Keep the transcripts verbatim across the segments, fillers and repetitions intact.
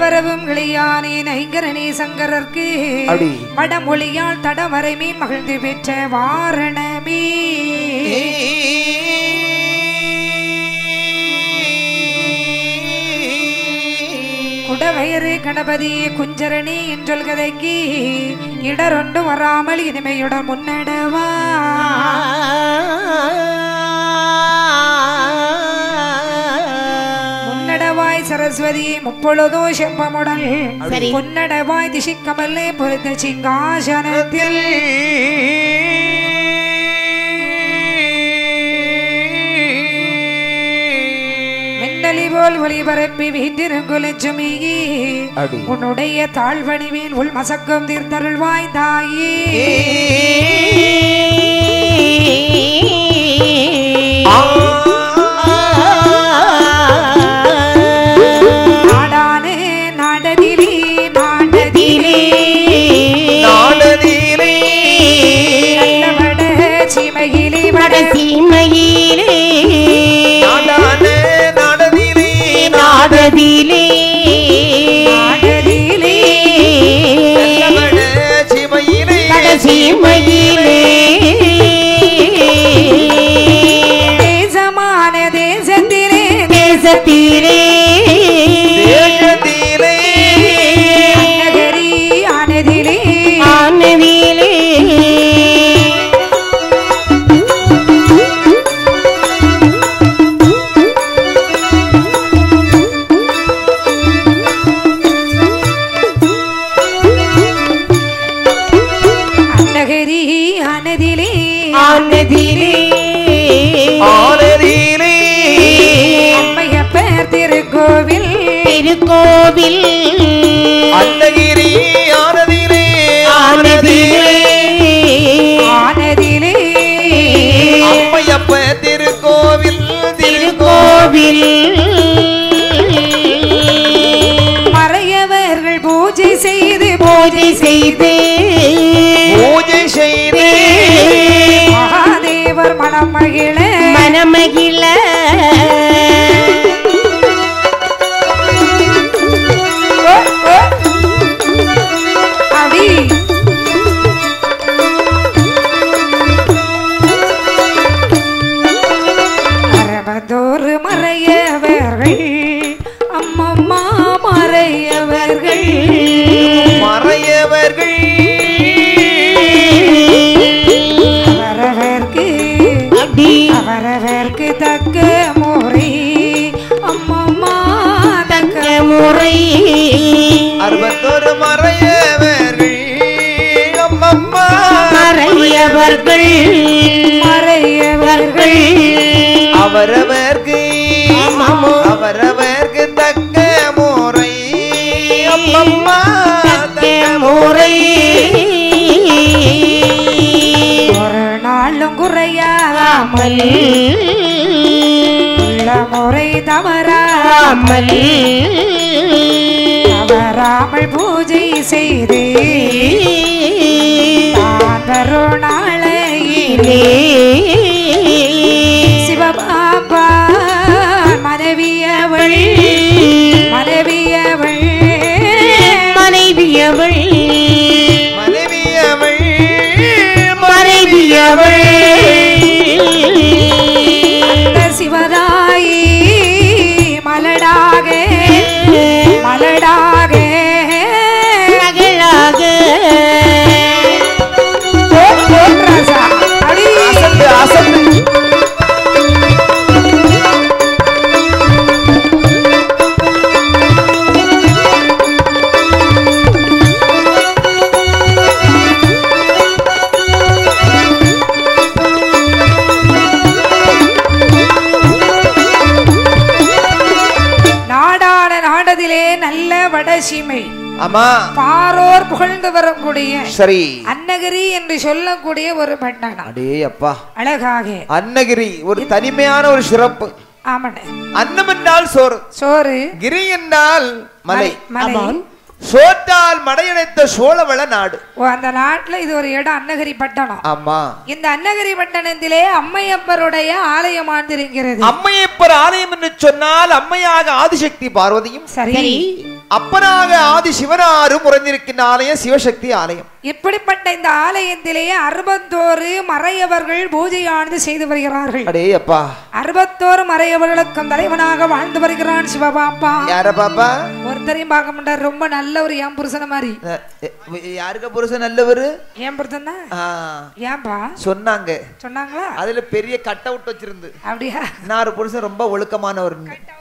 வரவும் கிளியானே நைங்கரணி சங்கரர்க்கு வடமொழியால் தடவரை மீன் மகிழ்ந்து பெற்ற வாரணமே குடவயறு கணபதி குஞ்சரணி என்றொல் கதைக்கு இடரொண்டு வராமல் இனிமையுடன் முன்னடவா முன்னடவாய் சரஸ்வதி முப்பொழுதோ செம்பமுடல் பொன்னடவாய் திசிக்கமல்லே பொறுத்த சிங்காசனத்தில் போல் ஒளிபரப்பி வீட்டிருங்குலட்சுமி உன்னுடைய தாழ்வணிவில் உள் மசக்கம் தீர்த்தருள்வாய் தாயே நாடானே நாடதிலே நாடதிலே நாடதிலே வட சீமையிலே வட சீமையிலே நாடானே நாடதிலே நாடதிலே சீமையிலே சீமையிலே தேசமான தேசத்திலே தேசத்திலே தேசத்திலே நகரி ஆனதிலே ஆனதிலே அம்மையப்பர் திருக்கோவில் திருக்கோவில் அன்னகிரி ஆனதிலே ஆனதிலே ஆனதிலே அம்மையப்பர் திருக்கோவில் திருக்கோவில் மறையவர்கள் பூஜை செய்து பூஜை செய்து பூஜை செய்து மகாதேவர் மனமகிழ மனமகிழ அடி அறுபதோரு மறையவர்கள் அம்மம்மா மறையவர்கள் மறையவர்கள் அவரவர்க்கு தக்க முறை அம்மம்மா தக்க முறை அறுபத்தொரு மறையவர்கள் அம்மம்மா மறையவர்கள் மறையவர்கள் அவரவர்க்கு அவரவர்க்கு தக்க முறை அம்மம்மா தக்க முறை ஒரு நாளும் குறையாமல் உள்ள முறை தவறாமல் தவறாமல் பூஜை செய்து நாளையிலே சிவபாபா மனைவியவள் மனைவியவள் மனைவியவள் மனைவியவள் மனைவியவள் சிவதாயி மலடாக மலடாக மகளாக நல்ல வடசீமை ஆமா பாரோர் புகழ்ந்து வரக்கூடிய சரி அன்னகிரி என்று சொல்லக்கூடிய ஒரு பட்டணம். அடே அப்பா அழகாக அன்னகிரி ஒரு தனிமையான ஒரு சிறப்பு. ஆமாண்ணே. அன்னம் என்றால் சோறு, சோறு. கிரி என்றால் மலை, மலை. சோற்றால் மடையடைத்த சோழவள நாடு. ஓ, அந்த நாட்டுல இது ஒரு இடம் அன்னகிரி பட்டணம். ஆமா. இந்த அன்னகிரி பட்டணத்திலே அம்மையப்பருடைய ஆலயம் ஆண்டிருக்கிறது. அம்மையப்பர் ஆலயம் என்று சொன்னால் அம்மையாக ஆதிசக்தி பார்வதியும், சரி அப்பனாக ஆதி சிவனாரும் உறைந்திருக்கின்ற ஆலயம் சிவசக்தி ஆலயம். இப்படிப்பட்ட இந்த ஆலயத்திலேயே அறுபத்தோரு மறையவர்கள் பூஜையானது செய்து வருகிறார்கள். அடே அப்பா, அறுபத்தோரு மறையவர்களுக்கும் தலைவனாக வாழ்ந்து வருகிறான் சிவபாப்பா. யார பாப்பா? ஒருத்தரையும் பார்க்க மாட்டார், ரொம்ப நல்ல ஒரு என் புருஷன மாதிரி. யாருக்க புருஷன் நல்லவரு? என் புருஷன் தான். ஏன்பா சொன்னாங்க? சொன்னாங்களா? அதுல பெரிய கட் அவுட் வச்சிருந்து. அப்படியா? நான் புருஷன் ரொம்ப ஒழுக்கமானவர்.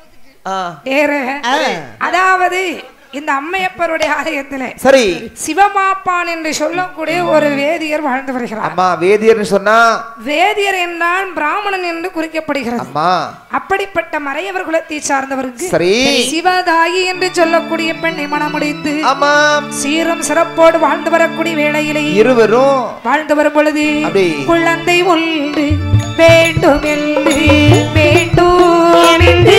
அதாவது இந்த அம்மையப்பருடைய ஆலயத்திலே சரி சிவமாப்பான் என்று சொல்லக்கூடிய ஒரு வேதியர் வாழ்ந்து வருகிறார். அம்மா, வேதியர் சொன்னா வேதியர் என்றால் பிராமணன் என்று குறிக்கப்படுகிறது. அம்மா, அப்படிப்பட்ட மறையவர் குலத்தை சார்ந்தவருக்கு சரி சிவதாயி என்று சொல்லக்கூடிய பெண்ணை மணமுடித்து அம்மா சீரும் சிறப்போடு வாழ்ந்து வரக்கூடிய வேளையிலே இருவரும் வாழ்ந்து வரும் பொழுது குழந்தை ஒன்று வேண்டும் என்று வேண்டும் என்று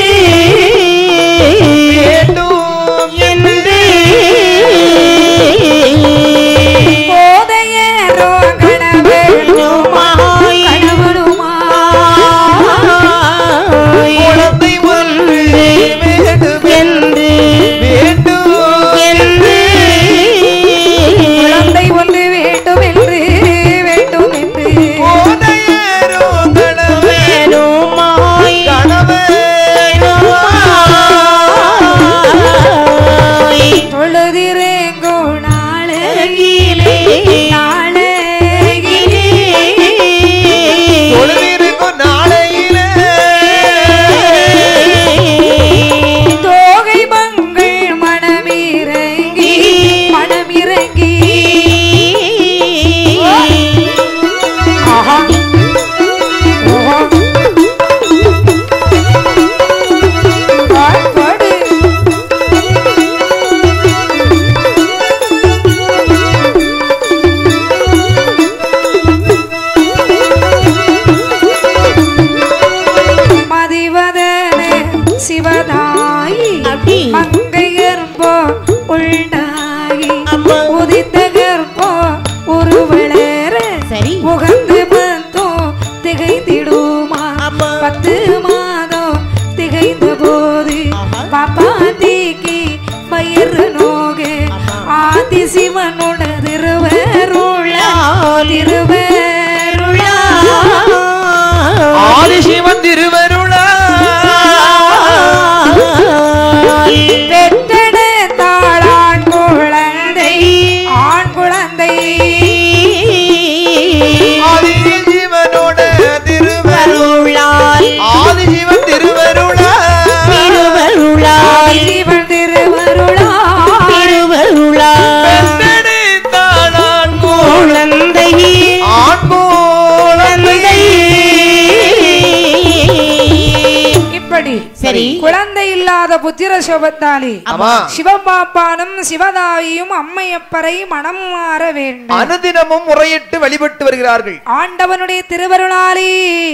குழந்தை இல்லாத புத்திர சோபத்தாலி சிவபாப்பானும் சிவதாயும் அம்மையப்பரை மனம் மாற வேண்டும். அனுதினமும் முறையிட்டு வழிபட்டு வருகிறார்கள். ஆண்டவனுடைய திருவருளாலே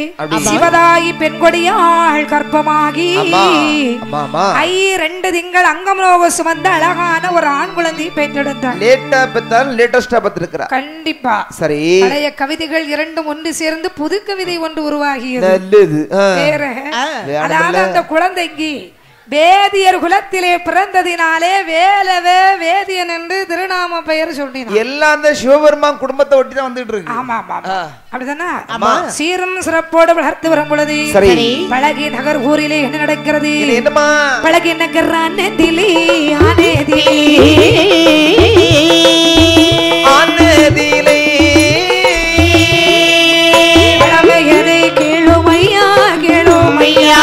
சிவதாயி பெண்கொடியாள் கர்ப்பமாகி ஐ ரெண்டு திங்கள் அங்கமலோக சுமந்த அழகான ஒரு ஆண் குழந்தை பெற்றெடுத்தார். லேட்டா பெற்றால் லேட்டஸ்டா பெற்றிருக்கிறார். கண்டிப்பா சரி. பழைய கவிதைகள் இரண்டும் ஒன்று சேர்ந்து புது கவிதை ஒன்று உருவாகியது. நல்லது. அதாவது அந்த குழந்தைக்கு வேதியர் குலத்திலே பிறந்ததினாலே வேலவே வேதியன் என்று திருநாம பெயர் சொல்லினார். எல்லாம் அந்த சிவபெருமான் குடும்பத்தை ஒட்டி தான் வந்துட்டு இருக்கு. ஆமா ஆமா அப்படிதானா? சீரும் சிறப்போடு வளர்த்து வரும் பொழுது பழகி நகர் ஊரிலே என்ன நடக்கிறது? பழகி நகர் ஆனதிலே ஆனதிலே ஆனதிலே பழமையரை கேளுமையா கேளுமையா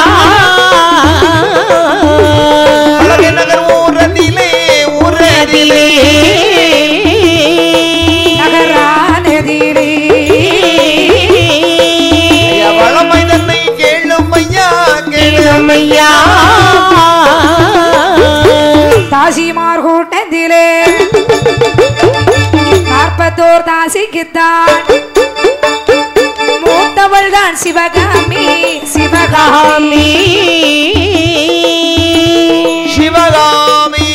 தாசிமார் கூட்டத்திலே நாற்பத்தோர் தாசிக்குத்தான் மூத்தவள் தான் சிவகாமி. சிவகாமி சிவகாமி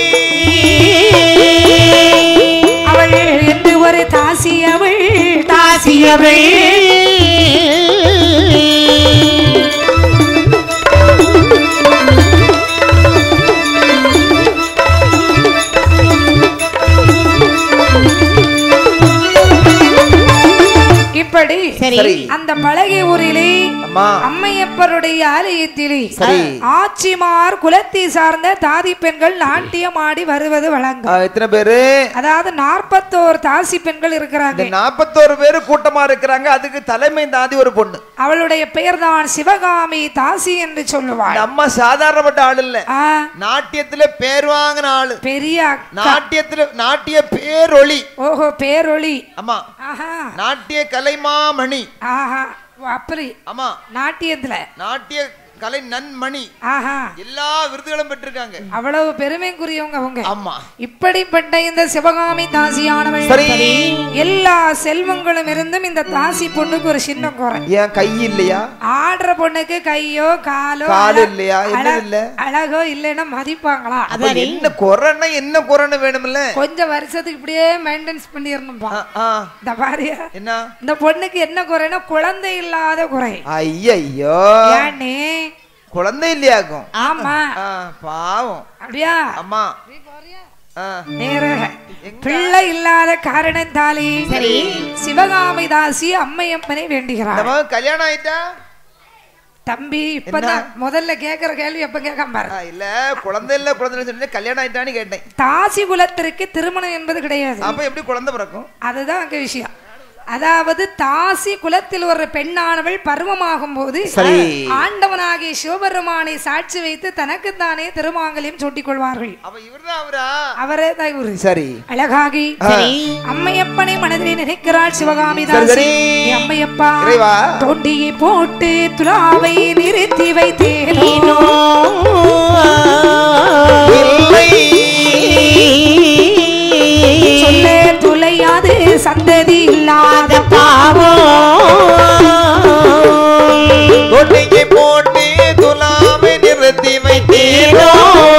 அவள் என்று ஒரு தாசியவள் தாசியவள் அந்த பலகை ஊரிலே அம்மையப்பருடைய ஆலயத்திலே ஆட்சிமார் குலத்தை சார்ந்த தாதி பெண்கள் நாட்டியம் ஆடி வருவது வழங்கும். எத்தனை பேரு? அதாவது நாற்பத்தோரு தாசி பெண்கள் இருக்கிறாங்க. நாற்பத்தோரு பேரு கூட்டமா இருக்கிறாங்க. அதுக்கு தலைமை தாதி ஒரு பொண்ணு. அவளுடைய பெயர் தான் சிவகாமி தாசி என்று சொல்லுவாள். நம்ம சாதாரணப்பட்ட ஆள் இல்ல, நாட்டியத்துல பேர் வாங்கின ஆளு. பெரிய நாட்டியத்துல நாட்டிய பேரொளி. ஓஹோ, பேரொளி. ஆமா, நாட்டிய கலைமாமணி. ஆஹா, அப்படி. ஆமா, நாட்டியத்துல நாட்டிய கலை நன்மணி. எல்லா விருதுகளும் பெற்றிருக்காங்க. அவ்வளவு பெருமைக்குரியவங்க அவங்க. ஆமா, இப்படிப்பட்ட இந்த சிவகாமி தாசியானவள் எல்லா செல்வங்களும் இருந்தும் இந்த தாசி பொண்ணுக்கு ஒரு சின்ன குறை. ஏன் கை இல்லையா? ஆடுற பொண்ணுக்கு கையோ காலோ காலோ இல்லையா? என்ன இல்ல, அழகோ இல்லைன்னா மதிப்பாங்களா? என்ன குறைன்னா என்ன குறைன்னு வேணும்ல? கொஞ்சம் வருஷத்துக்கு இப்படியே மெயின்டெனன்ஸ் பண்ணிடணும்பா. இந்த பாரு, என்ன இந்த பொண்ணுக்கு என்ன குறைன்னா குழந்தை இல்லாத குறை. ஐயோ, ஏன்னே குழந்தை இல்லையாக்கும். ஆமா, பாவம். அப்படியா? ஆமா, பிள்ளை இல்லாத காரணத்தாலே சரி சிவகாமி தாசி அம்மையப்பனை வேண்டுகிறார். கல்யாணம் ஆயிட்டா தம்பி? இப்பதான் முதல்ல கேக்குற கேள்வி எப்ப கேட்காம பாரு. இல்ல குழந்தை இல்ல குழந்தை சொல்லி கல்யாணம் ஆயிட்டான்னு கேட்டேன். தாசி குலத்திற்கு திருமணம் என்பது கிடையாது. அப்ப எப்படி குழந்தை பிறக்கும்? அதுதான் அங்க விஷயம். அதாவது தாசி குலத்தில் ஒரு பெண்ணானவள் பருவமாகும் போது ஆண்டவனாகிய சிவபெருமானை சாட்சி வைத்து தனக்கு தானே திருமாங்கல்யம் சூட்டிக் கொள்வார்கள். அவரே தான் இவரு. சரி, அழகாகி அம்மையப்பனை மனதிலே நினைக்கிறாள் சிவகாமி தாசி. அம்மையப்பா, தொண்டியை போட்டு துலாவை நிறுத்தி வைத்தேனோ, சொல்ல துளையாது சந்ததி இல்லாத பாவோ, தொண்டியை போட்டு துலாவை நிறுத்தி வைத்தேனோ,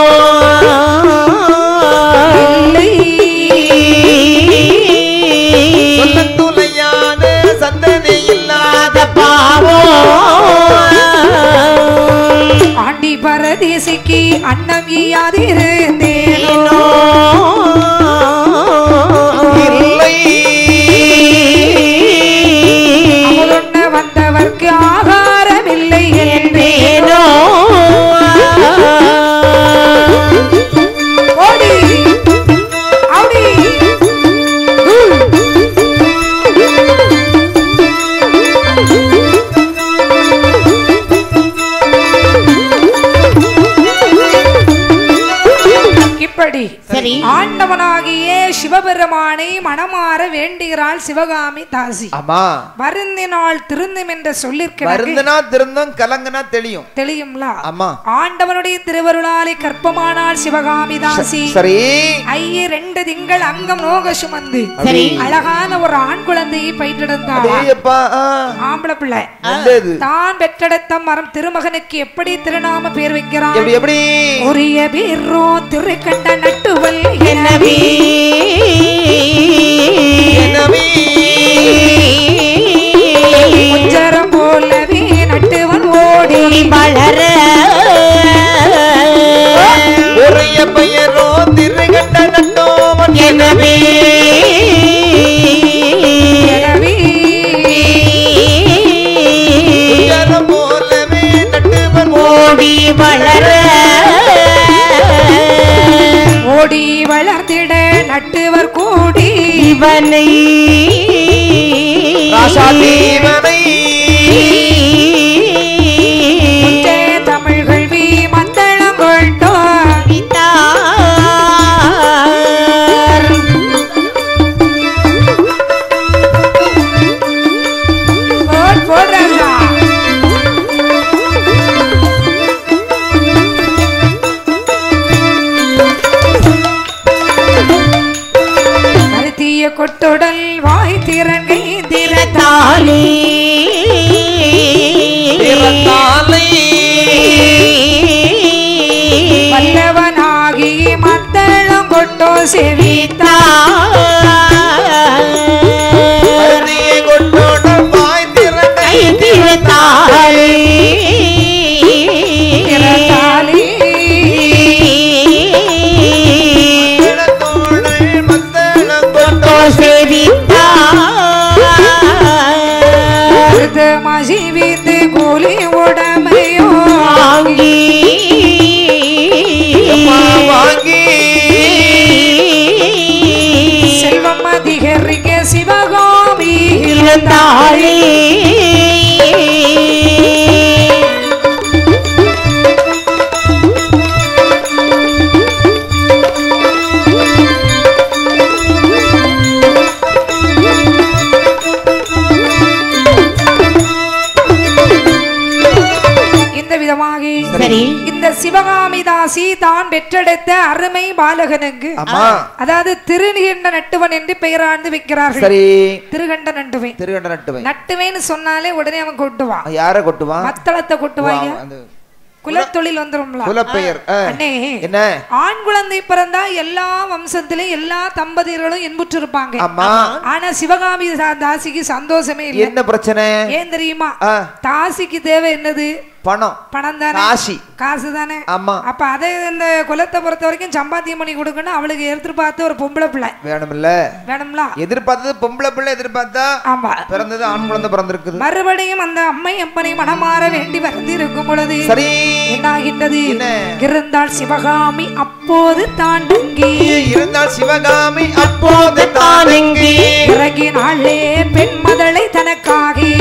சொல்ல துளையான சந்ததி இல்லாத பாவோ, ஆண்டி பரதேசிக்கு அன்னம் ஈயாதிருந்தேனோ, வந்தவர்க்கு ஆகாரமில்லை என்றேனோ, ஓடி ஆடி இப்படி சரி ஆண்டவனாகிய சிவபெருமானை மனமாற வேண்டுகிறாள் சிவகாமி தாசி. ஆமா, வருந்தினால் திருந்தும் என்று சொல்லிருக்கிறார். வருந்தினா திருந்தும், கலங்கினா தெளியும். தெளியும்ல? ஆமா. ஆண்டவனுடைய திருவருளாலே கற்பமானாள் சிவகாமி தாசி. சரி, ஐய ரெண்டு திங்கள் அங்கம் நோக சுமந்து சரி அழகான ஒரு ஆண் குழந்தையை பயிற்றெடுத்தாள். ஆம்பளை பிள்ளை தான் பெற்றெடுத்த மரம் திருமகனுக்கு எப்படி திருநாம பேர் வைக்கிறான்? எப்படி? உரிய பேரோ திருக்கண்ட நட்டுவல் எனவே உச்சரம் போலவே நட்டுவன் ஓடி வளர, உரிய பெயரோ திருக்கண்ட நட்டோவன் எனவே உச்சரம் போலவே நட்டுவன் ஓடி வளர, ஓடி வளர்த்திட நட்டுவர் கூடி இவனை ராசாதீவனை தமிழ்கள் வி மந்தளம் கொண்டோ கொட்டுடல் வாய் திறங்கை திறத்தாலே வல்லவனாகி மத்தளம் கொட்டோ செவித்தா கொட்டுடல் வாய் திறங்கை திறத்தாலே திறத்தாலே பிறந்தாளே இந்த சிவகாமி தாசி தான் பெற்றெடுத்த அருமை பாலகனுக்கு அதாவது திருநீண்ட நட்டுவன் என்று பெயராண்டு வைக்கிறார்கள். சரி, திருகண்ட நட்டுவன். திருகண்ட நட்டுவன் நட்டுவேன்னு சொன்னாலே உடனே அவன் கொட்டுவான். யார கொட்டுவான்? மத்தளத்தை கொட்டுவாங்க. குலத்தொழில் வந்துரும்ல, குலப்பெயர். என்ன ஆண் குழந்தை பிறந்தா எல்லா வம்சத்திலும் எல்லா தம்பதியர்களும் இன்புற்று இருப்பாங்க. ஆனா சிவகாமி தாசிக்கு சந்தோஷமே இல்லை. என்ன பிரச்சனை ஏன் தெரியுமா? தாசிக்கு தேவை என்னது? பணம். பணம் தானே, காசி காசு தானே. ஆமா. அப்ப அதை இந்த குலத்தை பொறுத்த வரைக்கும் சம்பாத்தியம் பண்ணி கொடுக்கணும். அவளுக்கு எதிர்பார்த்து ஒரு பொம்பளை பிள்ளை வேணும்ல, வேணும்ல. எதிர்பார்த்தது பொம்பளை பிள்ளை எதிர்பார்த்தா, ஆமா, பிறந்தது ஆண் குழந்தை பிறந்திருக்குது. மறுபடியும் அந்த அம்மை அப்பனை மனமாற வேண்டி வந்து இருக்கும் பொழுது சரி என்னாகின்றது? இருந்தால் சிவகாமி அப்போது தாண்டங்கி, இருந்தால் சிவகாமி அப்போது தாண்டங்கி இறங்கினாளே பெண் மதளை தனக்காகி.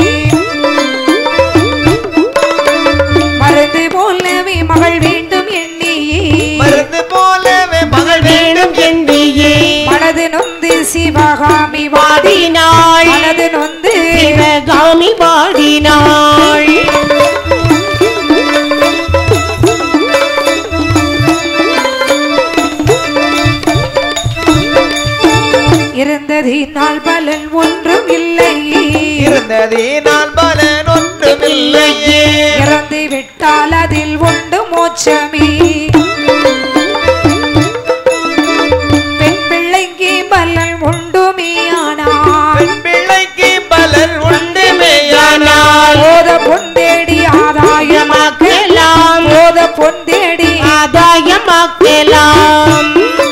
மருந்து போலவே மகள் வேண்டும் எண்ணியே, மருந்து போலவே மகள் வேண்டும் எண்ணியே மனது நொந்து சிவகாமி வாடினாள், மனது நொந்து சிவகாமி வாடினாள். இருந்ததினால் பலன் ஒன்றும் இல்லை, இருந்ததினால் பலன் ஒன்றும் இல்லை. இறந்து விட்டால் அதில் உண்டு மோட்சமே. பெண் பிள்ளைக்கு பலன் உண்டுமேயானால், பெண் பிள்ளைக்கு பலன் உண்டுமேயானால் போத பொந்தேடி ஆதாயமாக்கலாம், போத பொந்தேடி ஆதாயமாக்கலாம்.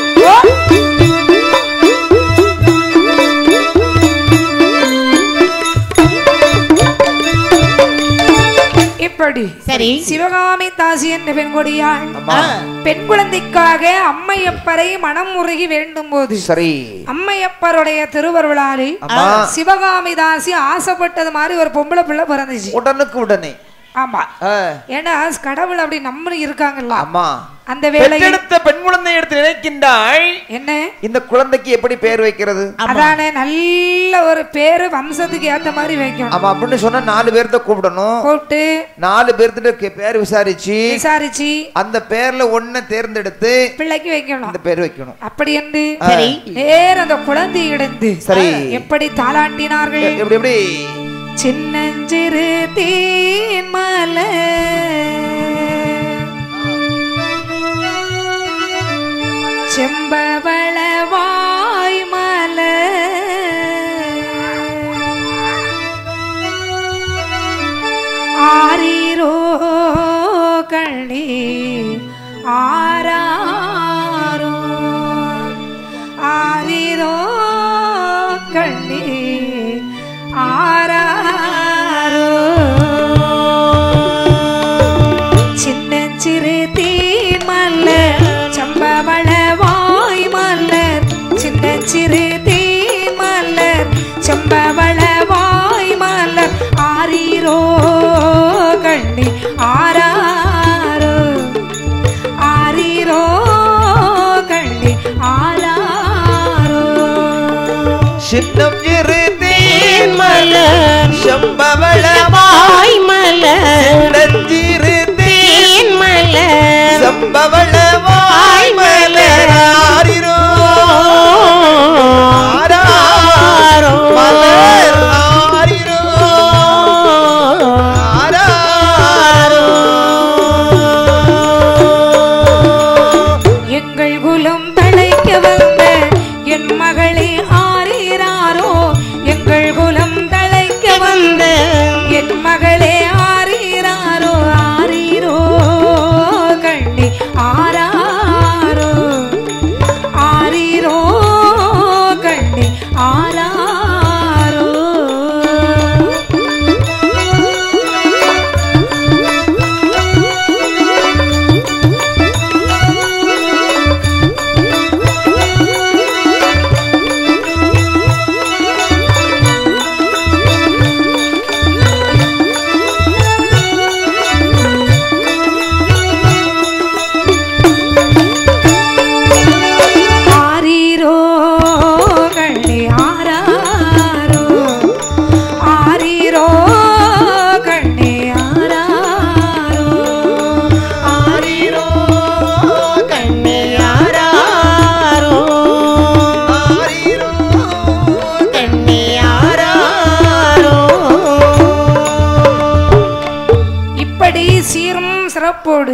சரி, சிவகாமி தாசி என்ற பெண் கொடியாள் பெண் குழந்தைக்காக அம்மையப்பரை மனம் முருகி வேண்டும் போது சரி அம்மையப்பருடைய திருவருளாலே சிவகாமி தாசி ஆசைப்பட்டது மாதிரி ஒரு பொம்பளை பிள்ளை பிறந்துச்சு உடனுக்கு உடனே. ஆமா, ஏன்னா கடவுள் அப்படி நம்ம இருக்காங்கல்ல. ஆமா, அந்த வேலை எடுத்த பெண் குழந்தை எடுத்து நினைக்கின்றாள். என்ன இந்த குழந்தைக்கு எப்படி பேர் வைக்கிறது? அதானே நல்ல ஒரு பேரு வம்சத்துக்கு ஏத்த மாதிரி வைக்கணும். ஆமா, அப்படின்னு சொன்னா நாலு பேர்த்த கூப்பிடணும். கூப்பிட்டு நாலு பேர்த்திட்ட பேர் விசாரிச்சு விசாரிச்சு அந்த பேர்ல ஒண்ணு தேர்ந்தெடுத்து பிள்ளைக்கு வைக்கணும், அந்த பேர் வைக்கணும். அப்படி என்று பேர் அந்த குழந்தை எடுத்து சரி எப்படி தாளாட்டினார்கள்? எப்படி எப்படி சின்னஞ்சிறு தேன்மலை செம்பவள வாய்மலை ஆரீரோ கண்ணி ஆராரோ ஆரீரோ கண்ணி ஆராரோ சின்னஞ்சிறு தேன்மலர் செம்பவள வாய்மலர், சின்னஞ்சிறு தேன்மலர் செம்பவள வாய்மலர் ஆரீரோ கண்ணி ஆராரோ ஆரீரோ கண்ணி ஆராரோ. சின்னஞ்சிறு தேன்மலர் செம்பவள வாய்மலர், சின்னஞ்சிறு தேன்மலர் செம்பவள வாய்மலர் ஆரீரோ ஆராரோ மலர் ஆரீரோ ஆராரோ. எங்கள் குலம் தழைக்க வந்த என் மகளே ஆரீராரோ, எங்கள் குலம் தழைக்க வந்த என் மகளே ஆரீராரோ ஆரீரோ கண்ணி ஆ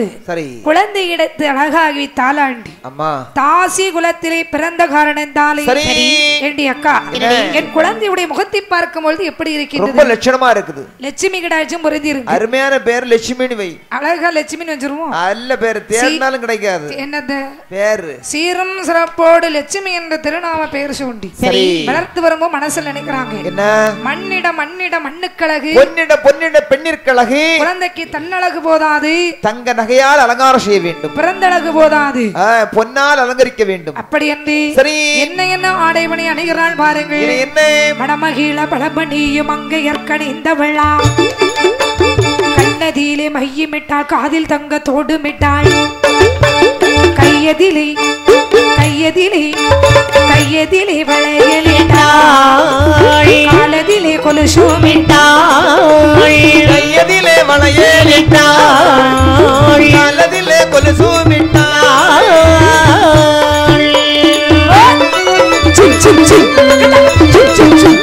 சரி குழந்தை இடத்து அழகாகி தாளாண்டி அம்மா தாசி குலத்திலே பிறந்த காரணத்தாலே ஏண்டி அக்கா என் குழந்தையுடைய முகத்தை பார்க்கும் பொழுது எப்படி இருக்கிறது? ரொம்ப லட்சணமா இருக்குது. லட்சுமி கடாட்சம் பொருந்தி இருக்கு. அருமையான பேர் லட்சுமின்னு வை. அழகா லட்சுமின்னு வச்சிருவோம். நல்ல பேர் தேடினாலும் கிடைக்காது. என்னது பேர்? சீரும் சிறப்போடு லட்சுமி என்ற திருநாம பெயர் சூண்டி சரி வளர்த்து வரும்போது மனசுல நினைக்கிறாங்க என்ன மண்ணிட மண்ணிட மண்ணுக்கழகு பொன்னிட பொன்னிட பெண்ணிற்கழகு குழந்தைக்கு தன்னழகு போதாது தங்க நகையால் அலங்காரம் செய்ய வேண்டும் பிறந்தழகு போதாது பொன்னால் அலங்கரிக்க வேண்டும் அப்படி என்று சரி என்ன என்ன ஆடைமணி அணிகிறாள் பாருங்கள் என்ன மணமகிழ பழபணியும் அங்கையற்கணி இந்த விழா கண்ணதியிலே மையமிட்டாள் காதில் தங்க தோடுமிட்டாள் கையதிலே கையதிலே கையதிலே வளையலிட்டாள் காலதிலே கொலுசுமிட்டாள் கையதிலே வளையலிட்டாள் காலதிலே கொலுசுமிட்டாள் சிம் சிம் சிம் சிம் சிம் சிம்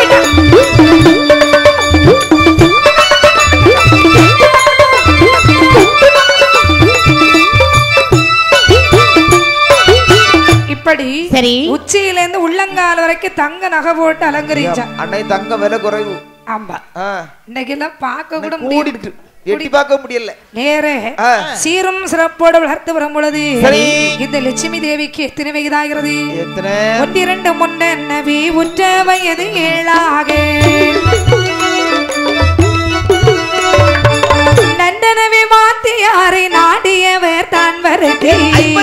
இப்படி சரி உச்சியில இருந்து உள்ளங்கால் வரைக்கும் தங்க நகை போட்டு அலங்கரிச்சா அன்னை தங்க விலை குறைவு ஆமா இன்னைக்கு எல்லாம் பார்க்க கூட முடியாது எட்டி பார்க்க முடியல நேரே சீரும் சிறப்போடு வளர்த்து வரும் பொழுது இந்த லட்சுமி தேவிக்கு எத்தனை வயதாகிறது ஒன்றிரண்டு முன்னவி உற்ற வயது ஏழாக நந்தனவி வாத்தியாரை நாடியவர் தான் வருகை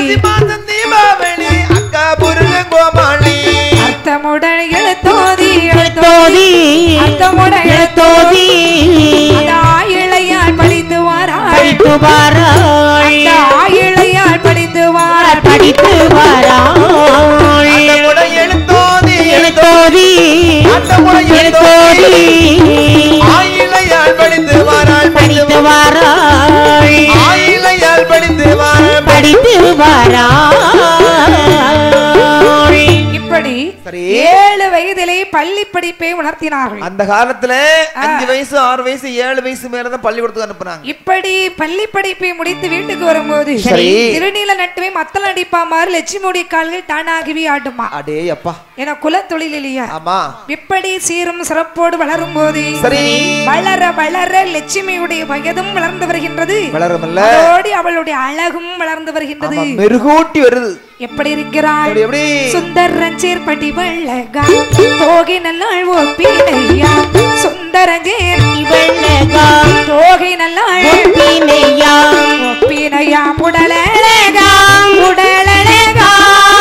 அர்த்தமுடன் எழுத்தோதி எழுத்தோதி அர்த்தமுடன் எழுத்தோதி ஆயிழையால் படித்து வாராள் படித்து வாராள் ஆயிழையால் படித்து வாராள் படித்து வாராள் எழுத்தோதி எழுத்தோதி அர்த்தமுடன் எழுத்தோதி ஆயிழையால் படித்து வாராள் படித்து வாராள் ஆயிழையால் படித்து வாராள் படித்து வாராள் இப்படி ஏழு வயதிலே பள்ளி படிப்பை உணர்த்தினார்கள். அந்த காலத்துல அஞ்சு வயசு ஆறு வயசு ஏழு வயசு மேலதான் பள்ளிக்கூடத்துக்கு அனுப்புனாங்க. இப்படி பள்ளி படிப்பை முடித்து வீட்டுக்கு வரும்போது திருநீல நட்டுவே மத்தல் அடிப்பா மாதிரி லட்சுமியுடைய கால்கள் தானாகவே ஆடுமா. அடே அப்பா என குல தொழில் இல்லையா. ஆமா இப்படி சீரும் சிறப்போடு வளரும் போது வளர வளர லட்சுமியுடைய வயதும் வளர்ந்து வருகின்றது. வளருமல்ல அவளுடைய அழகும் வளர்ந்து வருகின்றது. மெருகூட்டி வருது. எப்படி இருக்கிறாள் சுந்தரஞ்சேர் படி வள்ளகா தோகை நல்லாள் ஒப்பினையா சுந்தரஞ்சேர் வள்ளகா தோகை நல்லாள் ஒப்பினையா ஒப்பினையா முடலழகா முடலழகா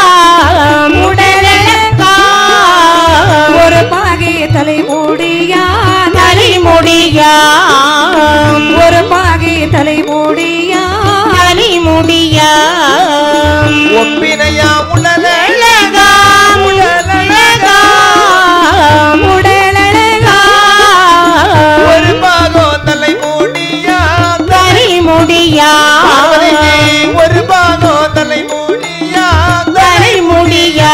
முடலழகா ஒரு பாகை தலை மூடியா தலை மூடியா ஒரு பாகை தலை மூடியா தலை மூடியா ஒப்பினையா முடலழகா முடலழகா முடலழகா ஒரு பாகோ தலை மூடியா தலை மூடியா ஒரு பாகோ தலை மூடியா தலை மூடியா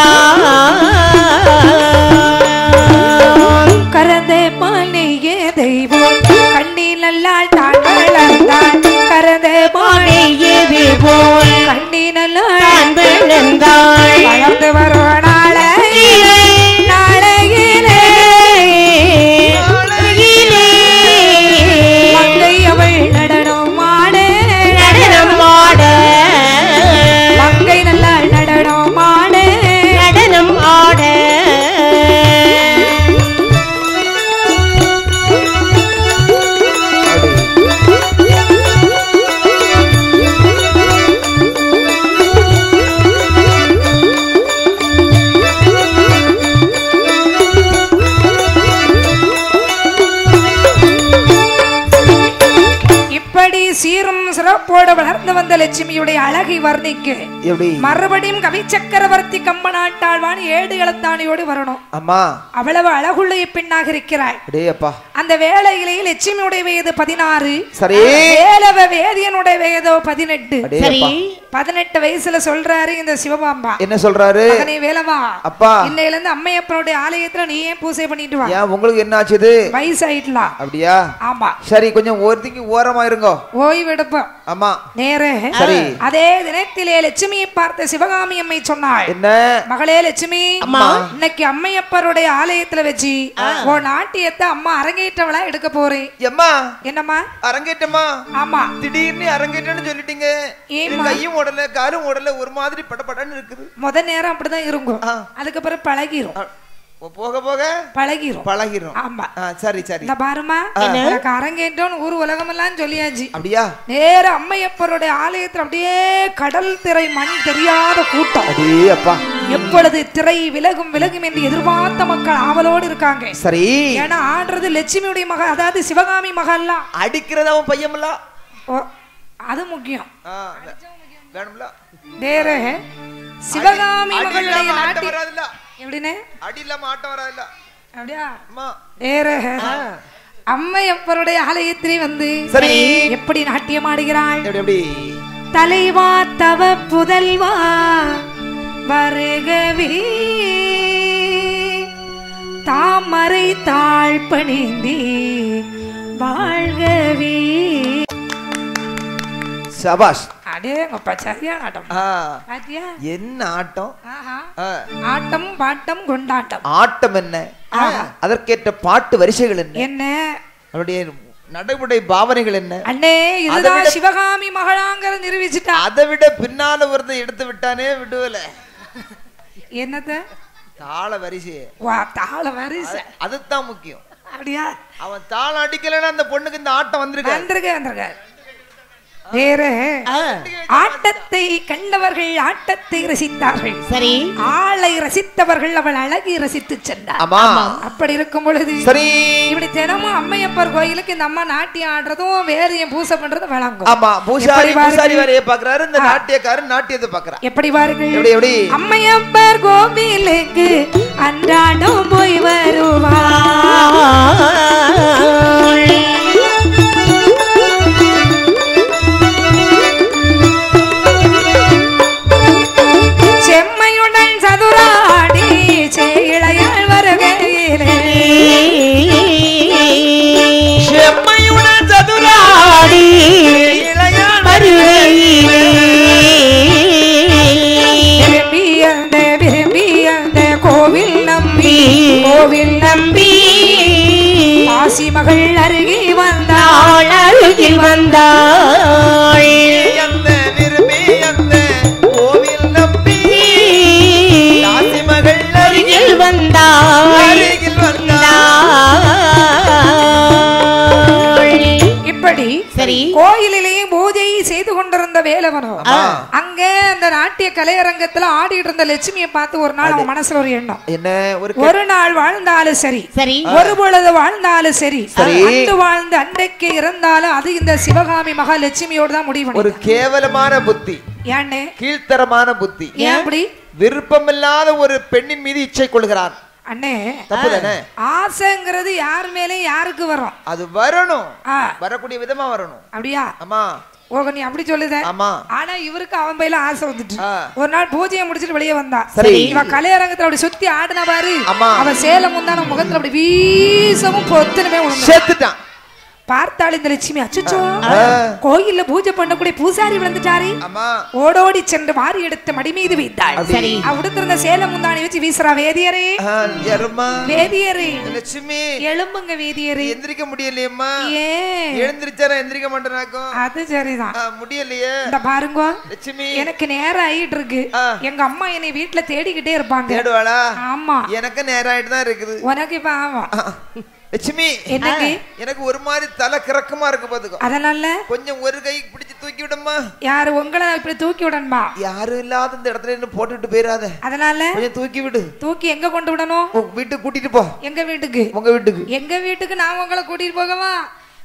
கரந்தே பாலிய தெய்வம் கண்ணில் நல்லாள் தான் வளர்ந்தான் கரந்தே பாலிய தெய்வம் கண்ணில் நல்லாள் விழுந்தாள் வளர்ந்து வரும் நாளையிலே நாளையிலே மங்கை அவள் நடனம் ஆட நடனம் ஆட மங்கை நல்லாள் நடனம் ஆட நடனம் ஆட சீரும் சிறப்போடு வளர்ந்து வந்த லட்சுமியுடைய அழகை வர்ணிக்க மறுபடியும் கவி சக்கரவர்த்தி கம்பநாட்டாழ்வான் ஏடு இளத்தாணியோடு வரணும். அம்மா அவ்வளவு அழகுள்ள பெண்ணாக இருக்கிறாள். அந்த வேளையிலேயே லட்சுமியுடைய வயது பதினாறு. சரி. வேலவ வேதியனுடைய வயதோ பதினெட்டு. சரி. பதினெட்டு வயசுல சொல்றாரு இந்த சிவபாம்பா. என்ன சொல்றாரு? மகனே வேலவா, அப்பா இன்னையில இருந்து அம்மையப்பனுடைய ஆலயத்துல நீ ஏன் பூஜை பண்ணிட்டு வா. ஏன் உங்களுக்கு என்ன ஆச்சுது? வயசு ஆயிட்டலாம். அப்படியா? ஆமா. சரி, கொஞ்சம் ஒருத்திக்கு ஓரமா இருங்க. ஓய்வு எடுப்போம். ஆமா. நேரே. சரி. அதே தினத்திலே லட்சுமியை பார்த்த சிவகாமி அம்மை சொன்னாள், என்ன மகளே லட்சுமி, இன்னைக்கு அம்மையப்பருடைய ஆலயத்துல வச்சு ஓ நாட்டியத்தை அம்மா அரங்கேற்றவளா எடுக்க போறேன். அம்மா என்னம்மா அரங்கேற்றமா? ஆமா. திடீர்னு அரங்கேற்றன்னு சொல்லிட்டீங்க. கையும் ஓடல காலும் ஓடல, ஒரு மாதிரி படபடன்னு இருக்குது. முத நேரம் அப்படிதான் இருக்கும், அதுக்கப்புறம் பழகிரும். போக போக பழகிரும் பழகிரும். ஆமா. சரி சரி. இந்த பாருமா, எனக்கு அரங்கேற்றோன்னு ஊர் உலகம் எல்லாம் சொல்லியாச்சு. அப்படியா? நேர அம்மையப்பருடைய ஆலயத்துல அப்படியே கடல் திரை மண் தெரியாத கூட்டம். அப்படியே அப்பா, எப்பொழுது திரை விலகும் விலகும் என்று எதிர்பார்த்த மக்கள் ஆவலோடு இருக்காங்க. சரி. ஏன்னா ஆடுறது லட்சுமியுடைய மக, அதாவது சிவகாமி மகள்லாம். அடிக்கிறது அவன் பையன்ல, அது முக்கியம். நேர சிவகாமி மகளுடைய நாட்டி எப்படின்னு அடி இல்லாம ஆட்டம் வராதுல்ல. அப்படியா? நேர அம்மையப்பருடைய ஆலயத்திலே வந்து எப்படி நாட்டியம் ஆடுகிறாள். தலைவா தவ புதல்வா வருகவே, தாமரை தாழ் பணிந்தே வாழ்கவே. சபாஷ். அடேங்கப்பா, சரியான ஆட்டம். பாத்தியா என்ன ஆட்டம்? ஆட்டம் பாட்டம் கொண்டாட்டம். ஆட்டம் என்ன, அதற்கேற்ற பாட்டு வரிசைகள் என்ன, என்ன அவருடைய நடைமுறை பாவனைகள் என்ன? அண்ணே, இதுதான் சிவகாமி மகளாங்கற நிரூபிச்சிட்டா. அதை விட பின்னால ஒருத்த எடுத்து விட்டானே விடுவல. என்னது? தாள வரிசை. வா, தாள வரிசை அதுதான் முக்கியம். அப்படியா? அவன் தாளம் அடிக்கலன்னா அந்த பொண்ணுக்கு இந்த ஆட்டம் வந்திருக்கு. வந்திருக்கு வந்திருக்கு. வேற ஆட்டத்தை கண்டவர்கள் ஆட்டத்தை ரசித்தார்கள். சரி. ஆளை ரசித்தவர்கள் அவள் அழகி ரசித்து சென்றார். அப்படி இருக்கும் பொழுது சரி, இப்படி தினமும் அம்மையப்பர் கோயிலுக்கு இந்த அம்மா நாட்டியம் ஆடுறதும் வேறையும் பூசை பண்றதும் வழங்கும். ஆமா, பூசாரி பூசாரி வேறையை பாக்குறாரு, இந்த நாட்டியக்காரன் நாட்டியத்தை பாக்குறார். எப்படி பாருங்கள். எப்படி எப்படி அம்மையப்பர் கோவிலுக்கு அன்றாடம் போய் வருவார். செம்மையுடன் சதுராடி செயலையால் வருகையிலே, செம்மையுடன் சதுராடி செயலையால் வருகையிலே, விரும்பி அந்த விரும்பி அந்த கோவில் நம்பி கோவில் நம்பி ஆசி மகள் அருகே வந்தாள் அருகில் வந்தாள். அந்த விரும்பி அந்த கோவில் நம்பி ஆசி மகள் அருகில் வந்தாள் அருகில் வந்தாள். இப்படி சரி, கோயிலிலேயே பூஜை செய்து கொண்டிருந்த வேலவனோ அங்க அந்த நாட்டிய கலையரங்கத்துல ஆடிட்டு இருந்த லட்சுமியை பார்த்து ஒரு நாள் அவன் மனசுல ஒரு எண்ணம், என்ன ஒரு நாள் வாழ்ந்தாலும் சரி சரி, ஒரு பொழுது வாழ்ந்தாலும் சரி, அன்று வாழ்ந்து அன்றைக்கு இறந்தாலும் அது இந்த சிவகாமி மகா லட்சுமியோடு தான் முடிவு. ஒரு கேவலமான புத்தி, ஏன்னு கீழ்த்தரமான புத்தி. ஏன் அப்படி? விருப்பமில்லாத ஒரு பெண்ணின் மீது இச்சை கொள்கிறான். அண்ணே, தப்புதானே? ஆசைங்கிறது யார் மேலே யாருக்கு வரும்? அது வரணும், வரக்கூடிய விதமா வரணும். அப்படியா? ஆமா. ஓ, நீ அப்படி சொல்லுத. ஆமா. ஆனா இவருக்கு அவன் பையில ஆசை வந்துட்டு ஒரு நாள் பூஜையை முடிச்சிட்டு வெளியே வந்தா. இவன் கலையரங்கத்துல அப்படி சுத்தி ஆடுனா பாரு, அவன் சேலம் முந்தான முகத்துல அப்படி வீசவும் பொத்துனுமே செத்துட்டான். பார்த்தாள் இந்த லட்சுமி, அச்சோ கோயில்ல பூஜை பண்ணக்கூடிய பூசாரி விழுந்துட்டாரு. ஓடோடி சென்று மாறி எடுத்து மடி மீது வைத்தாள். சரி, அவடுத்திருந்த சேலம் முந்தானி வச்சு வீசுறா. வேதியரே வேதியரே லட்சுமி எழும்புங்க வேதியரே. எந்திரிக்க முடியலையம்மா. ஏன்? எழுந்திரிச்சாரா எந்திரிக்க மாட்டேனாக்கும். அது சரிதான், முடியலையே. இந்த பாருங்க லட்சுமி, எனக்கு நேரம் ஆயிட்டு இருக்கு. எங்க அம்மா என்னை வீட்டுல தேடிக்கிட்டே இருப்பாங்க. தேடுவாளா? ஆமா, எனக்கு நேரம் ஆயிட்டு தான் இருக்குது. உனக்கு இப்ப ஆமா லட்சுமி, எனக்கு ஒரு மாதிரி தலை கிறக்கமா இருக்கு பாத்துக்கோ. அதனால கொஞ்சம் ஒரு கை பிடிச்சு தூக்கி விடுமா. யாரு உங்களை இப்படி தூக்கி விடணுமா? யாரும் இல்லாத இந்த இடத்துல என்ன போட்டுட்டு போயிடாத. அதனால கொஞ்சம் தூக்கி விடு. தூக்கி எங்க கொண்டு விடணும்? வீட்டுக்கு கூட்டிட்டு போ. எங்க வீட்டுக்கு? உங்க வீட்டுக்கு. எங்க வீட்டுக்கு நான் உங்களை கூட்டிட்டு போகவா?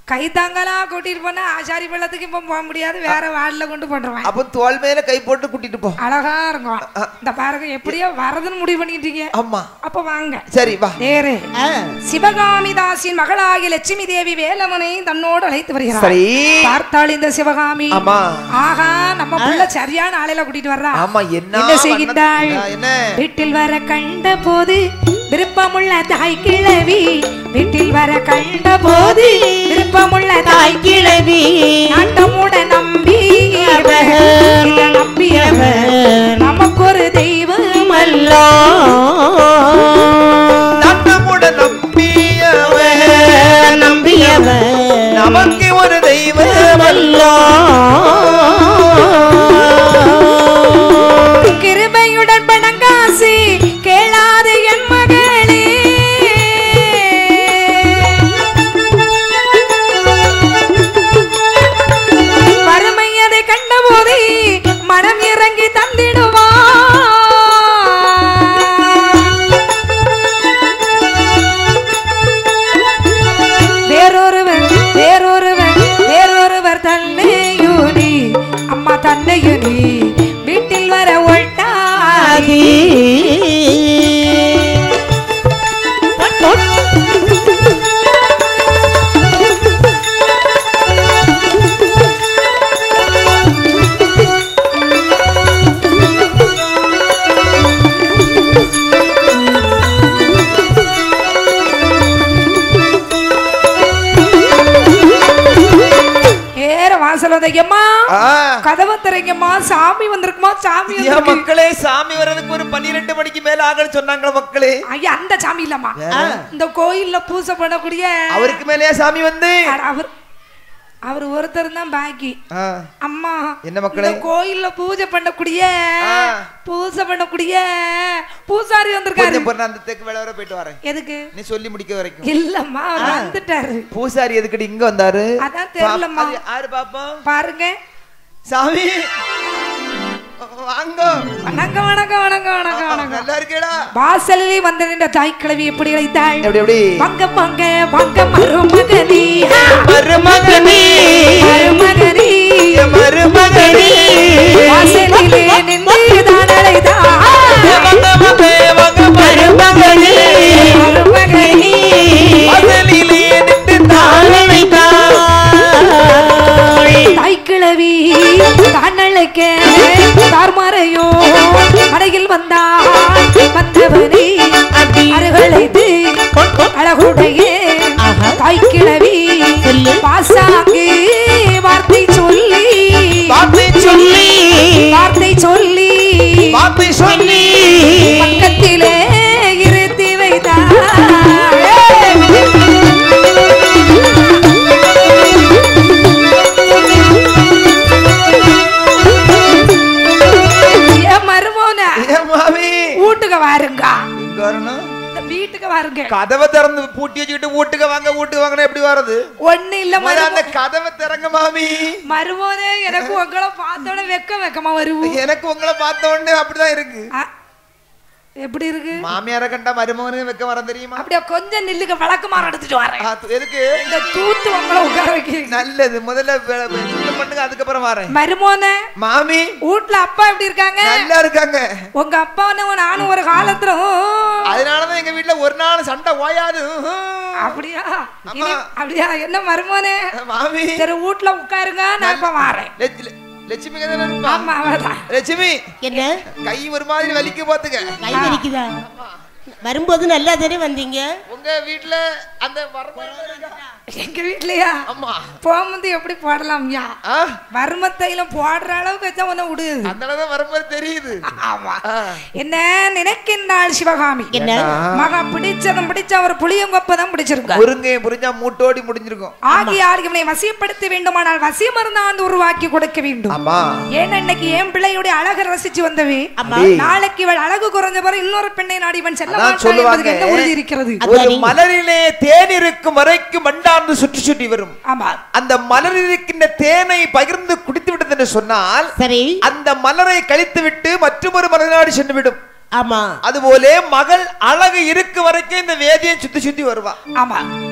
கைத்தாங்களா கூட்டிட்டு போனா ஆசாரி பள்ளத்துக்கு இப்ப போக முடியாது, வேற வார்டுல கொண்டு போட்டுருவேன். அப்ப தோல் மேல கை போட்டு கூட்டிட்டு போ, அழகா இருக்கும். இந்த பாருங்க எப்படியோ வரதுன்னு முடிவு பண்ணிட்டீங்க. ஆமா அப்ப வாங்க. சரி வா. நேரு சிவகாமி தாசின் மகளாகிய லட்சுமி தேவி வேலமனை தன்னோடு அழைத்து வருகிறார். சரி பார்த்தாள் இந்த சிவகாமி. ஆமா ஆகா நம்ம புள்ள சரியான ஆளையில கூட்டிட்டு வர்றா. ஆமா என்ன செய்கின்றாள்? வீட்டில் வர கண்ட போது விருப்பமுள்ள தாய் கிழவி, வீட்டில் வர கண்ட போது விருப்பமுள்ள தாய் கிழவி, நாட்டமுட நம்பி நம்பியவர் நமக்கு ஒரு தெய்வம் அல்லோ, நாட்டமுட நம்பியவர் நம்பியவர் நமக்கு ஒரு தெய்வம் அல்லோ, கிருபையுடன் பணங்காசி கேளாது என் மகளே, வறுமையதை கண்டபோது மனம் இறங்கி தந்திடுவா, வேறொருவர் வேறொருவர் வேறொருவர் தன்னையுனி அம்மா தன்னையுனி வீட்டில் வர ஒட்டாதி, கதவை திறங்கம்மா, சாமி வந்திருக்குமா, சாமி மக்களே. சாமி வர்றதுக்கு ஒரு பன்னிரெண்டு மணிக்கு மேல ஆகணும் சொன்னாங்களா மக்களே? ஐயா அந்த சாமி இல்லம்மா, இந்த கோயில்ல பூஜை பண்ணக்கூடிய அவருக்கு மேலேயே சாமி வந்து அவர் அவர் ஒருத்தர் தான் பாக்கி. அம்மா என்ன மக்களே, கோயில்ல பூஜை பண்ணக்கூடிய பூஜை பண்ணக்கூடிய பூசாரி வந்திருக்காரு. அந்த தெற்கு வேலை வர போயிட்டு வரேன். எதுக்கு நீ சொல்லி முடிக்க வரைக்கும்? இல்லம்மா அவர் வந்துட்டாரு. பூசாரி எதுக்கடி இங்க வந்தாரு? அதான் தெரியலம்மா. யாரு பாப்போம்? பாருங்க சாமி வாங்க. வணக்கம் வணக்கம் வணக்கம் வணக்கம் வணக்கம். நல்லா இருக்கேடா. வாசலில் வந்த நின்ற தாய் கிழவி எப்படி அழைத்தாள்? எப்படி எப்படி? வாங்க வாங்க வாங்க மருமகனி மருமகனி மருமகனி மருமகனி வாசலிலே நின்று தான் அழைத்தாள். வாங்க வாங்க வாங்க மருமகனி மருமகனி வாசலிலே நின்று தான் அழைத்தாள். தாய் கிழவி தான் அழைக்க தார்மாரையோ மடையில் வந்தாள். வந்தவனே அருகழைத்து அழகுடைய தாய் கிழவி பாசாங்கு வார்த்தை சொல்லி வார்த்தை சொல்லி வார்த்தை சொல்லி வார்த்தை சொல்லி பக்கத்திலே இருத்தி வைத்தாள். வீட்டுக்கு வாருங்க. எங்க வரணும்? வீட்டுக்கு வாருங்க. கதவை திறந்து பூட்டி வச்சுட்டு வீட்டுக்கு வாங்க வீட்டுக்கு வாங்க எப்படி வருது? ஒண்ணு இல்ல அந்த கதவை திறங்க மாமி. மருமோனே எனக்கு உங்களை பார்த்தோட வெக்க வெக்கமா வருது. எனக்கு உங்களை பார்த்த உடனே அப்படிதான் இருக்கு. எப்படி இருக்கு? மாமியார கண்டா மருமகனுக்கு வெக்க வர தெரியுமா? அப்படியே கொஞ்சம் நில்லுக்கு விளக்குமாறு எடுத்துட்டு வரேன். எதுக்கு? இந்த தூத்து உங்களை உட்கார வைக்க. நல்லது. முதல்ல சுத்தம் பண்ணுங்க, அதுக்கப்புறம் வரேன். மருமோனே மாமி வீட்ல அப்பா எப்படி இருக்காங்க? நல்லா இருக்காங்க. உங்க அப்பா நானும் ஒரு காலத்துல அதனாலதான் எங்க வீட்டுல ஒரு நாள் சண்டை ஓயாது. அப்படியா? அப்படியா? என்ன மருமோனே மாமி சரி வீட்டுல உட்காருங்க, நான் இப்ப வரேன். லட்சுமி லட்சுமி என்ன கை ஒரு மாதிரி வலிக்கு பாத்துக்க. கை வலிக்குதா? வரும்போது நல்லா தானே வந்தீங்க. உங்க வீட்டுல அந்த எங்க வீட்லயா? ஆமா. போகும்போது எப்படி போடலாம்யா? வர்மத்தையில போடுற அளவுக்கு வச்சா ஒன்னும் விடுது. அதனாலதான் வரும்போது தெரியுது. ஆமா. என்ன நினைக்கின்றாள் சிவகாமி? என்ன மகா பிடிச்சதும் பிடிச்ச அவர் புளியங்கொப்பதான் பிடிச்சிருக்கு. முருங்கை புரிஞ்சா மூட்டோடி முடிஞ்சிருக்கும். ஆகியால் இவனை வசியப்படுத்த வேண்டுமானால் வசிய மருந்தாந்து உருவாக்கி கொடுக்க வேண்டும். ஆமா. ஏன்னா இன்னைக்கு என் பிள்ளையுடைய அழகை ரசிச்சு வந்தவே நாளைக்கு இவள் அழகு குறைஞ்ச பிறகு இன்னொரு பெண்ணை நாடி இவன் செல்ல மாட்டான் என்ன உறுதி இருக்கிறது? ஒரு மலரிலே தேன் இருக்கும் வரைக்கும் மண்டாந்து சுற்றி சுற்றி வரும். ஆமா. அந்த மலரில் இருக்கின்ற தேனை பகிர்ந்து குடித்து விட்டது என்று சொன்னால் சரி அந்த மலரை கழித்து விட்டு மற்றொரு மலர்நாடி சென்று விடும். ஆமா. அதுபோல மகள் அழகு இருக்கு வரைக்கும் இந்த வேதியை சுத்தி சுத்தி வருவா. ஆமா.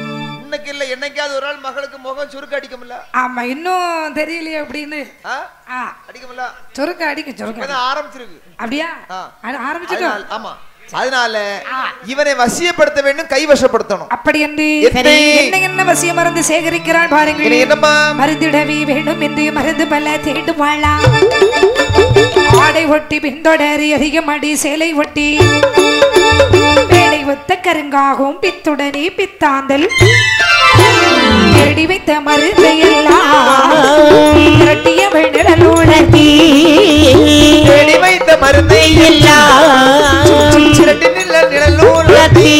இன்னைக்கு இல்ல என்னைக்காவது ஒரு நாள் மகளுக்கு முகம் சுருக்க அடிக்கும்ல? ஆமா, இன்னும் தெரியலையே அப்படின்னு. அடிக்கும்ல? சுருக்க அடிக்கும், சுருக்க ஆரம்பிச்சிருக்கு. அப்படியா? ஆரம்பிச்சிட்டோம். ஆமா, அதனால இவனை வசியப்படுத்த வேண்டும், கைவசப்படுத்தணும். அப்படி என்று என்ன என்ன வசிய மருந்து சேகரிக்கிறான் பாருங்கள். என்னம்மா? மருந்திடவி வேண்டும் என்று மருந்து பல தேடுவாளா, ஆடை ஒட்டி பின்தொடரி அதிகம் அடி சேலை ஒட்டி வேலை ஒத்த கருங்காகும் பித்துடனே பித்தாந்தல் தேடி வைத்த மருந்தை எல்லாம் திரட்டிய வெள்ளலூழத்தி தேடி வைத்த மருந்தை எல்லாம் திரட்டி நிழலூழத்தி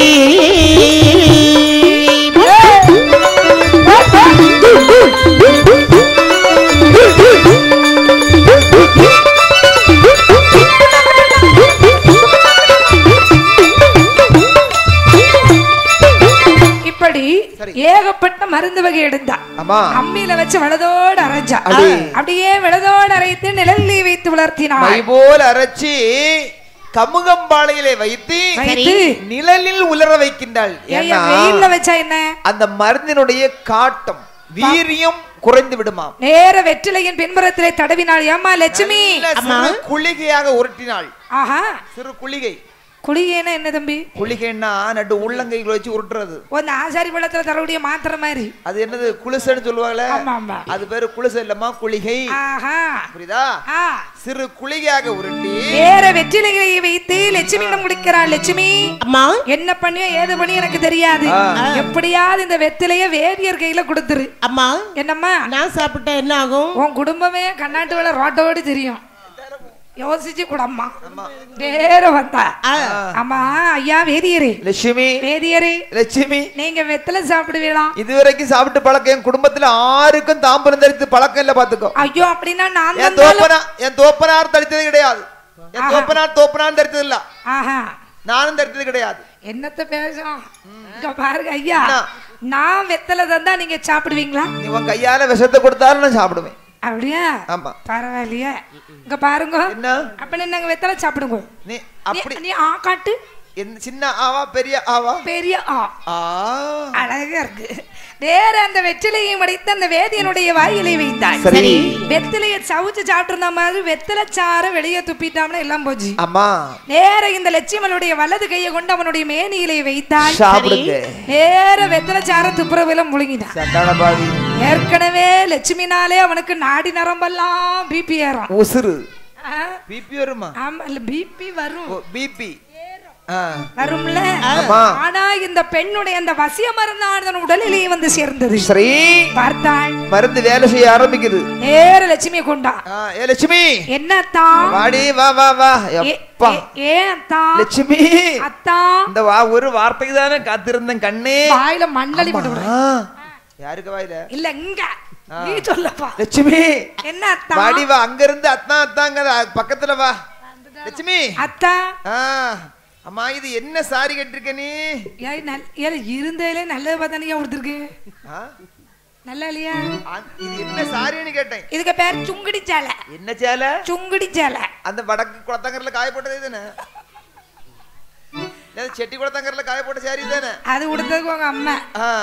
ஏகப்பட்ட மருந்து வகை எடுத்தா. அம்மியில வச்சு வலதோடு அரைச்சா. அப்படியே வலதோடு அரைத்து நிழலிலே வைத்து வளர்த்தினாள். போல் அரைச்சி கமுகம்பாளையிலே வைத்து நிழலில் உலர வைக்கின்றாள். வெயில்ல வச்சா என்ன, அந்த மருந்தினுடைய காட்டம் வீரியம் குறைந்து விடுமாம். நேர வெற்றிலையின் பின்புறத்திலே தடவினாள். அம்மா லட்சுமி குளிகையாக உருட்டினாள். ஆஹா, சிறு குளிகை. குளிகைன்னா என்ன தம்பி? குளிகைன்னா நடு உள்ளங்கைகளை வச்சு உருட்டுறது. அந்த ஆசாரி பழத்துல தரக்கூடிய மாத்திரை மாதிரி. அது என்னது, குளிசன்னு சொல்லுவாங்களே, அது பேரு குளிச இல்லம்மா, குளிகை. புரியுதா? சிறு குளிகையாக உருட்டி வேற வெற்றிலையை வைத்து லட்சுமியிடம் முடிக்கிறாள். லட்சுமி அம்மா, என்ன பண்ணியோ ஏது பண்ணி எனக்கு தெரியாது, எப்படியாவது இந்த வெற்றிலைய வேதியர் கையில கொடுத்துரு. அம்மா என்னம்மா, நான் சாப்பிட்டா என்ன ஆகும்? உன் குடும்பமே கண்ணாட்டு வேலை ரோட்டோடு தெரியும். யோசிச்சு கூடம்மா வேற வந்தா. அம்மா ஐயா வேதியரே, லட்சுமி வேதியரே, லட்சுமி நீங்க வெத்தலை சாப்பிடுவீங்களா? இதுவரைக்கும் சாப்பிட்டு பழக்கம் என் குடும்பத்துல ஆருக்கும் தாம்பரம் தரித்து பழக்கம் இல்ல, பாத்துக்கோ. ஐயோ, அப்படின்னா நான் என் தோப்பனா என் தோப்பனார் தரித்தது கிடையாது. என் தோப்பனார் தோப்பனார் தரித்தது இல்ல. ஆஹா, நானும் தரித்தது கிடையாது. என்னத்த பேசும் இங்க பாருங்க ஐயா, நான் வெத்தலை தந்தா நீங்க சாப்பிடுவீங்களா? நீ உன் கையால விஷத்தை கொடுத்தாலும் நான் சாப்பிடுவேன். அப்படியா? ஆமா, பரவாயில்லையே. இங்க பாருங்க, என்ன அப்ப நாங்க வெத்தலை சாப்பிடுங்க. நீ அப்படி நீ ஆ காட்டு. சின்ன ஆவா பெரிய ஆவா? பெரிய ஆ. அழகா இருக்கு. வேற அந்த வெற்றிலையை மடித்து அந்த வேதியனுடைய வாயிலை வைத்தாள். சரி, வெத்திலையை சவுச்சு சாப்பிட்டு இருந்த மாதிரி வெத்தலை சார வெளியே துப்பிட்டாம்னா எல்லாம் போச்சு. அம்மா, நேர இந்த லட்சுமனுடைய வலது கையை கொண்டு அவனுடைய மேனியிலே வைத்தாள். சாப்பிடுங்க. நேர வெத்தலை சார துப்புரவெல்லாம் முழுங்கினான். சண்டாளபாவி. ஏற்கனவே லட்சுமினாலே அவனுக்கு நாடி நரம்பெல்லாம் பிபி ஏறும். உசுறு பிபி வருமா? ஆமா, இல்ல பிபி வரும். பிபி வரும்ல. ஆனா இந்த பெண்ணுடைய அந்த வசிய மருந்தான உடலிலேயே வந்து சேர்ந்தது. சரி, பார்த்தாள், மருந்து வேலை செய்ய ஆரம்பிக்குது. நேர லட்சுமி கொண்டா. ஏ லட்சுமி, என்ன அத்தா? வாடி, வா வா வா. அப்பா, ஏ அத்தா? லட்சுமி அத்தா, இந்த வா ஒரு வார்த்தைக்கு தானே காத்திருந்தேன் கண்ணே. வாயில மண்ணலி போட்டு. யாருக்கு வாயில? இல்ல இங்க நீ சொல்லப்பா. லட்சுமி என்ன அத்தா? வாடி வா, அங்க இருந்து அத்தா அத்தாங்க பக்கத்துல வா. லட்சுமி அத்தா. அம்மா, இது என்ன சாரி கட்டிருக்க நீ? இருந்ததுல நல்லது பார்த்தானே கொடுத்துருக்கு. நல்லா இல்லையா? இது என்ன சாரின்னு கேட்டேன். இதுக்கு பேர் சுங்குடி சேலை. என்ன சேலை? சுங்குடி சேலை. அந்த வடக்கு குளத்தங்கரில் காய போட்டது தானே? செட்டி குளத்தங்கரில் காய போட்ட சாரி தானே? அது கொடுத்ததுக்கு உங்க அம்மா.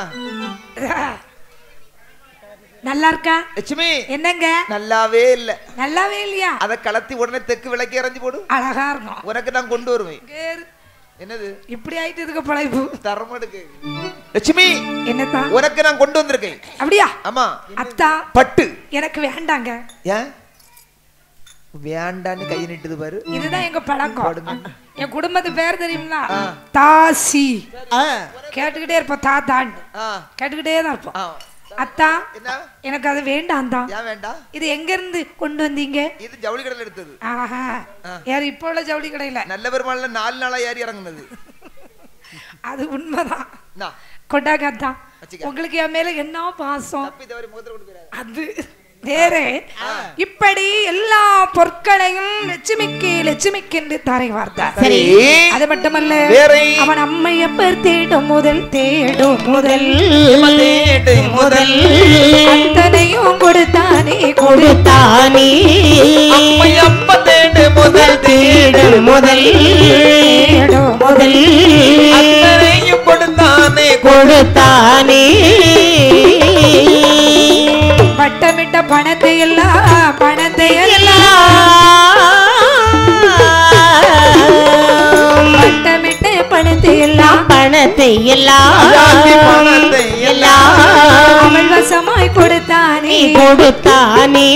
நல்லா இருக்கா லட்சுமி? என்னங்க, நல்லாவே இல்ல. நல்லாவே இல்லையா? அத கலத்தி உடனே தெக்கு விளக்கி எறிஞ்சு போடு. அழகா இருக்கும். உனக்கு நான் கொண்டு வருவேன். என்னது இப்படி ஆயிட்டு இருக்க பழைப்பு தரமடுக்கு. லட்சுமி, என்னதா? உனக்கு நான் கொண்டு வந்திருக்கேன். அப்படியா? ஆமா. அத்தா, பட்டு எனக்கு வேண்டாங்க. ஏன் வேண்டான்னு கை நீட்டுது பாரு. இதுதான் எங்க பழக்கம். என் குடும்பத்து பேர் தெரியுங்களா? தாசி. கேட்டுக்கிட்டே இருப்போம். தாத்தான் கேட்டுக்கிட்டே தான் இருப்போம். அத்தா, எனக்கு அது வேண்டாம் தான். ஏன் வேண்டாம்? இது எங்க இருந்து கொண்டு வந்தீங்க? இது ஜவுளி கடையில எடுத்தது. ஆஹா, யார் இப்போ உள்ள ஜவுளி கடையில? நல்ல பெருமாள்ல நாலு நாளா ஏறி இறங்குனது. அது உண்மைதான். கொண்டாங்க அத்தா, உங்களுக்கு என் மேல என்ன பாசம். அது வேற. இப்படி எல்லா பொருட்களையும் லட்சுமிக்கு லட்சுமிக்கு என்று தாரை வார்த்தார். சரி, அது மட்டுமல்ல, அவன் அம்மை எப்பர் தேடும் முதல் தேடும் முதல் முதல் அத்தனையும் கொடுத்தானே கொடுத்தானே. அம்மை அப்ப தேடு முதல் தேடு முதல் தேடும் முதல் அத்தனையும் கொடுத்தானே கொடுத்தானே பட்டமிட்ட பணத்தை எல்லாம் பணத்தை எல்லாம் பட்டமிட்ட பணத்தை எல்லாம் பணத்தை எல்லாம் அவள் வசமாய் கொடுத்தானே கொடுத்தானே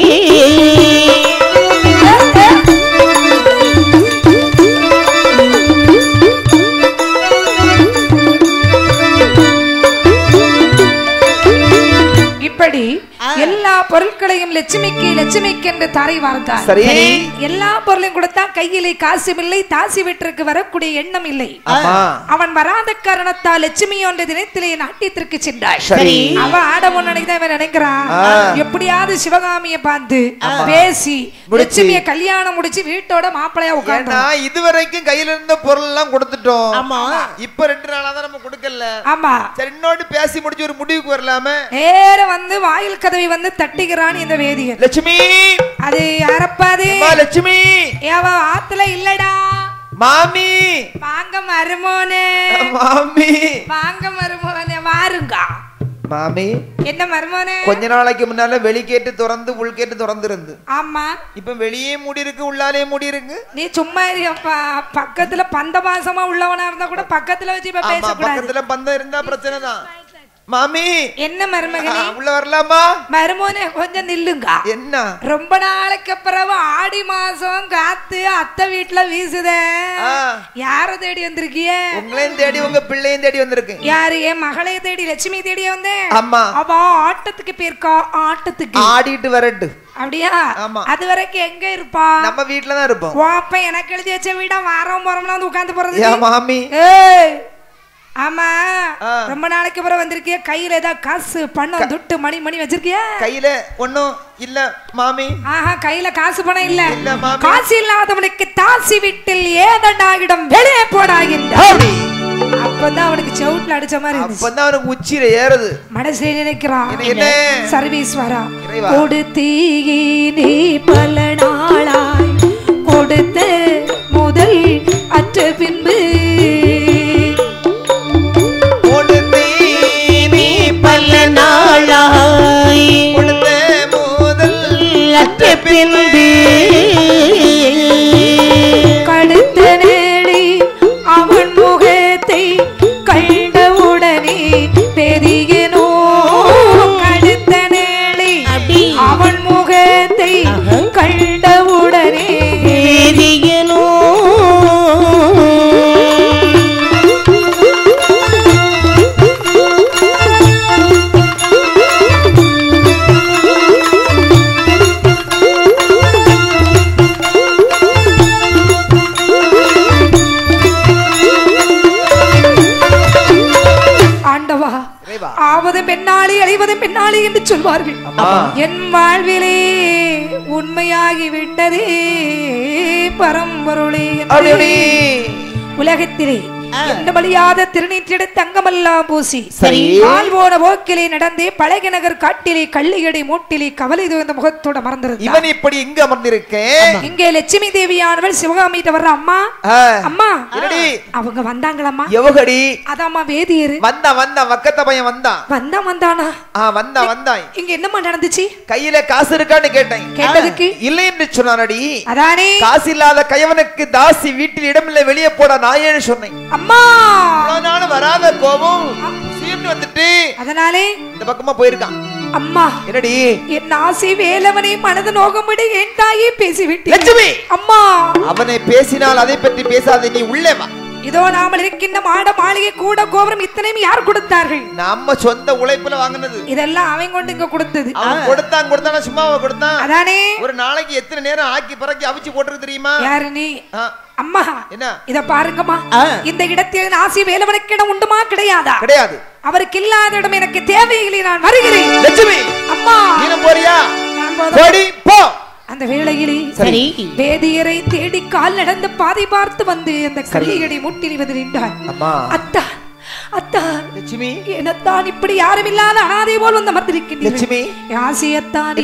இப்படி எல்லா பொருட்களையும் லட்சுமிக்கு லட்சுமிக்கு என்று தாரை வார்த்தார். சரி, எல்லா பொருளையும் கொடுத்தா கையிலே காசும் இல்லை, தாசி வீட்டிற்கு வரக்கூடிய எண்ணம் இல்லை. அவன் வராத காரணத்தால் லட்சுமி ஒன்ற தினத்திலே நாட்டியத்திற்கு சென்றாள். அவ ஆடமும் நினைக்கிறவன் நினைக்கிறான் எப்படியாவது சிவகாமியை பார்த்து பேசி லட்சுமிய கல்யாணம் முடிச்சு வீட்டோட மாப்பிளையா உட்கார்ந்து. இதுவரைக்கும் கையில இருந்த பொருள் எல்லாம் கொடுத்துட்டோம். இப்ப ரெண்டு நாளா தான் நம்ம கொடுக்கல. ஆமா, சரி, இன்னொரு பேசி முடிச்சு ஒரு முடிவுக்கு வரலாமே. நேர வந்து வாயில் கதவை வந்து தட்டிக்கிறான் இந்த வேதியன். லட்சுமி, அது யாரப்பாது? லட்சுமி, ஏவ ஆத்துல இல்லடா. மாமி, வாங்க மருமோனே. மாமி, வாங்க மருமோனே, வாருங்க. மாமி, என்ன மருமோனே? கொஞ்ச நாளைக்கு முன்னால வெளி கேட்டு திறந்து உள் கேட்டு திறந்து இருந்து. ஆமா, இப்ப வெளியே மூடி இருக்கு, உள்ளாலே மூடி இருக்கு. நீ சும்மா இருப்பா. பக்கத்துல பந்த பாசமா உள்ளவனா இருந்தா கூட பக்கத்துல வச்சு இப்ப பேசக்கூடாது. பக்கத்துல பந்தம் இருந்தா பிரச்சனை தான். மாமி, என்ன மருமகனே? உள்ள வரலாமா? மருமோனே கொஞ்சம் நில்லுங்க. என்ன, ரொம்ப நாளைக்கு அப்புறம் ஆடி மாசம் காத்து அத்தை வீட்டுல வீசுதே. யார தேடி வந்திருக்கிய? உங்களையும் தேடி உங்க பிள்ளையும் தேடி வந்திருக்கு. யாரு? என் மகளை தேடி லட்சுமி தேடி வந்தேன். அம்மா, அவ ஆட்டத்துக்கு போயிருக்கா. ஆட்டத்துக்கு ஆடிட்டு வரட்டு. அப்படியா? அது வரைக்கும் எங்க இருப்பா? நம்ம வீட்டுலதான் இருப்போம். அப்ப எனக்கு எழுதி வச்ச வீடா வாரம் போறோம்னா வந்து உட்கார்ந்து போறது. மாமி, ஆமா, ரொம்ப நாளைக்கு அப்புறம் வந்திருக்கிய. கையில ஏதாவது காசு பணம் துட்டு மணி மணி வச்சிருக்கிய? கையில ஒண்ணும் இல்ல மாமி. ஆஹா, கையில காசு பணம் இல்ல. காசு இல்லாதவனுக்கு தாசி வீட்டில் ஏதண்டாகிடம் வெளியே போடாகின்ற. அப்பதான் அவனுக்கு செவுட்ல அடிச்ச மாதிரி இருந்துச்சு. அப்பதான் அவனுக்கு உச்சியில ஏறுது. மனசே நினைக்கிறான் சர்வீஸ்வரா, கொடுத்தீ நீ பல நாளாய் கொடுத்த முதல் அற்ற பின்பு கடுத்த நேடி அவன் முகத்தை கண்டவுடனே பெரியனோ. கடுத்த நேடி அவன் முகத்தை கண்டவுடனே பெரியனோ. ஆவது பெண்ணாளி அழிவது பெண்ணாளி என்று சொல்வார்கள். என் வாழ்விலே உண்மையாகி விட்டதே பரம்பொருளே. உலகத்திலே எந்தபடியாத திருநீற்றிட தங்கமெல்லாம் பூசி கால் போன போக்கிலே நடந்தே பழக நகர் காட்டிலே கள்ளியடை மூட்டிலே கவலை தோய்ந்த முகத்தோட மறந்திருந்தான். இவன் இப்படி இங்க அமர்ந்திருக்கேன். இங்கே லட்சுமி தேவியானவள் சிவகாமிட்ட வர்ற. அம்மா, அம்மா, அவங்க வந்தாங்களம்மா. எவகடி? அதாம்மா வேதியர். வந்தா வந்தா வக்கத்த பையன் வந்தா வந்தா வந்தானா? வந்தா வந்தாய். இங்க என்னமா நடந்துச்சு? கையில காசு இருக்கான்னு கேட்டேன். கேட்டதுக்கு இல்லை என்று சொன்னானடி. அதானே, காசு இல்லாத கையவனுக்கு தாசி வீட்டில் இடமில்லை, வெளியே போட நாயேன்னு சொன்னேன். அம்மா, வராத கோபம் சீர்ந்து வந்துட்டு அதனாலே இந்த பக்கமா போயிருக்கான். அம்மா, என்னடி? என் ஆசை வேலவனை மனது நோகமுடி என் தாயே பேசிவிட்டேன். லட்சுமி, அம்மா, அவனை பேசினால் அதை பற்றி பேசாத, நீ உள்ளே வா. இதோ நாமல் இருக்கின்ற மாட மாளிகை கூட கோபுரம் இத்தனையும் யார் கொடுத்தார்கள்? நம்ம சொந்த உழைப்புல வாங்கினது. இதெல்லாம் அவன் கொண்டு இங்க கொடுத்தது. அவன் கொடுத்தான் கொடுத்தானா சும்மாவா கொடுத்தான்? அதானே, ஒரு நாளைக்கு எத்தனை நேரம் ஆக்கி பறக்கி அவிச்சு போட்டுருக்கு தெரியுமா? யாரு நீ? அம்மா, என்ன இத பாருங்கம்மா. இந்த இடத்தில் ஆசி வேலவனுக்கு இடம் உண்டுமா? கிடையாதா? கிடையாது. அவருக்கு இல்லாத இடம் எனக்கு தேவையில்லை, நான் வருகிறேன். லட்சுமி, அம்மா, நீ போறியா? போடி போ. அந்த வேளையிலே சரி வேதியரை தேடி கால் நடந்து பாதை பார்த்து வந்து அந்த கல்லியடி முட்டில் வந்து நின்றான். அத்தா, அத்தா, லட்சுமி, என்னத்தான் இப்படி யாரும் இல்லாத அனாதை போல் வந்து அமர்ந்திருக்கின்றீர்கள்? லட்சுமி, ஆசையத்தானே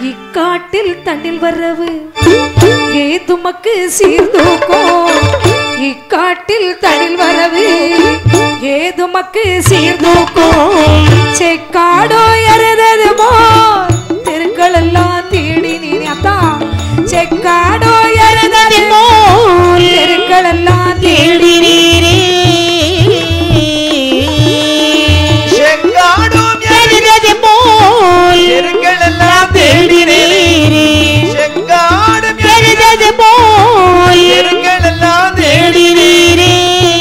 இக்காட்டில் தண்ணில் வரவு ஏ துமக்கு சீர்தூக்கோ இக்காட்டில் தடில் வரவு ஏதுமக்கு சீர்தூக்கும் செக்காடோ எருதது போல் தெருக்கள் எல்லாம் தேடி நீ அத்தான் செக்காடோ எருதது போல் தெருக்கள் எல்லாம் தேடி நீரே செக்காடோ எருதது போல் தெருக்கள் எல்லாம் தேடி நீரே செக்காடோ எருதது போல் தெருக்கள் எல்லாம் தேடி நீரே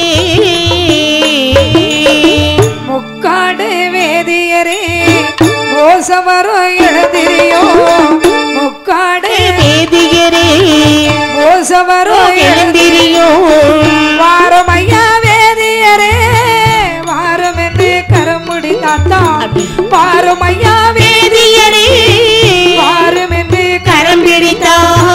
முக்காடு வேதியரே மோசமரோ எழுதிரியோ முக்காடு வேதியரே மோசமரோ எழுதிரியோ வாரம் ஐயா வேதியரே வாரம் என்று கரமுடி தாத்தா வாரம் ஐயா வேதியரே வாரம் என்று கரம் பிடித்தா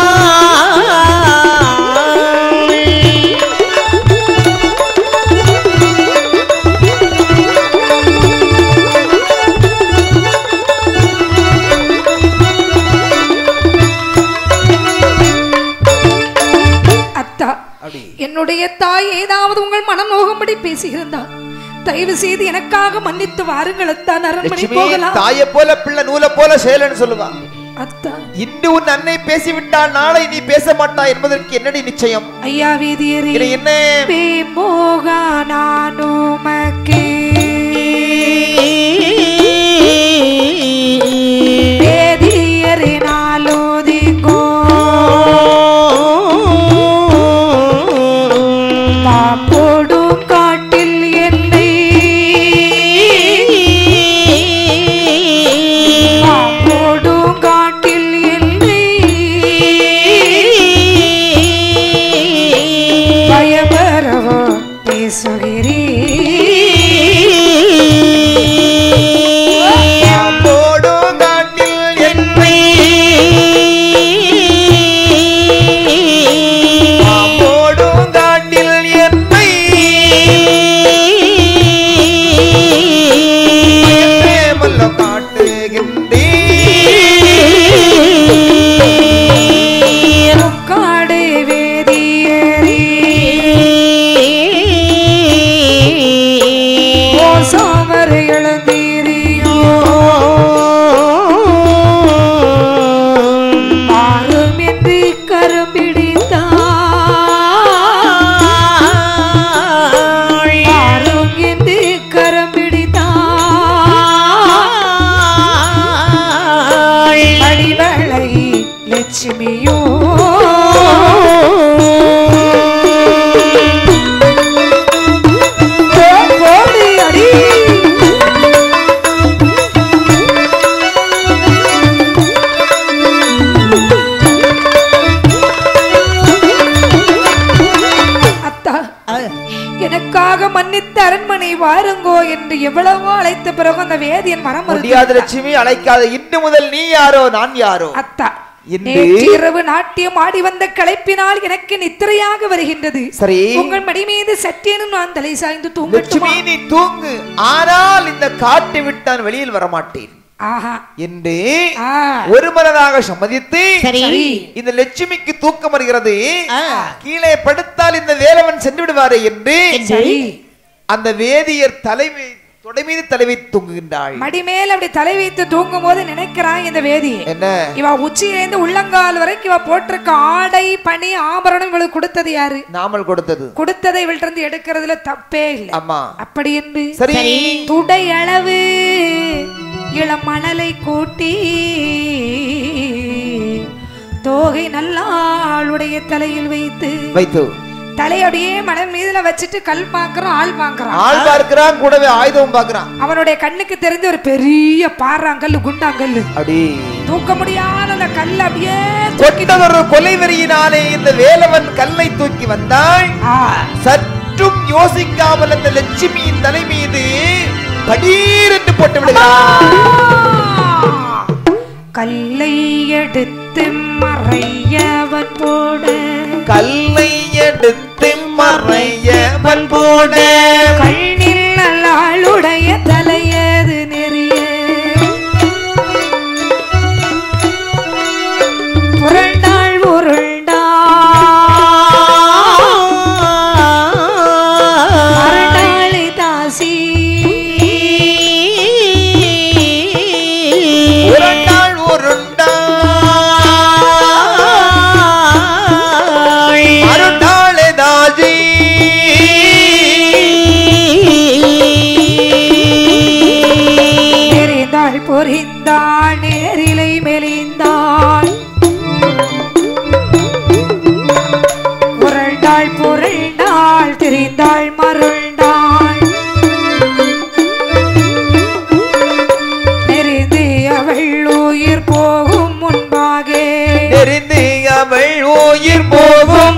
என்னுடைய தாய் ஏதாவது உங்கள் மனம் நோகும்படி பேசியிருந்தார் தயவு செய்து எனக்காக மன்னித்து வாருங்கள் அத்தா. அரண்மனை போகலாம். தாயை போல பிள்ளை நூலை போல செயலன்னு சொல்லுவாங்க அத்தா. இன்று உன் அன்னை பேசிவிட்டால் நாளை நீ பேச மாட்டாய் என்பதற்கு என்னடி நிச்சயம்? ஐயா வீதியரே என்ன போகா நானுமக்கே வேதியரே நாளோதிங்கோ போடும் காட்டில் என்னை போடும் காட்டில் என்னை பயமரவோ பேசுகிறீ போடும் காட்டில் என்னை போடும் காட்டில் என்னை காடு வேதியரே சோமர் எழுந்தீரியோ மாறும் என்று கரும்பிடித்தா மாறும் என்று கரும்பிடித்தா அடிவளை லட்சுமியோ எனக்காக மன்னித்த அரண்மனை வாருங்கோ என்று எவ்வளவோ அழைத்த பிறகு அந்த வேதியன் மனம் முடியாத லட்சுமி அழைக்காத. இன்று முதல் நீ யாரோ நான் யாரோ அத்தா. இரவு நாட்டியம் ஆடி வந்த களைப்பினால் எனக்கு நித்திரையாக வருகின்றது. சரி, உங்கள் மடி மீது சற்றேனும் நான் தலை சாய்ந்து தூங்கட்டுமா? நீ தூங்கு, ஆனால் இந்த காட்டை விட்டு நான் வெளியில் வரமாட்டேன் என்று ஒரு மனதாக சம்மதித்து இந்த லட்சுமிக்கு தூக்கம் வருகிறது, கீழே படுத்தால் இந்த வேலவன் சென்று விடுவாரே என்று அந்த வேதியர் தலைமை தொடை மீது தலை வைத்து தூங்குகின்றாள். மடி மேல் அப்படி தலை வைத்து தூங்கும் போது நினைக்கிறான் இந்த வேதி என்ன இவ உச்சியிலிருந்து உள்ளங்கால் வரைக்கும் இவ போட்டிருக்க ஆடை பணி ஆபரணம் இவளுக்கு கொடுத்தது யாரு? நாமல் கொடுத்தது. கொடுத்ததை இவள்கிட்ட இருந்து எடுக்கிறதுல தப்பே இல்லை. ஆமா, அப்படி என்று சரி துடை அளவு இளம் மணலை கூட்டி தோகை நல்லாளுடைய தலையில் வைத்து வைத்து தலையோடையே மணல் மீதுல வச்சுட்டு கல் பாக்குறான், ஆள் பாக்குறான், ஆள் பார்க்கிறான், கூடவே ஆயுதம் பாக்குறான். அவனுடைய கண்ணுக்கு தெரிஞ்ச ஒரு பெரிய பாறாங்கல்லு குண்டாங்கல்லு அப்படி தூக்க முடியாத அந்த கல் அப்படியே கொட்டதொரு கொலை வெறியினாலே இந்த வேலவன் கல்லை தூக்கி வந்தாள். சற்றும் யோசிக்காமல் அந்த லட்சுமியின் தலை மீது படீர் என்று போட்டு விடுகிறான். கல்லை எடுத்து மறையவன் போட கல்லை எடுத்து மறையவன் போட கண்ணில் நல்லாளுடைய தலையது நெறிய புரண்டாள் உருண்டா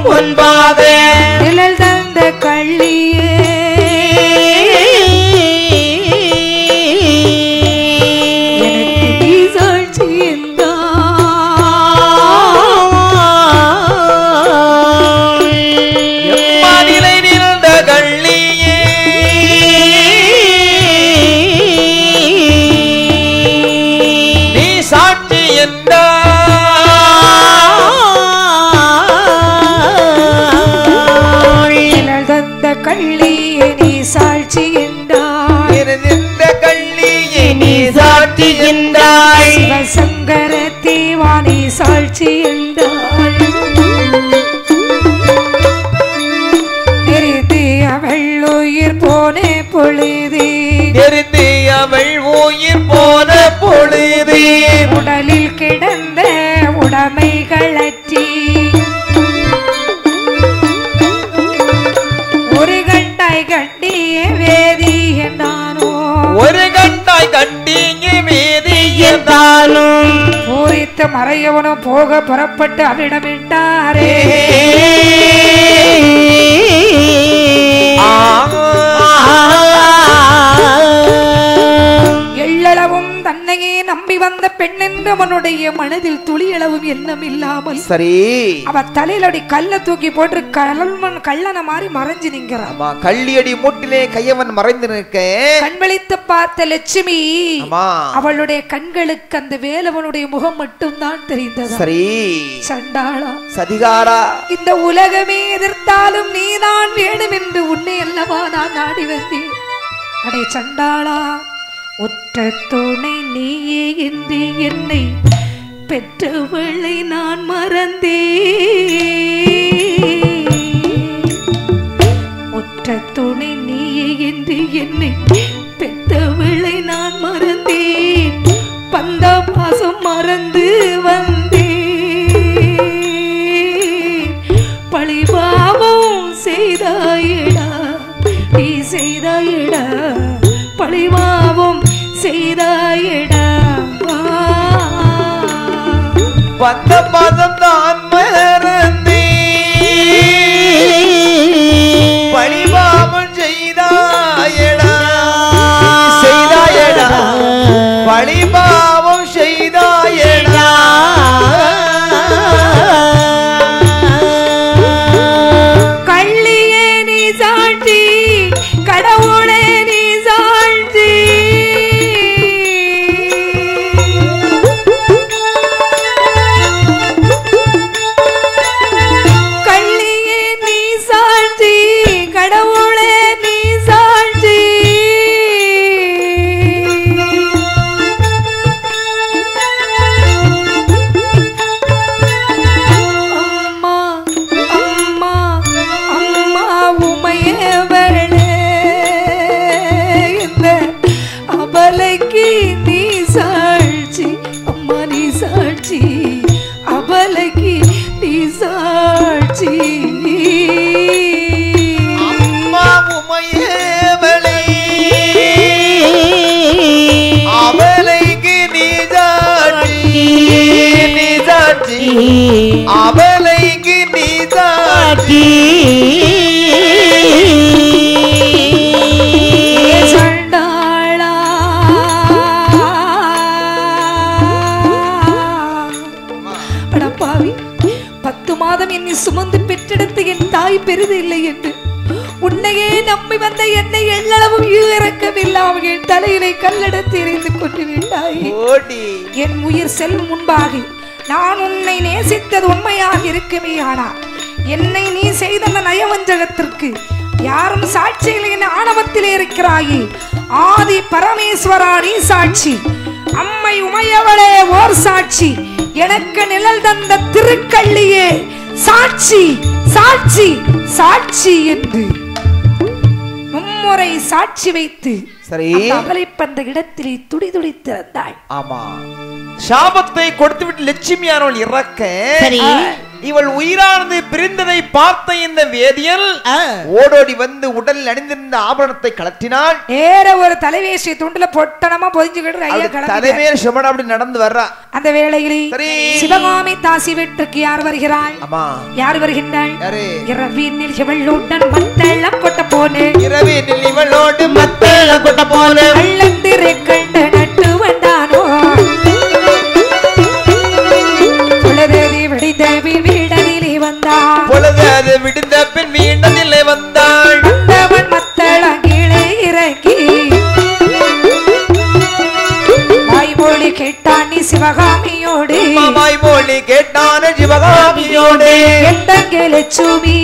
முன்பாக நிழல் தந்த கள்ளியே எனக்கு நீ சாட்சி எம்மாதிலை நிறந்த கள்ளியே நீ சாட்சி நிழல் தந்த கள்ளியே நீ சாட்சி நின்ற கள்ளியே நீ சாட்சி என்றாய் சிவசங்கர தேவா நீ சாட்சி என்றாய் நெறித்து அவள் உயிர் போன பொழுது நெறித்து அவள் உயிர் போன பொழுது உடலில் கிடந்த உடைமைகளற்றி ஒரு கண்டாய் கட்டிய வேதி என்றானோ ஒரு கண்டாய் கட்டிய வேதி என்றாலும் பூரித்த மறையவனும் போக புறப்பட்டு அவிடமிட்டாரே எள்ளளவும் தன்னையே நம்பி வந்த பெண் என்றவனுடைய மனதில் துளியளவும் எண்ணம் இல்லாமல் சரி அவ தலையிலடி கல்ல தூக்கி போட்டு கல்லன் கள்ளன மாதிரி மறைஞ்சு நிற்கிறான். கள்ளியடி மூட்டிலே கையவன் மறைந்து நிற்க கண் விழித்து பார்த்த லட்சுமி அவளுடைய கண்களுக்கு அந்த வேலவனுடைய முகம் மட்டும்தான் தெரிந்தது. சரி சண்டாளா சதிகாரா இந்த உலகமே எதிர்த்தாலும் நீதான் வேணும் என்று உன்னை அல்லவா நான் நாடி வந்தேன். அடே சண்டாளா ஒற்ற துணை நீயே என்று என்னை பெற்றவளை நான் மறந்தே ஒற்ற துணை நீயே என்று என்னை பெற்றவளை நான் மறந்தேன் பந்த பாசம் மறந்து வந்தேன் பழிபாவம் செய்தாயடா நீ செய்தாயடா பழிபாவம் செய்தாயடா வந்த பதம் தான் மறந்தே பழிபாவம் செய்தாயடா செய்தாயடா பழிபாவம் செய்தாயடா கள்ளியே நீ சாட்சி கடவுளே நீ சாட்சி கள்ளியே நீ சாட்சி கடவுளே நீ சாட்சி அம்மா அம்மா அம்மா உமையவளே இந்த அபலைக்கு நீ சாட்சி அம்மா நீ சாட்சி அபலைக்கு நீ சாட்சி அம்மா உமையவளே அவளைக்கு நீ சாட்சி நீ சாட்சி அவளைக்கு நீ சாட்சி சண்டாளா அடப்பாவி பத்து மாதம் என்னை சுமந்து பெற்றெடுத்து என் தாய் பெரிது இல்லை என்று உன்னையே நம்பி வந்த என்னை எள்ளளவும் இறக்கவில்லாமல் என் தலையிலே கல்லெடுத்து எறிந்து கொண்டு விட்டாய். என் உயிர் செல்லும் முன்பாக நான் உன்னை நேசித்தது உண்மையாக இருக்குமே, ஆனால் என்னை நீ செய்த நயவஞ்சகத்திற்கு யாரும் சாட்சியில் என் ஆணவத்திலே இருக்கிறாயே. ஆதி பரமேஸ்வரா நீ சாட்சி, அம்மை உமையவளே ஓர் சாட்சி, எனக்கு நிழல் தந்த திருக்கள்ளியே சாட்சி சாட்சி சாட்சி என்று மும்முறை சாட்சி வைத்து சரி அவளை பந்த இடத்திலே துடி துடித்திருந்தாள். ஆமா, சாபத்தை கொடுத்து விட்டு லட்சுமியானவள் இறக்க இவள் உயிரானது பிரிந்ததை பார்த்த இந்த வேதியல் ஓடோடி வந்து உடல் அணிந்திருந்த ஆபரணத்தை கலட்டினாள். நேர ஒரு தலைவேசி துண்டுல பொட்டனமா பொதிஞ்சுக்கிட்டு தலைமையில் சுமன் அப்படி நடந்து வர்றா. அந்த வேளையிலே சிவகாமி தாசி வீட்டுக்கு யார் வருகிறாள்? யார் வருகின்றாள்? இரவினில் இவளுடன் மத்தளம் கொட்ட போனே இரவினில் இவளோடு மத்தளம் கொட்ட போனே அள்ளந்திரை கண்ட நட்டு வந்தானோ பொழுதேதி விடிந்த பின் வீடனிலே வந்தாள் பொழுதேதி விடிந்த பின் வீடனிலே வந்தாள் வந்தவன் மத்தளம் கீழே இறங்கி வாய்மொழி கேட்டான் நீ சிவகாமியோடு வாய்மொழி கேட்டான் சிவகாமியோடு எட்டங்கே லட்சுமி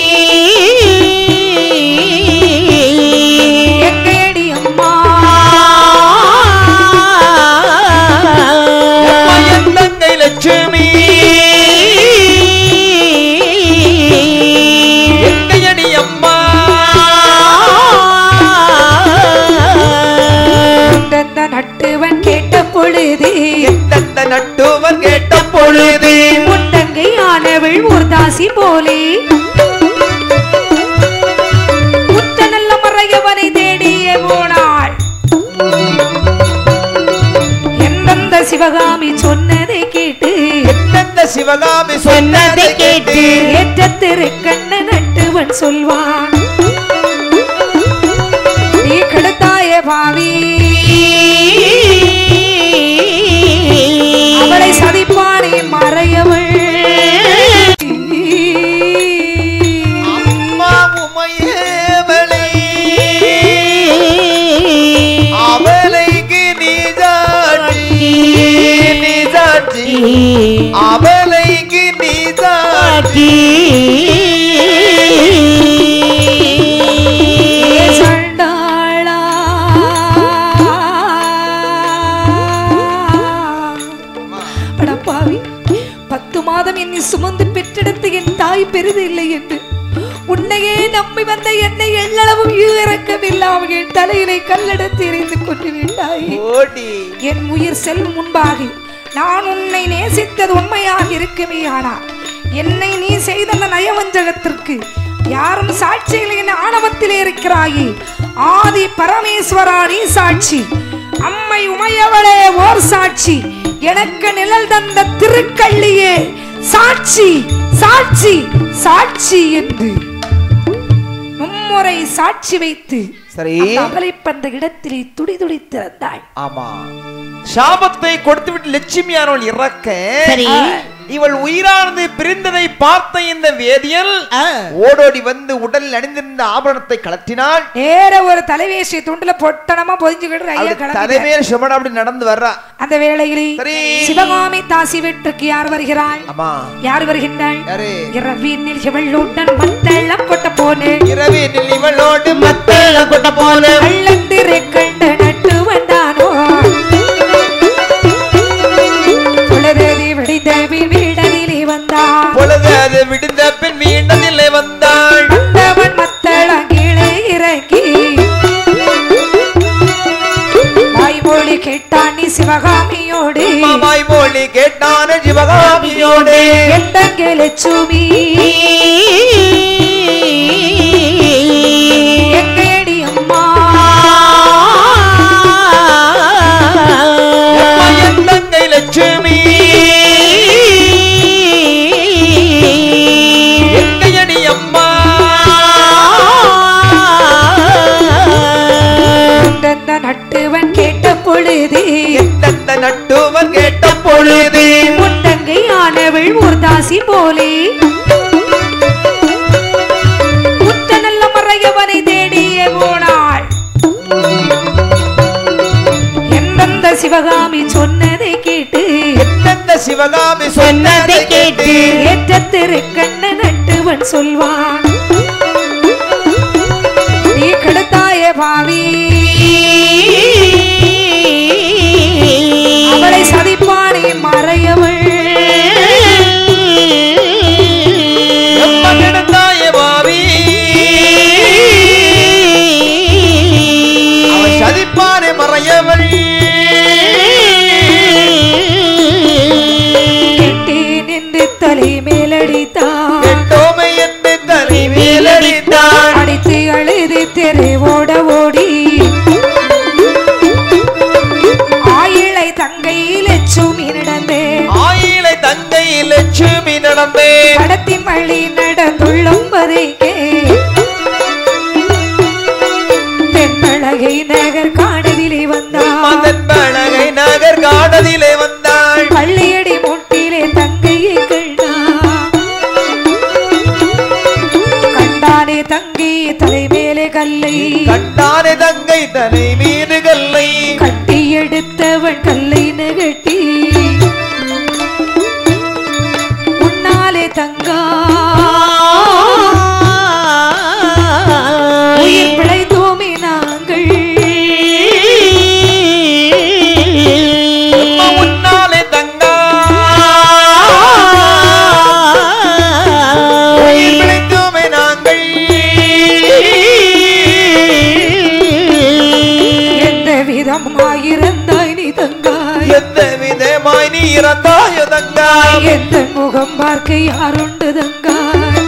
எங்கேடி அம்மா எந்தங்கை லட்சுமி எங்கையடி அம்மா எந்தெந்த நட்டுவன் கேட்ட பொழுது எந்தெந்த நட்டுவன் கேட்ட பொழுது முட்டங்கை ஆனவள் ஒரு தாசி போலே முத்த நல்ல மறையவனை தேடியே போனாள். எந்தெந்த சிவகாமி சொன்னதை கேட்டு எந்தெந்த சிவகாமி சொன்னதை கேட்டு ஏற்ற திருக்கண்ண நட்டுவன் சொல்வான் நீ கெடுத்தாயே பாவி அவளை சதிப்பானே மறையவள் அம்மா உமையேவளை அவளைக்கு நீதாட்டி நீதாட்டி அவளைக்கு நீதாட்டி சுமந்து பெற்றெடுத்து என் தாய் பெரிது இல்லை என்று உன்னையே நம்பி வந்த என்னை எள்ளளவும் இறக்கமில்லாமல் என் தலையிலே கல்லெடுத்து எறிந்து கொண்டு விட்டாய். என் உயிர் செல்லும் முன்பாக நான் உன்னை நேசித்தது உண்மையாக இருக்குமே, ஆனால் என்னை நீ செய்த அந்த நயவஞ்சகத்திற்கு யாரும் சாட்சியில் என் ஆணவத்திலே இருக்கிறாயே. ஆதி பரமேஸ்வரா நீ சாட்சி, அம்மை உமையவளே ஓர் சாட்சி, எனக்கு நிழல் தந்த திருக்கள்ளியே சாட்சி சாட்சி சாட்சி என்று மும்முறை சாட்சி வைத்து சரி அவளை பந்த இடத்திலே துடி துடித்திருந்தாள். ஆமா, சாபத்தை கொடுத்து விட்டு லட்சுமியானவள் இறக்க இவள் உயிரானது பிரிந்ததை பார்த்த இந்த வேதியல் ஓடோடி வந்து உடல் அணிந்திருந்த ஆபரணத்தை கலட்டினாள். நேர ஒரு தலைவேசி துண்டுல பொட்டனமா பொதிஞ்சுக்கிட்டு தலைமையில் சுமன் அப்படி நடந்து வர்றா. அந்த வேளையிலே சிவகாமி தாசி வீட்டுக்கு யார் வருகிறாள்? யார் வருகின்றாள்? இரவினில் இவளுடன் மத்தளம் கொட்ட போனே இரவினில் இவளோடு மத்தளம் கொட்ட போனே அள்ளந்திரை கண்ட நட்டு வந்தானோ பொழுதேதி விடிந்த பின் வீடனிலே வந்தாள் பொழுதேதி விடிந்த பின் வீடனிலே வந்தாள் வந்தவன் மத்தளம் கீழே இறங்கி வாய்மொழி கேட்டான் நீ சிவகாமியோடு வாய்மொழி கேட்டான் சிவகாமியோடு எட்டங்கே லட்சுமி எங்கேடி அம்மா எந்தங்கை லட்சுமி எங்கையடி அம்மா எந்தெந்த நட்டுவன் கேட்ட பொழுது எந்தெந்த நட்டுவன் கேட்ட பொழுது முட்டங்கை ஆனவள் ஒரு தாசி போலே முத்த நல்ல மறையவனை தேடியே போனாள். எந்தெந்த சிவகாமி சொன்னதை கேட்டு எந்தெந்த சிவகாமி சொன்னதை கேட்டு ஏற்ற திருக்கண்ண நட்டுவன் சொல்வான் நீ கெடுத்தாயே பாவி அவளை சதிப்பானே மறையவள் கெடுத்தாயே பாவி அவள் சதிப்பானே மறையவள் கெட்டி நின்று தலை மேலடி வருவதேக்கே தென்பழகை நகர் காணதிலே வந்தாள் தென்பழகை நகர் காணதிலே வந்தாள் பள்ளியடி முட்டிலே தங்கையை கண்டா கண்டானே தங்கை தலை மேலே கல்லை கண்டானே தங்கை தலை மீது கல்லை கட்டி எடுத்தவன் கல்லை நகட்டி உன்னாலே தங்கா உயிர் பிழைத்தோமே நாங்கள் உன்னாலே தங்கா உயிர் பிழைத்தோமே நாங்கள் எந்த விதமாயிருந்தாய் நீ தங்காய் எந்த விதமாய் நீ இறந்தாயோ தங்காய் எந்த முகம் பார்க்க யாருண்டு தங்காய்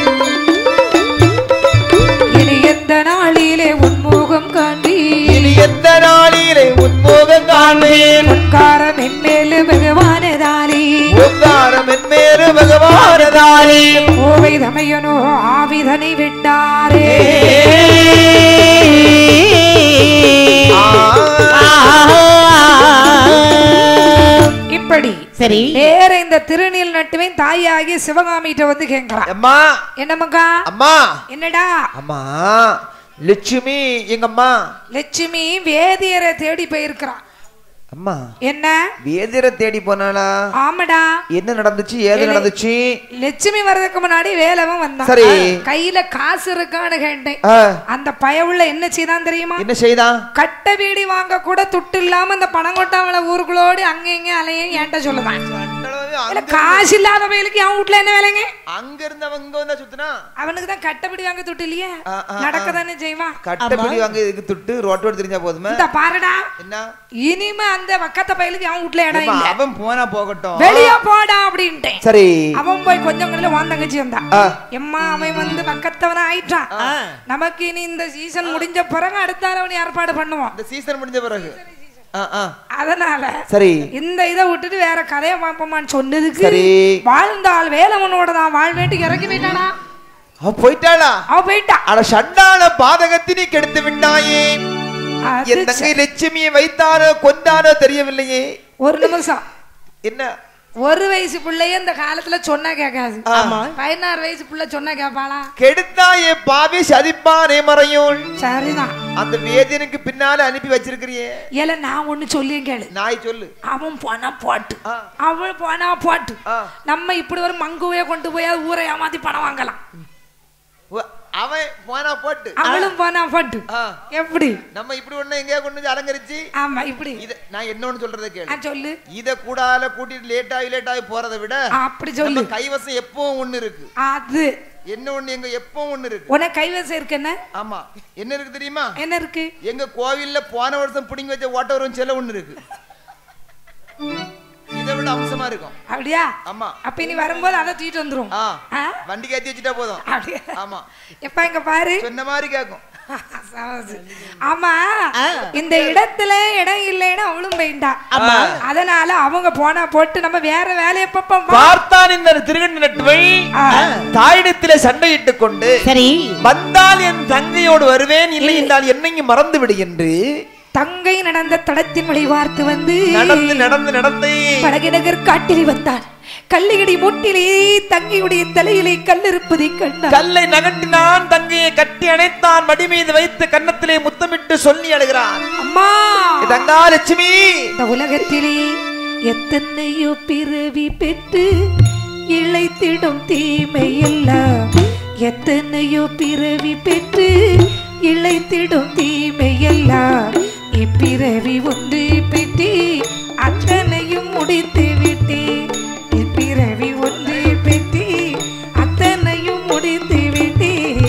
இனி எந்த நாளிலே உன்முகம் காண்பி இனி எந்த நாளிலே உன்முகம் காண்பேன் உன்காரம் என்மேலு பகவானதாலே உன்காரம் என்மேலு பகவானதாலே ஓவை தமையனோ ஆவிதனை விட்டாரே இப்படி சரி வேற இந்த திருநீல் நட்டுவே தாயாகி சிவகாமிட்ட வந்து கேட்கலாம் அம்மா என்னமக்கா அம்மா என்னடா அம்மா லட்சுமி எங்க அம்மா லட்சுமி வேதியரை தேடி போயிருக்கிறான் அம்மா என்ன வேதியரை தேடி போனாளா ஆமாடா என்ன நடந்துச்சு ஏது நடந்துச்சு லட்சுமி வர்றதுக்கு முன்னாடி வேலவன் வந்தான் சரி கையில காசு இருக்கான்னு கேட்டேன் அந்த பயவுள்ள என்ன செய்தான் தெரியுமா என்ன செய்தான் கட்ட வீடி வாங்க கூட துட்டு இல்லாம அந்த பணங்கொட்டாவள ஊருக்குள்ளோடு அங்க இங்க அலையும் என்கிட்ட சொல்லுதான் காசு இல்லாத வயலுக்கு அவன் வீட்டுல என்ன வேலைங்க அங்க இருந்தவங்க வந்தா சுத்தினா அவனுக்கு தான் கட்டப்படி வாங்க துட்டு இல்லையே நடக்கதானே செய்வான் கட்டப்படி வாங்க இதுக்கு துட்டு ரோட்டோடு தெரிஞ்சா போதுமே இந்த பாருடா என்ன இனிமே அந்த வக்கத்த பயலுக்கு அவன் வீட்டுல இடம் இல்ல அவன் போனா போகட்டும் வெளிய போடா அப்படின்ட்டேன் சரி அவன் போய் கொஞ்சம் கொஞ்சம் வான் தங்கச்சி வந்தான் எம்மா அவன் வந்து பக்கத்தவன ஆயிட்டான் நமக்கு இனி இந்த சீசன் முடிஞ்ச பிறகு அடுத்த அவன் ஏற்பாடு பண்ணுவான் இந்த சீசன் முடிஞ்ச பிறகு அதனால சரி இந்த இதை விட்டுட்டு வேற கதையை பார்ப்போமான்னு சொன்னதுக்கு வாழ்ந்தாள் வேலவனோட தான் வாழ்வேட்டுக்கு இறக்கி போயிட்டானா அவ போயிட்டாளா அவ போயிட்டா அட சண்டான பாதகத்தினை கெடுத்து விட்டாயே என் தங்கை லட்சுமியை வைத்தாரோ கொண்டாரோ தெரியவில்லையே ஒரு நிமிஷம் என்ன ஒரு வயசு பிள்ளைய இந்த காலத்துல சொன்னா கேட்காது பதினாறு வயசு பிள்ளை சொன்னா கேட்பாளா கெடுத்தாயே பாவி சதிப்பானே மறையும் சரிதான் அந்த வேதியனுக்கு பின்னால அனுப்பி வச்சிருக்கிறியே ஏல நான் ஒண்ணு சொல்லி கேளு நாய் சொல்லு அவன் போனா போட்டு அவள் போனா போட்டு நம்ம இப்படி ஒரு மங்குவைய கொண்டு போய் ஊரை ஏமாத்தி பணம் வாங்கலாம் அவன் போனா போட்டு அவளும் போனா போட்டு எப்படி நம்ம இப்படி ஒண்ணு எங்கேயா கொண்டு வந்து அலங்கரிச்சு ஆமா இப்படி நான் என்ன ஒண்ணு சொல்றதை கேளு சொல்லு இத கூடால கூட்டிட்டு லேட் ஆகி லேட் ஆகி போறதை விட அப்படி சொல்லு கைவசம் எப்பவும் ஒண்ணு இருக்கு அது என்ன ஒண்ணு எங்க எப்பவும் ஒண்ணு இருக்கு உனக்கு கைவசம் இருக்கு என்ன ஆமா என்ன இருக்கு தெரியுமா என்ன இருக்கு எங்க கோவில்ல போன வருஷம் புடிங்கி வச்ச ஓட்ட வரும் செல்ல ஒண்ணு இருக்கு இதை விட அம்சமா இருக்கும் அப்படியா ஆமா அப்ப நீ வரும்போது அதை தூக்கிட்டு வந்துரும் வண்டிக்கு ஏத்தி வச்சுட்டா போதும் அப்படியா ஆமா எப்ப இங்க பாரு சொன்ன மாதிரி கேக்கும் ஆமா இந்த இடத்துல இடம் இல்லைன்னு அவளும் போயிட்டா அதனால அவங்க போனா போட்டு நம்ம வேற வேலையை பார்ப்போம் பார்த்தான் இந்த திருகண் நட்டுவை தாயிடத்திலே சண்டையிட்டுக் கொண்டு சரி வந்தால் என் தங்கையோடு வருவேன் இல்லை என்றால் என்னையும் மறந்து விடு என்று தங்கை நடந்த தடத்தின் வழி வார்த்து வந்து நடந்து நடந்து நடந்து படகிநகர் காட்டில் வந்தார் கல்லியடி மூட்டிலே தங்கையுடைய தலையிலே கல் இருப்பதை கண்டார் கல்லை நகட்டினான் தங்கையை கட்டி அணைத்தான் மடி மீது வைத்து கன்னத்திலே முத்தமிட்டு சொல்லி அழுகிறான் அம்மா தங்கா லட்சுமி இந்த உலகத்திலே எத்தனையோ பிறவி பெற்று இழைத்திடும் தீமை எல்லாம் எத்தனையோ பிறவி பெற்று இழைத்திடும் தீமை எல்லாம் இப்பிறவி ஒன்று பெற்றி அத்தனையும் முடித்து விட்டேன் இப்பிறவி ஒன்று பெற்றி அத்தனையும் முடித்து விட்டேன்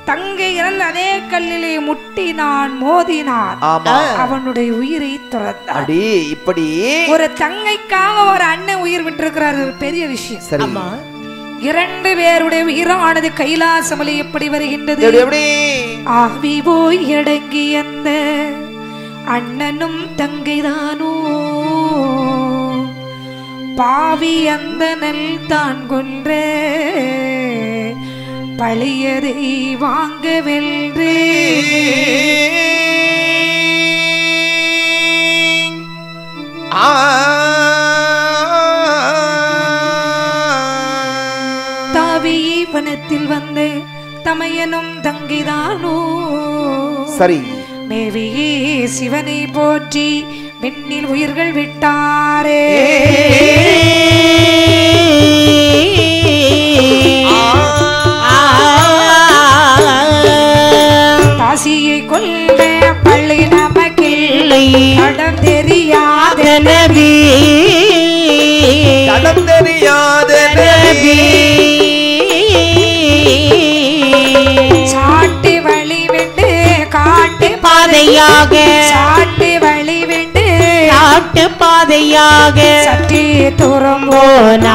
தங்கை இறந்த அதே கல்லிலே முட்டினான் மோதினான் அவனுடைய உயிரை துறந்தான். இப்படி ஒரு தங்கைக்காக ஒரு அண்ணன் உயிர் விட்டிருக்கிறார், ஒரு பெரிய விஷயம். இரண்டு பேருடைய உயிரானது கைலாசமலை எப்படி வருகின்றது? ஆவி போய் அடங்கி அந்த அண்ணனும் தங்கைதானோ பாவி அந்த நல் தான் கொன்ற பழியதை வாங்க வென்றே தாவீவனத்தில் வந்து தமையனும் தங்கிதானோ சரி மேவியே சிவனை போற்றி விண்ணில் உயிர்கள் விட்டாரே காசியை கொல்ல பள்ளி நமக்கில்லை தடம் தெரியாத நபி தடம் தெரியாத நபி சாட்டு வழி விட்டு காட்டு பாதையாக சாட்டு வழி விட்டு காட்டு பாதையாக சற்றே தூரம் போனா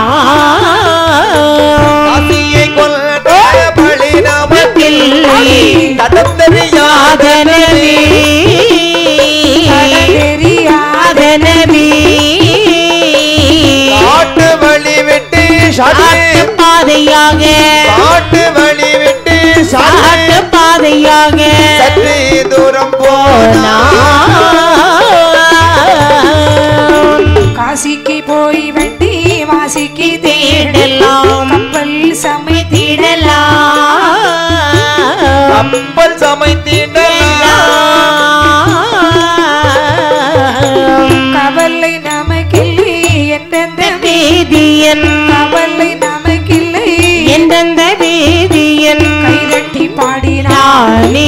காசியை கொல்ல பள்ளி நமக்கில்லை தடம் தெரியாத நபி தடம் தெரியாத நபி காட்டு வழி விட்டு சாட்டு பாதையாக காட்டு வழி விட்டு சாட்டு பாதையாக சற்றே தூரம் போனா காசிக்கு போய் வண்டி வாசிக்கு தேடலாம் கப்பல் சமைத்திடலாம் கப்பல் சமைத்திடலாம் கவலை நமக்கில்லை எந்தெந்த வேதியன் கவலை நமக்கில்லை எந்தெந்த வேதியன் கைதட்டி பாடினானே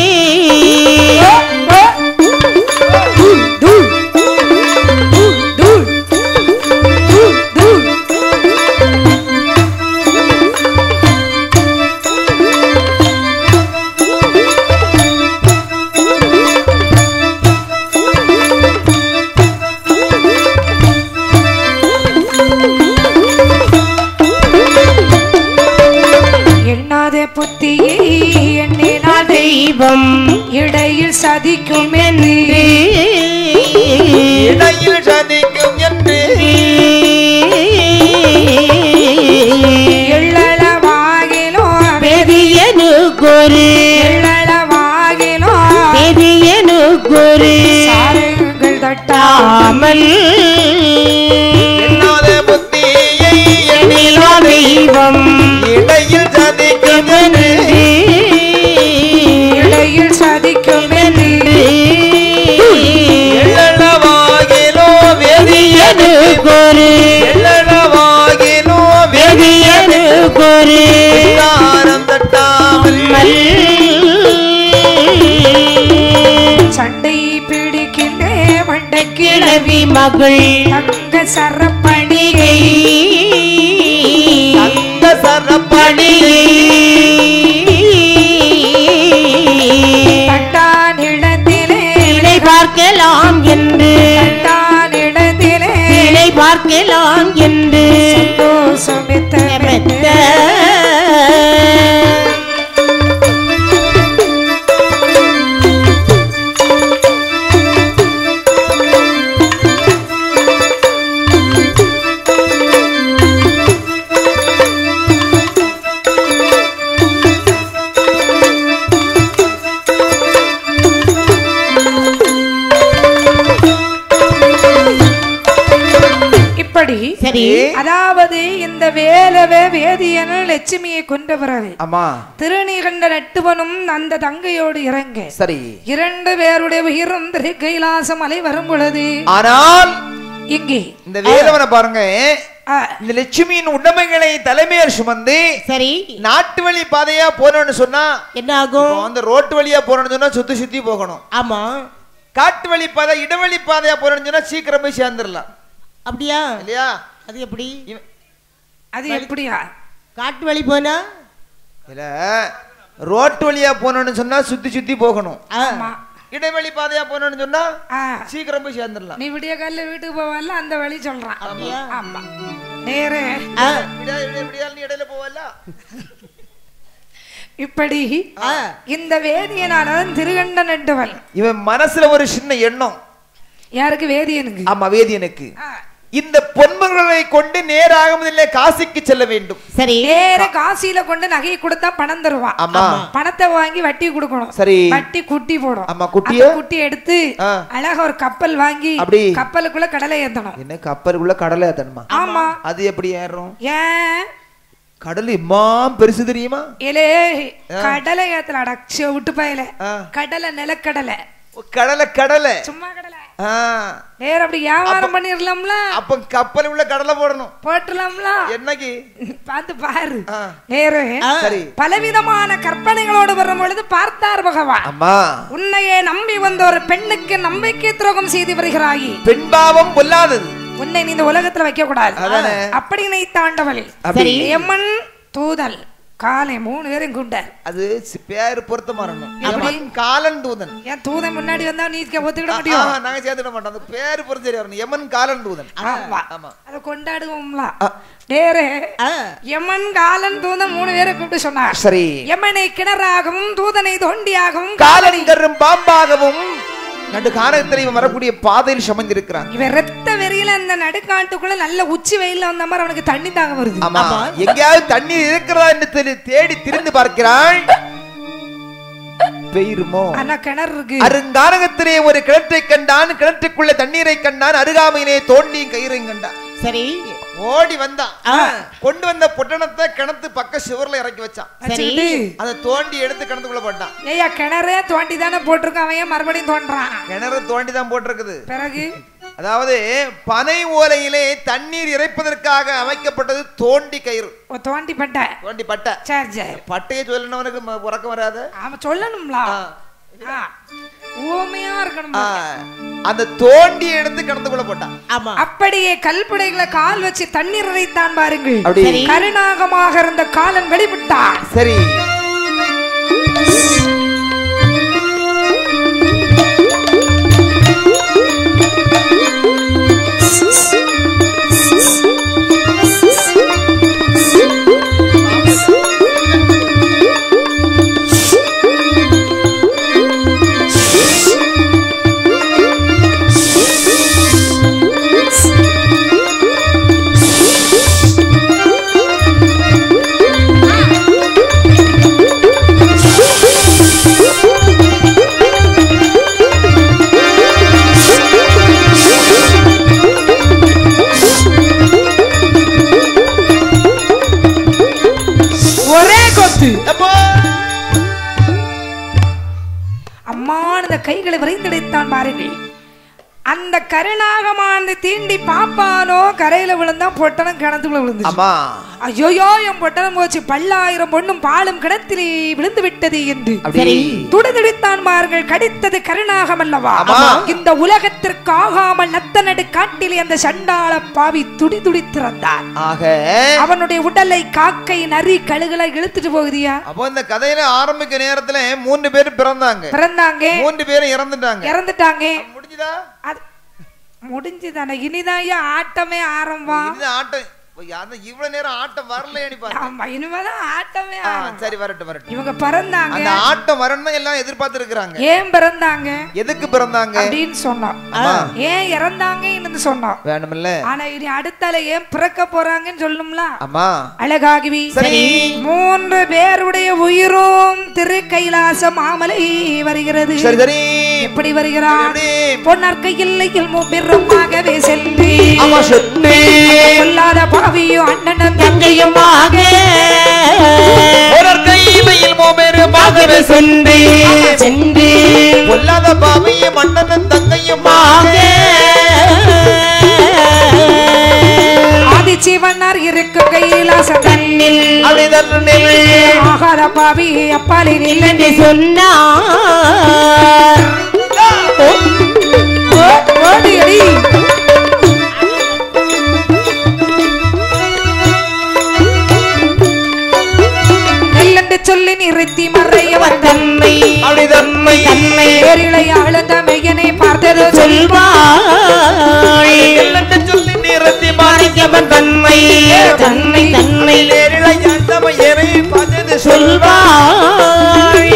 புத்தியை எண்ணினால் தெய்வம் இடையில் சதிக்கும் என்று இடையில் சதிக்கும் என்று எள்ளளவாகிலோ வேதியனு குரு எள்ளளவாகிலோ வேதியனு குரு சாருங்கள் தட்டாமல் எண்ணாத புத்தியை எண்ணினால் தெய்வம் இடையில் சதிக்கும் என்று இடையில் சதிக்கும் என்று எள்ளளவாகிலோ வேதியனு குரு எள்ளளவாகிலோ வேதியனு குரு தாரம் தட்டாமல் சண்டை பிடிக்கின்ற வண்டக்கிழவி மகள் தங்க சரப்பணிகை தங்க சரப்பணிகை தட்டானிடத்திலே இணை பார்க்கலாம் என்று தட்டானிடத்திலே இணை பார்க்கலாம் என்று சந்தோஷமித்த மெத்த சரி அதாவது இந்த வேலவே வேதியனும் லட்சுமியை கொண்ட பிறகு திருநீகண்ட நட்டுவனும் அந்த தங்கையோடு இறங்க சரி இரண்டு பேருடைய உயிரும் திரு கைலாசம் அலை வரும் பொழுது ஆனால் இங்கே இந்த வேலவனை பாருங்க இந்த லட்சுமியின் உடைமைகளை தலைமையர் சுமந்து சரி நாட்டு வழி பாதையா போறோம்னு சொன்னா என்ன ஆகும்? அந்த ரோட்டு வழியா போறோம்னு சொன்னா சுத்தி சுத்தி போகணும். ஆமா. காட்டு வழி பாதை இடவழி பாதையா போறோம்னு சொன்னா சீக்கிரம் போய் சேர்ந்துடலாம். அப்படியா? இல்லையா? அது எப்படி? அது எப்படியா? காட்டு வழி போனா இல்ல ரோட்டு வழியா போனோம்னு சொன்னா சுத்தி சுத்தி போகணும். இடைவெளி பாதையா போனோம்னு சொன்னா சீக்கிரம் போய் சேர்ந்துடலாம். நீ விடிய காலையில வீட்டுக்கு போவல அந்த வழி சொல்றான். ஆமா நேரே இடையில போவல. இப்படி இந்த வேதியனானவன் திருகண்டன் என்றவன். இவன் மனசுல ஒரு சின்ன எண்ணம். யாருக்கு? வேதியனுக்கு. ஆமா வேதியனுக்கு. இந்த பொன்மகளை கொண்டு நேராக முதல்ல காசிக்கு செல்ல வேண்டும். சரி. நேர காசியில கொண்டு நகையை கொடுத்தா பணம் தருவான். ஆமா. பணத்தை வாங்கி வட்டி கொடுக்கணும். சரி. வட்டி குட்டி போடும். ஆமா. குட்டிய குட்டி எடுத்து அழகா ஒரு கப்பல் வாங்கி கப்பலுக்குள்ள கடலை ஏத்தணும். என்ன கப்பலுக்குள்ள கடலை ஏத்தணுமா? ஆமா. அது எப்படி ஏறும்? ஏன் கடல் இம்மா பெருசு தெரியுமா? ஏலே கடலை ஏத்தல அடச்சு விட்டு போயல. கடலை நிலக்கடலை. கடலை கடலை சும்மா கடலை. நேர அப்படி வியாபாரம் பண்ணிரலாம்ல. அப்ப கப்பல் உள்ள கடலை போடணும். போட்டுலாம்ல. என்னைக்கு பார்த்து பாரு. நேரு பலவிதமான கற்பனைகளோடு வரும் பொழுது பார்த்தார் பகவான். அம்மா உன்னையே நம்பி வந்த ஒரு பெண்ணுக்கு நம்பிக்கை துரோகம் செய்து வருகிறாய். பெண் பாவம் பொல்லாதது. உன்னை நீ இந்த உலகத்துல வைக்க கூடாது. அப்படி நினைத்தாண்டவள். எம்மன் தூதல் காலை மூணு பேரும் கூண்டார். அது பேரு பொறுத்த மாறணும். காலன் தூதன். ஏன் தூதன் முன்னாடி வந்தா நீ ஒத்துக்கிட முடியும்? நாங்க சேர்த்துட மாட்டோம். அந்த பேரு பொறுத்து சரி வரணும். எமன் காலன் தூதன். ஆமா அதை கொண்டாடுவோம்ல. நேரே எமன் காலன் தூதன் மூணு பேரை கூப்பிட்டு சொன்னார். சரி. எமனை கிணறாகவும் தூதனை தோண்டியாகவும் காலன் கரும் பாம்பாகவும் நடு காலத்தில் வரக்கூடிய பாதையில் சமந்திருக்கிறான். இவன் ரத்த வெறியில அந்த நடுக்காட்டுக்குள்ள நல்ல உச்சி வெயில வந்த மாதிரி அவனுக்கு தண்ணி தாங்க வருது. ஆமா. எங்கேயாவது தண்ணி இருக்கிறதா என்று தேடி திரிந்து பார்க்கிறான். பெயருமோ ஆனா கிணறு இருக்கு. அருங்கானகத்திலே ஒரு கிணற்றை கண்டான். கிணற்றுக்குள்ள தண்ணீரை கண்டான். அருகாமையிலே தோண்டி கயிறையும் கண்டான். சரி. ஓடி வந்தான். கொண்டு வந்த பொட்டணத்தை கிணத்து பக்க சுவர்ல இறக்கி வச்சான். அதை தோண்டி எடுத்து கிணத்துக்குள்ள போட்டான். ஏயா கிணறே தோண்டி தானே போட்டிருக்கான். அவன் மறுபடியும் தோன்றான். கிணறு தோண்டி தான் போட்டிருக்குது. பிறகு அதாவது பனை ஓலையிலே தண்ணீர் இறைப்பதற்காக அமைக்கப்பட்டது தோண்டி கயிறு. தோண்டி பட்டை. தோண்டி பட்டை. சரி சரி. பட்டையை சொல்லணும்னு உறக்கம் வராது. ஆமா சொல்லணும்ல. ஊமையா இருக்கணும். அந்த தோண்டி எடுத்து கிணத்துக்குள்ள போட்டான். ஆமா. அப்படியே கல்புடைகளை கால் வச்சு தண்ணீர் இறைத்தான் பாருங்கள். கருணாகமாக இருந்த காலன் வெளிப்பட்டான். சரி. அம்மான கைகளை விரைந்தடைத்தான் பாருங்கள். அந்த கருணாகமான தீண்டி பாப்பானோ கரையில விழுந்தா பொட்டணம் கிணத்துக்குள்ள விழுந்து. ஐயோயோ என் பொட்டணம் போச்சு, பல்லாயிரம் பொண்ணும் பாலும் கிணத்திலே விழுந்து விட்டது என்று துடிதுடித்தான் பாருங்கள். கடித்தது கருணாகம் அல்லவா? இந்த உலகத்திற்கு ஆகாமல் நத்த நடு காட்டிலே அந்த சண்டாள பாவி துடி துடித்திருந்தான். அவனுடைய உடலை காக்கை நரி கழுகுல இழுத்துட்டு போகுதியா? அப்போ இந்த கதையில ஆரம்பிக்க நேரத்துல மூன்று பேர் பிறந்தாங்க பிறந்தாங்க மூன்று பேரும் இறந்துட்டாங்க இறந்துட்டாங்க முடிஞ்சுதா? முடிஞ்சுதானே? இனிதான் ஆட்டமே ஆரம்பம். ஆட்டம் இவ்வளவு நேரம் ஆட்டம் வரல. இனிமேதான் ஆட்டமே. சரி வரட்டும் வரட்டும். இவங்க பிறந்தாங்க. அந்த ஆட்டம் வரணும் எல்லாம் எதிர்பார்த்து இருக்கிறாங்க. ஏன் பிறந்தாங்க, எதுக்கு பிறந்தாங்க அப்படின்னு சொன்னோம். ஏன் இறந்தாங்க சொன்னோம் வேணுமில்ல. ஆனா இனி அடுத்தால ஏன் பிறக்க போறாங்கன்னு சொல்லணும்ல. ஆமா அழகாகவி. மூன்று பேருடைய உயிரும் திரு கைலாச மாமலை வருகிறது. எப்படி வருகிறான்? பொன்னார் கையில் முப்பிரமாகவே சென்று கொல்லாத பாவியோ அண்ணனும் தங்கையுமாக ஒரு கையில் முப்பிரமாகவே சென்று சென்று கொல்லாத பாவியும் அண்ணனும் தங்கையுமாக ஆதிசிவனார் இருக்கும் கைலாச தன்னில் ஆகாத பாவி அப்பாலில் இல்லைன்னு சொன்னார். சொல்லி நிறுத்தி மறையவர் தன்மை அப்படி தன்மை தன்மை ஏரிலை ஆழ்ந்த மெய்யனை பார்த்தது சொல்வாய் சொல்லி நிறுத்தி மறையவர் தன்மை தன்மை தன்மை ஏரிலை ஆழ்ந்த மெய்யனை பார்த்தது சொல்வாய்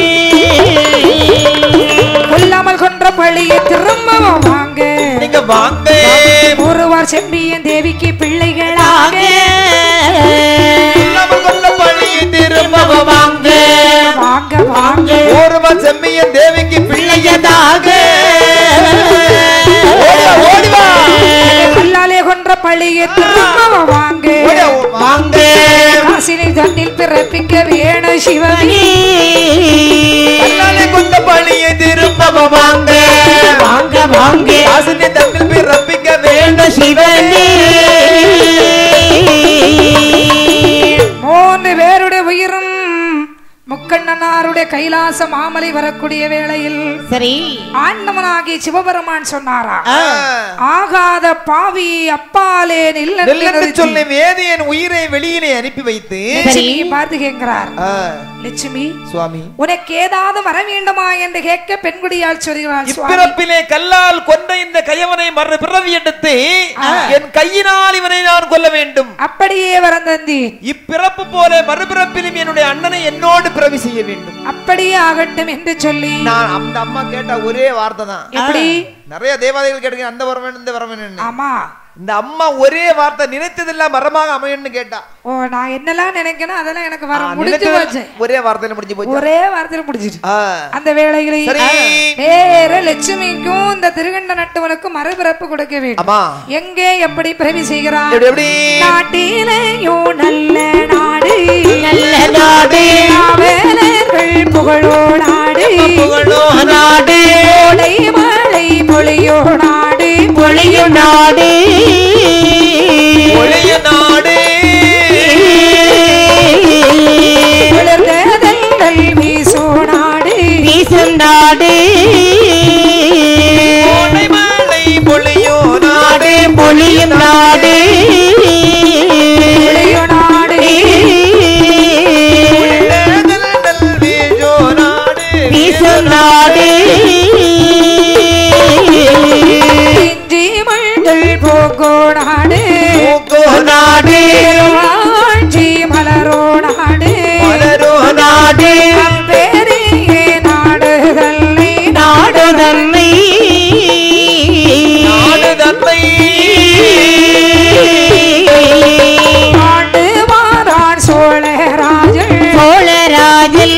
கொல்லாமல் கொன்ற பழியை திரும்ப வாங்க நீங்க வாங்க ஒருவார் செம்பியன் தேவிக்கு பிள்ளைகளாக கொல்லாமல் கொன்ற பழியை திரும்ப வாங்க வாங்க வாங்க ஒருவார் செம்பியன் தேவிக்கு பிள்ளையதாக ஓடிவா கல்லாலே கொன்ற பழியை திரும்ப வாங்க வாங்க காசினை தன்னில் பிறப்பிக்க வேணும் சிவனே கல்லாலே கொன்ற பழியை திரும்ப வாங்க வாங்க வாங்க காசினை தன்னில் பிறப்பிக்க வேணும் சிவனே மூன்று பேருடைய உயிரும் முக்கண்ணனாருடைய கைலாச மாமலை வரக்கூடிய வேளையில் சரி ஆண்டவனாகிய சிவபெருமான் சொன்னாரா ஆகாத பாவி அப்பாலே நில்லென்று சொல்லி வேதியன் உயிரை வெளியிலே அனுப்பி வைத்து பார்த்து கேட்கிறார் லட்சுமி சுவாமி உனக்கு ஏதாவது வர வேண்டுமா என்று கேட்க பெண்குடியால் சொல்கிறார் இப்பிறப்பிலே கல்லால் கொண்ட இந்த கையவனை மறு பிறவி எடுத்து என் கையினால் இவனை நான் கொல்ல வேண்டும் அப்படியே வரந்தந்தேன் இப்பிறப்பு போல மறுபிறப்பிலும் என்னுடைய அண்ணனை என்னோடு பிறவி செய்ய வேண்டும் அப்படியே ஆகட்டும் என்று சொல்லி நான் அந்த அம்மா கேட்ட ஒரே வார்த்தை தான் எப்படி நிறைய தேவாதைகள் கேட்க அந்த வர வேண்டும் இந்த வர வேண்டும் ஆமா இந்த அம்மா ஒரே வார்த்தை நினைத்ததெல்லாம் மரமாக அமையன்னு கேட்டா ஓ நான் என்னெல்லாம் நினைக்கணும் அதெல்லாம் எனக்கு வர முடிஞ்சு போச்சு ஒரே வார்த்தையில முடிஞ்சு போச்சு ஒரே வார்த்தையில முடிஞ்சிட்டு அந்த வேளையிலே வேற லட்சுமிக்கும் இந்த திருகண்ட நட்டுவனுக்கும் மறுபிறப்பு கொடுக்க வேண்டும் எங்கே எப்படி பிறவி செய்கிறான் நாட்டிலேயோ நல்ல நாடு நல்ல நாடு வேலர்கள் புகழோ நாடு புகழோ நாடு கோடை மழை பொழியோ நாடு பொழியோ நாடு பொழியோ நாடு குளிர்ந்ததென்றல் வீசோ நாடு வீசும் நாடு கோடை மழை பொழியோ நாடு பொழியும் நாடு பொழியோ நாடு வீசும் நாடு இஞ்சி மஞ்சள் போகோ நாடு நாடு ஆட்சி மலரோ நாடு மலரோ நாடு பெரிய நாடு தன்னை நாடு தன்னை நாடு தன்னை ஆண்டு மாறான் சோழராஜன் சோழராஜன்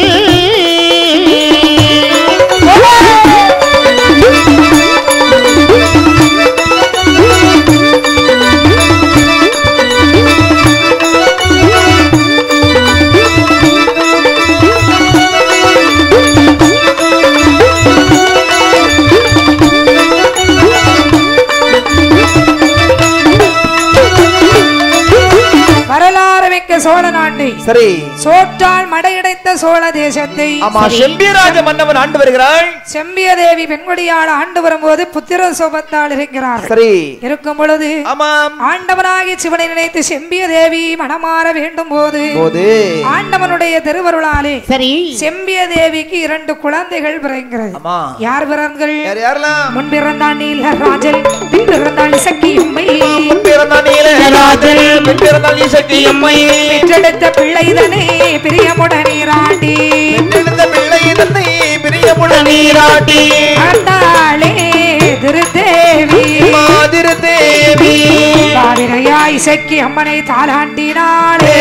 வரலாறு மிக்க சோழ நாட்டை சரி சோற்றால் மடையடைத்த சோழ தேசத்தை செம்பியராஜ மன்னவன் ஆண்டு வருகிறாள் செம்பிய தேவி பெண்கொடியால் ஆண்டு வரும்போது புத்திர சோபத்தால் இருக்கிறார் சரி இருக்கும் பொழுது ஆமாம் ஆண்டவனாகி சிவனை நினைத்து செம்பிய தேவி மனமாற வேண்டும் போது போது ஆண்டவனுடைய திருவருளாலே சரி செம்பிய தேவிக்கு இரண்டு குழந்தைகள் பிறக்கிறது ஆமா யார் பிறங்கள் யார் யாரெல்லாம் முன் பிறந்தான் நீலராஜன் பின் பிறந்தான் சக்கியம்மை முன் பிறந்தான் நீலராஜன் பின் பிறந்தான் சக்கியம்மை பெற்றெடுத்த பிள்ளைதனே பிரியமுடன் நீராட்டி பெற்றெடுத்த பிள்ளைதனே பிரியமுடன் நீராட்டி ஆண்டாளே திருதேவி திருதேவி காவிரையாய் சக்கி அம்மனை தாளாண்டினாளே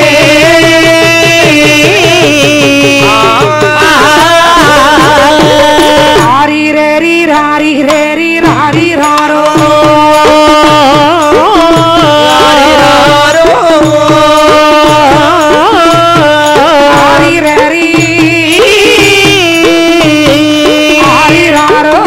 ஆரிரேரி ராரிரேரி ராரிராரோ ஆரிரேரி ஆரிராரோ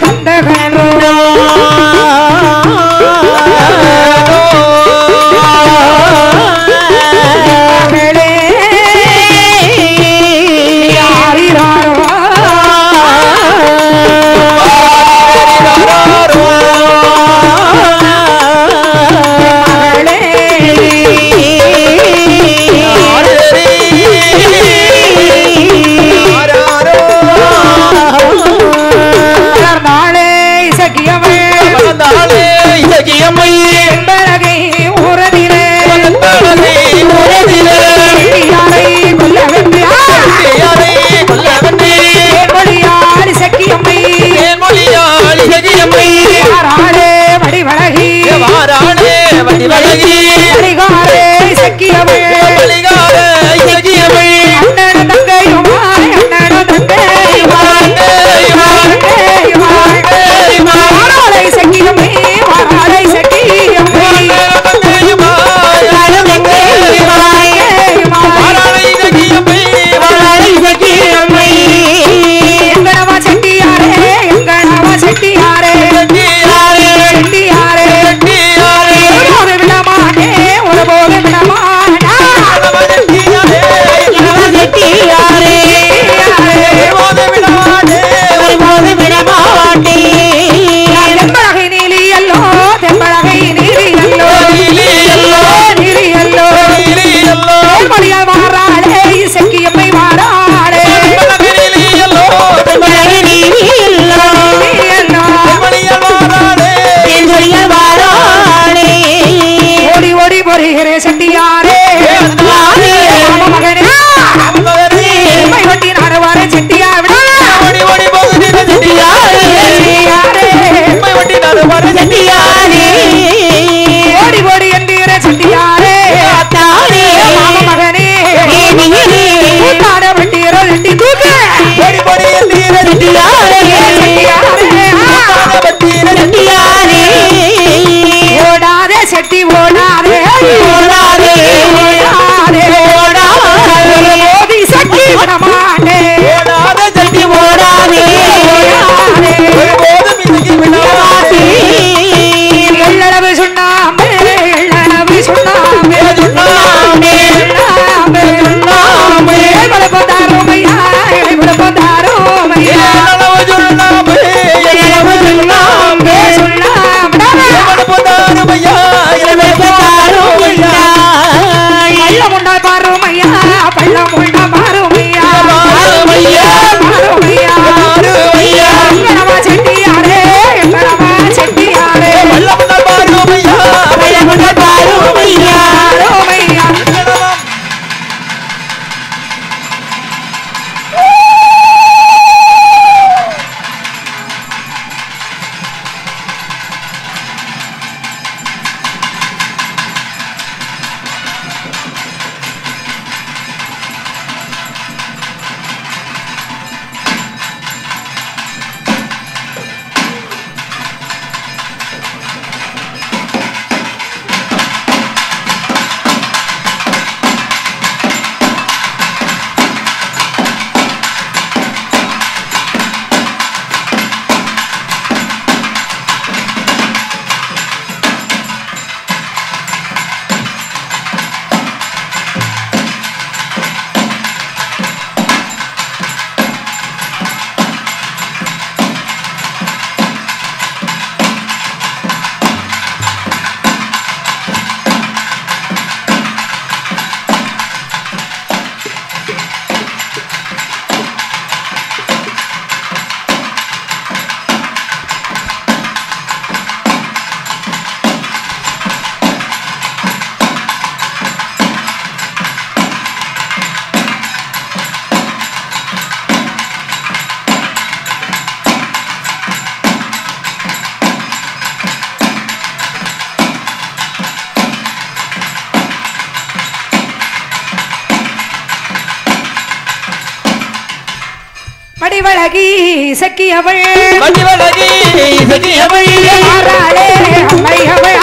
மடிவழகி சக்கியவள் மடிவழகி சக்கியவள் ஆராளே அம்மை அவள்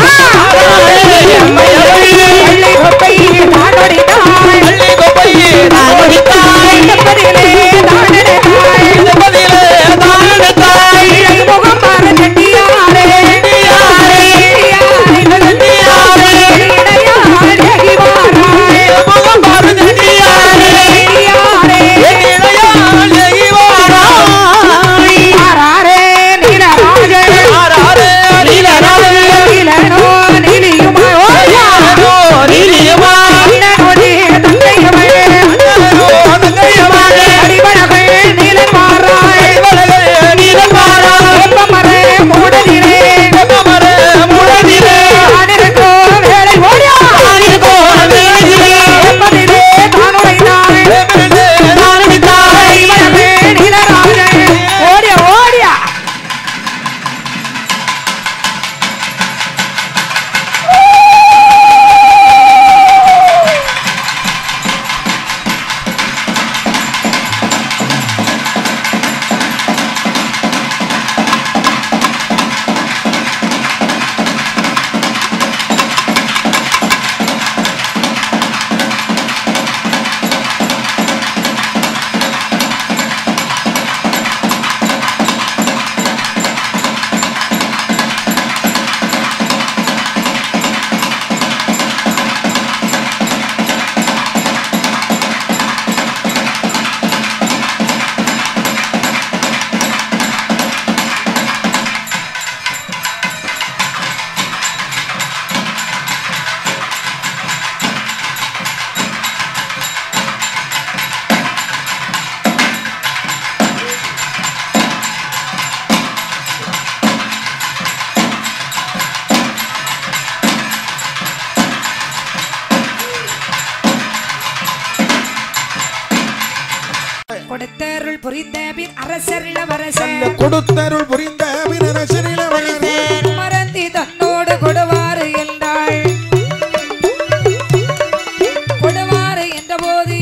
ஆராளே அம்மை அவள் பள்ளி கொப்பை தானொடித்தாள் பள்ளி கொப்பை தானொடித்தாள் தப்பதிலே தானடைத்தாள் தப்பதிலே தானடைத்தாள் முகம் புரிந்த பின் அரசர் இளவரசர் கொடுத்தருள் புரிந்த பின் அரசர் இளவரசர் மறந்தி தன்னோடு கொடுவாரு என்றாள். கொடுவாரு என்ற போது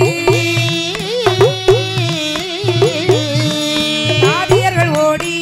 ஆதியர்கள் ஓடி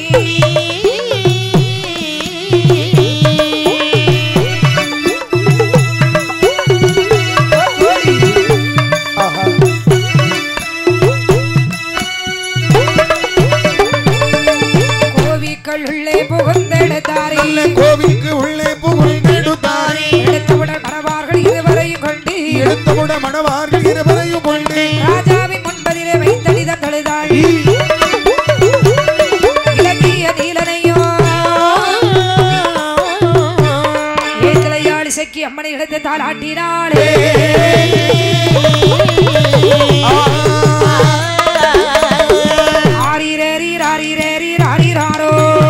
உள்ளே புகுந்தெடுத்தாரே கோவிலுக்கு உள்ளே புகுந்தெடுத்தாரே எடுத்தவுடன் மணவார்கள் இருவரையும் கொண்டு எடுத்தவுடன் மணவார்கள் இருவரையும் கொண்டு ராஜாவின் முன்பதிலே வைத்தடித தொழுதாள். இலக்கிய நீலனையோ ஏத்திலையாள் செக்கி அம்மனை எடுத்து தாளாட்டினாளே. ஆரிரேரி ராரிரேரி ராரிராரோ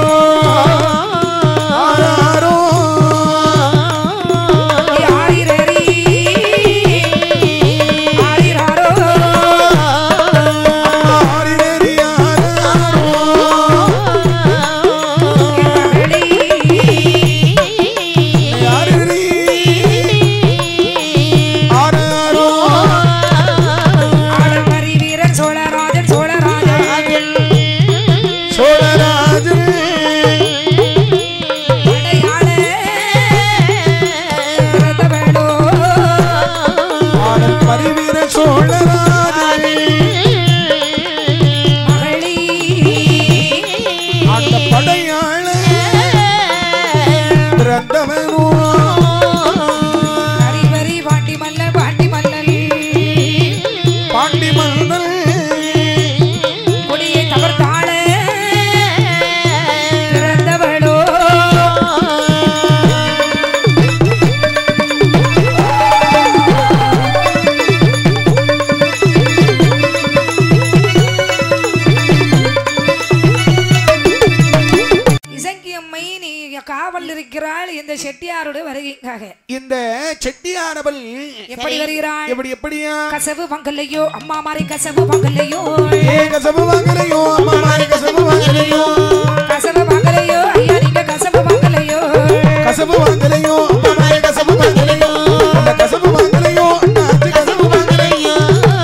இந்த செட்டியாரவள் எப்படி வருகிறாள்? எப்படி எப்படியா கசவு வாங்கலையோ அம்மா மாரி கசவு வாங்கலையோ ஏ கசவு வாங்கலையோ அம்மா மாரி கசவு வாங்கலையோ கசவு வாங்கலையோ ஐயா நீங்க கசவு வாங்கலையோ கசவு வாங்கலையோ அம்மா மாரி கசவு வாங்கலையோ அந்த கசவு வாங்கலையோ அண்ணாச்சி கசவு வாங்கலையோ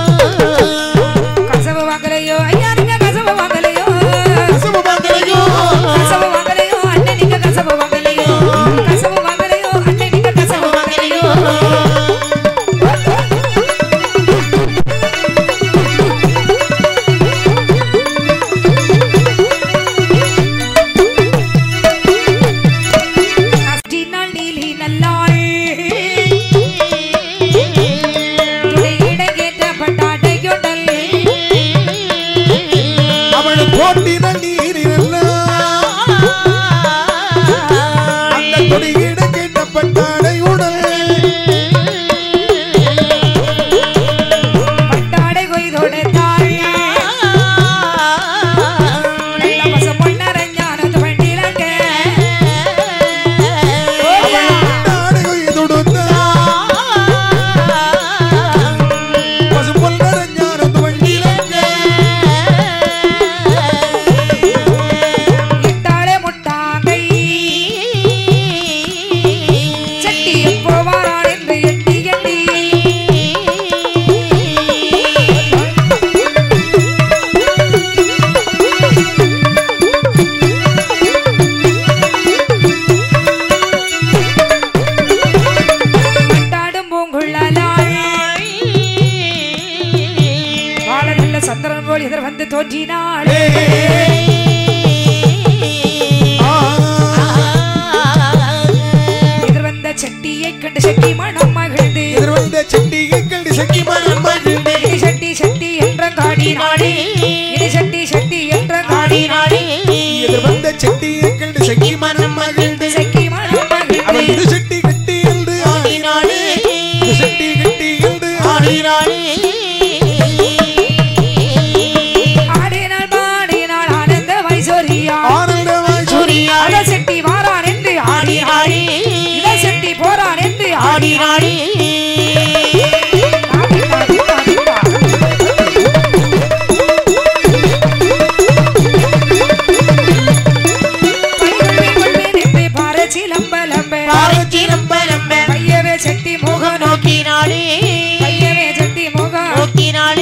கசவு வாங்கலையோ ஐயா நீங்க கசவு வாங்கலையோ கசவு வாங்கலையோ கசவு வாங்கலையோ அண்ணே நீங்க கசவு வாங்கலையோ கசவு வாங்கலையோ அண்ணே நீங்க கசவு வாங்கலையோ நம்ப பையவே செட்டி முகம் நோக்கினாளே பையவே செட்டி முகம் நோக்கினாளே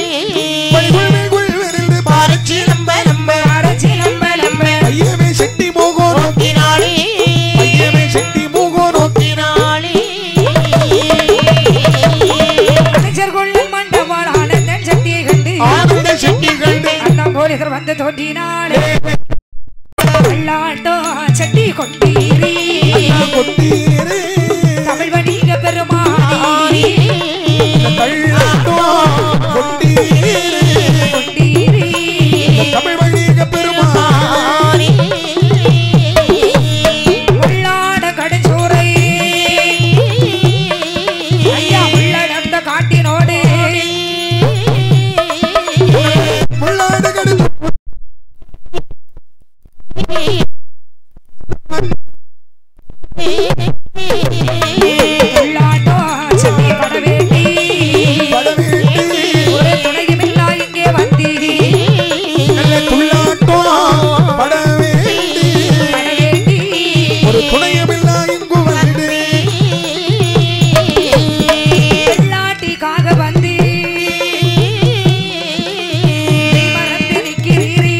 பாரச்சி நம்ப நம்ப பாரச்சி நம்ப நம்ப பையவே செட்டி முகம் நோக்கினாளே பையவே செட்டி முகம் நோக்கினாளே அனைச்சர் கொள்ளும் மண்டபால் ஆனந்தன் செட்டியை கண்டு ஆனந்த செட்டி கண்டு அண்ணா போலீசர் வந்து தோன்றினாளே வெள்ளாட்டோ செட்டி கொண்டீரே கொண்டீரே தமிழ் வணிக பெருமானே வெள்ளாட்டோ கொண்டீரே கொண்டீரே தமிழ் வணிக பெருமானே உள்ளாட கடச்சோரை ஐயா உள்ளடந்த காட்டினோடு உள்ளாட கடு உள்ளாட்டோ செட்டி படவேட்டி ஒரு துணையுமில்லா இங்கே வந்தி உள்ளாட்டோ படவேட்டி ஒரு துணையுமில்லா இங்கு வந்து வெள்ளாட்டிக்காக வந்து மறந்து நிற்கிறீரே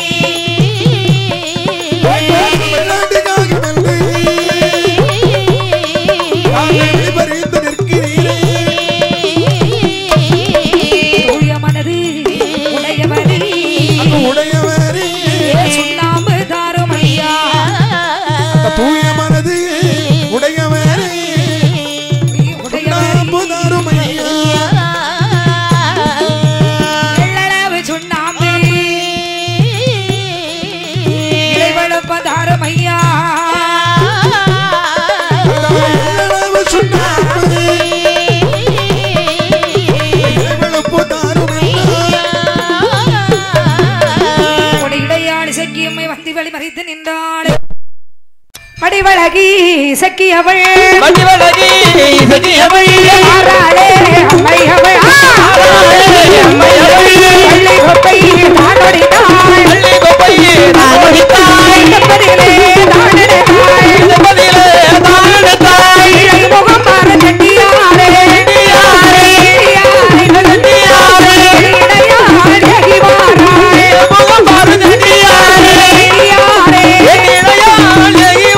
மடிவழகி சக்கியவள் மடிவழகி சக்கியவள் ஆராளே அம்மை அவள் ஆராளே அம்மை அவள் பள்ளி கொப்பை தானடித்தாள் பள்ளி கொப்பை தானடித்தாள் எப்பதிலே தானடித்தாள் எப்பதிலே தானடித்தாள் இளை முகம் மாற செட்டியாரே செட்டியாரே செட்டியாரே இடையாள் ஏகி மாறாள் முகம் மாற செட்டியாரே செட்டியாரே இடையாள் ஏகி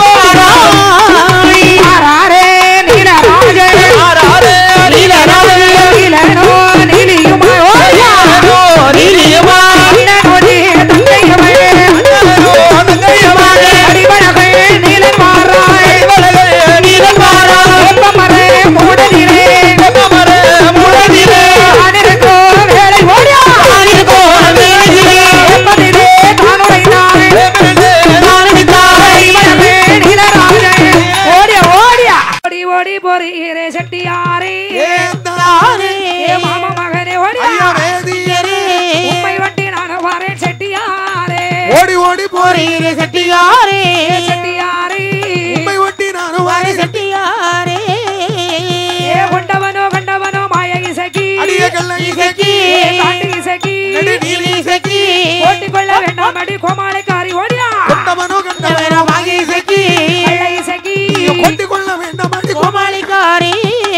ஆராரே நீலராஜ ஆராரே நீலராஜ நீலனோ நீலியுமா ஓயானோ நீலியுமா அண்ணனோடி தங்கையவள் அண்ணனோ தங்கையவள் அடிவளகள் நீலன் மாறாய் அடிவளகள் நீலன் மாறாய் வெப்பமரே மூடதிலே வெப்பமரே மூடதிலே ஆனிருக்கோ வேலை ஓடியா ஆனிருக்கோ வேலையிலே வெப்பதிலே தானுடைனாள் வெப்பதிலே தானுடைனாள் அடிவளகள் நீலராஜ ஓடியா ஓடியா ஓடி ஓடி போறீரே செட்டியாரே ஏந்தாரே ஏ மாமா மகனே ஓடியா வேதியரே உம்மை வட்டி நான் வரேன் செட்டியாரே ஓடி ஓடி போறீரே செட்டியாரே செட்டியாரே உம்மை வட்டி நான் வரேன் செட்டியாரே ஏ கொண்டவனோ கண்டவனோ மாய இசக்கி அடியே கள்ள இசக்கி காட்டி இசக்கி நெடு நீலி இசக்கி ஓட்டி கொள்ள வேண்டாம் அடி கோமாளிக்காரி ஓடியா கொண்டவனோ கண்டவனோ மாய இசக்கி கள்ள இசக்கி ஓட்டி கொள்ள வேண்டாம் அடி கோமாளிக்காரி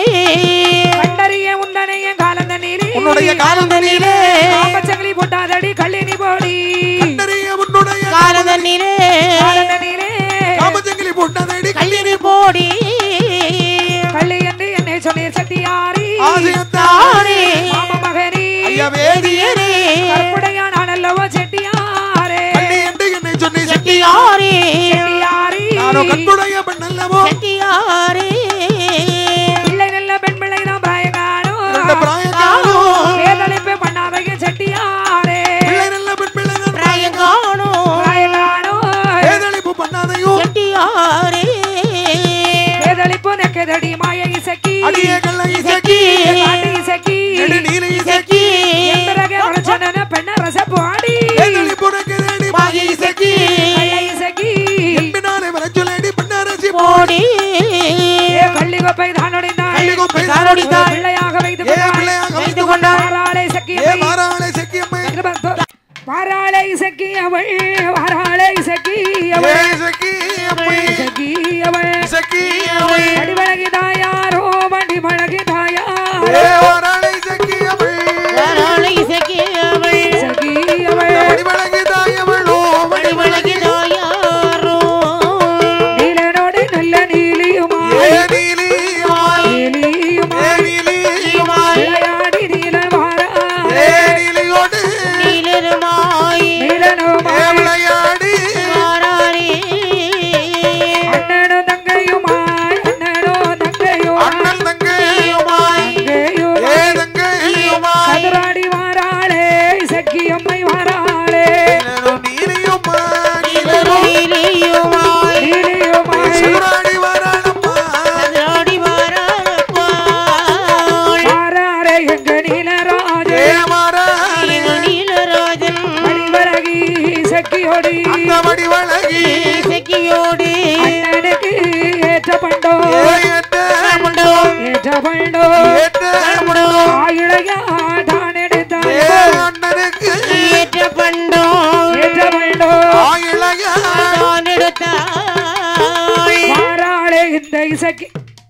கண்டறிய உந்தனைய காலந்த நீரே உன்னுடைய காலந்த நீரே காம்பச்சங்கலி போட்டாதடி கள்ளினி போடி கண்டறிய உன்னுடைய காலந்த நீரே காலந்த நீரே காம்பச்சங்கலி போட்டாதடி கள்ளினி போடி கள்ளி என்று என்னை சொன்னீர் செட்டியாரி ஆசியத்தாரே மாமா மகனே ஐயா வேதியரே கற்புடைய நான் அல்லவோ செட்டியாரே கள்ளி என்று என்னை சொன்னீர் செட்டியாரி செட்டியாரி நானோ கற்புடைய பெண் அல்லவோ செட்டியாரி பிள்ளை நல்ல பெண் பிள்ளை தான் பிராயகானோ பிராயகானோ வேதளிப்பு பண்ணாதைய செட்டியாரே பிள்ளை நல்ல பெண் பிள்ளை தான் பிராயகானோ பிராயகானோ வேதளிப்பு பண்ணாதையோ செட்டியாரே வேதளிப்பு நெக்கதடி மாய இசக்கி அடியே கள்ள இசக்கி காட்டி இசக்கி நெடு நீலி இசக்கி எந்தரக வளச்சன பெண்ண ரசப்பு ஆடி வேதளிப்பு நெக்கதடி மாய இசக்கி கள்ள இசக்கி எம்பினாலே வளச்சலடி பெண்ண ரசி போடி ஏ கள்ளி கோப்பை தானடினாள் கள்ளி கோப்பை தானடினாள் பிள்ளையாக வைத்து கொண்டாள் பிள்ளையாக வைத்து கொண்டாள் மாராளை சக்கி ஏ மாராளை சக்கி அம்மை மாராளை சக்கி அவள் மாராளை சக்கி அவள் சக்கி அம்மை சக்கி அவள் சக்கி இந்த இசக்கி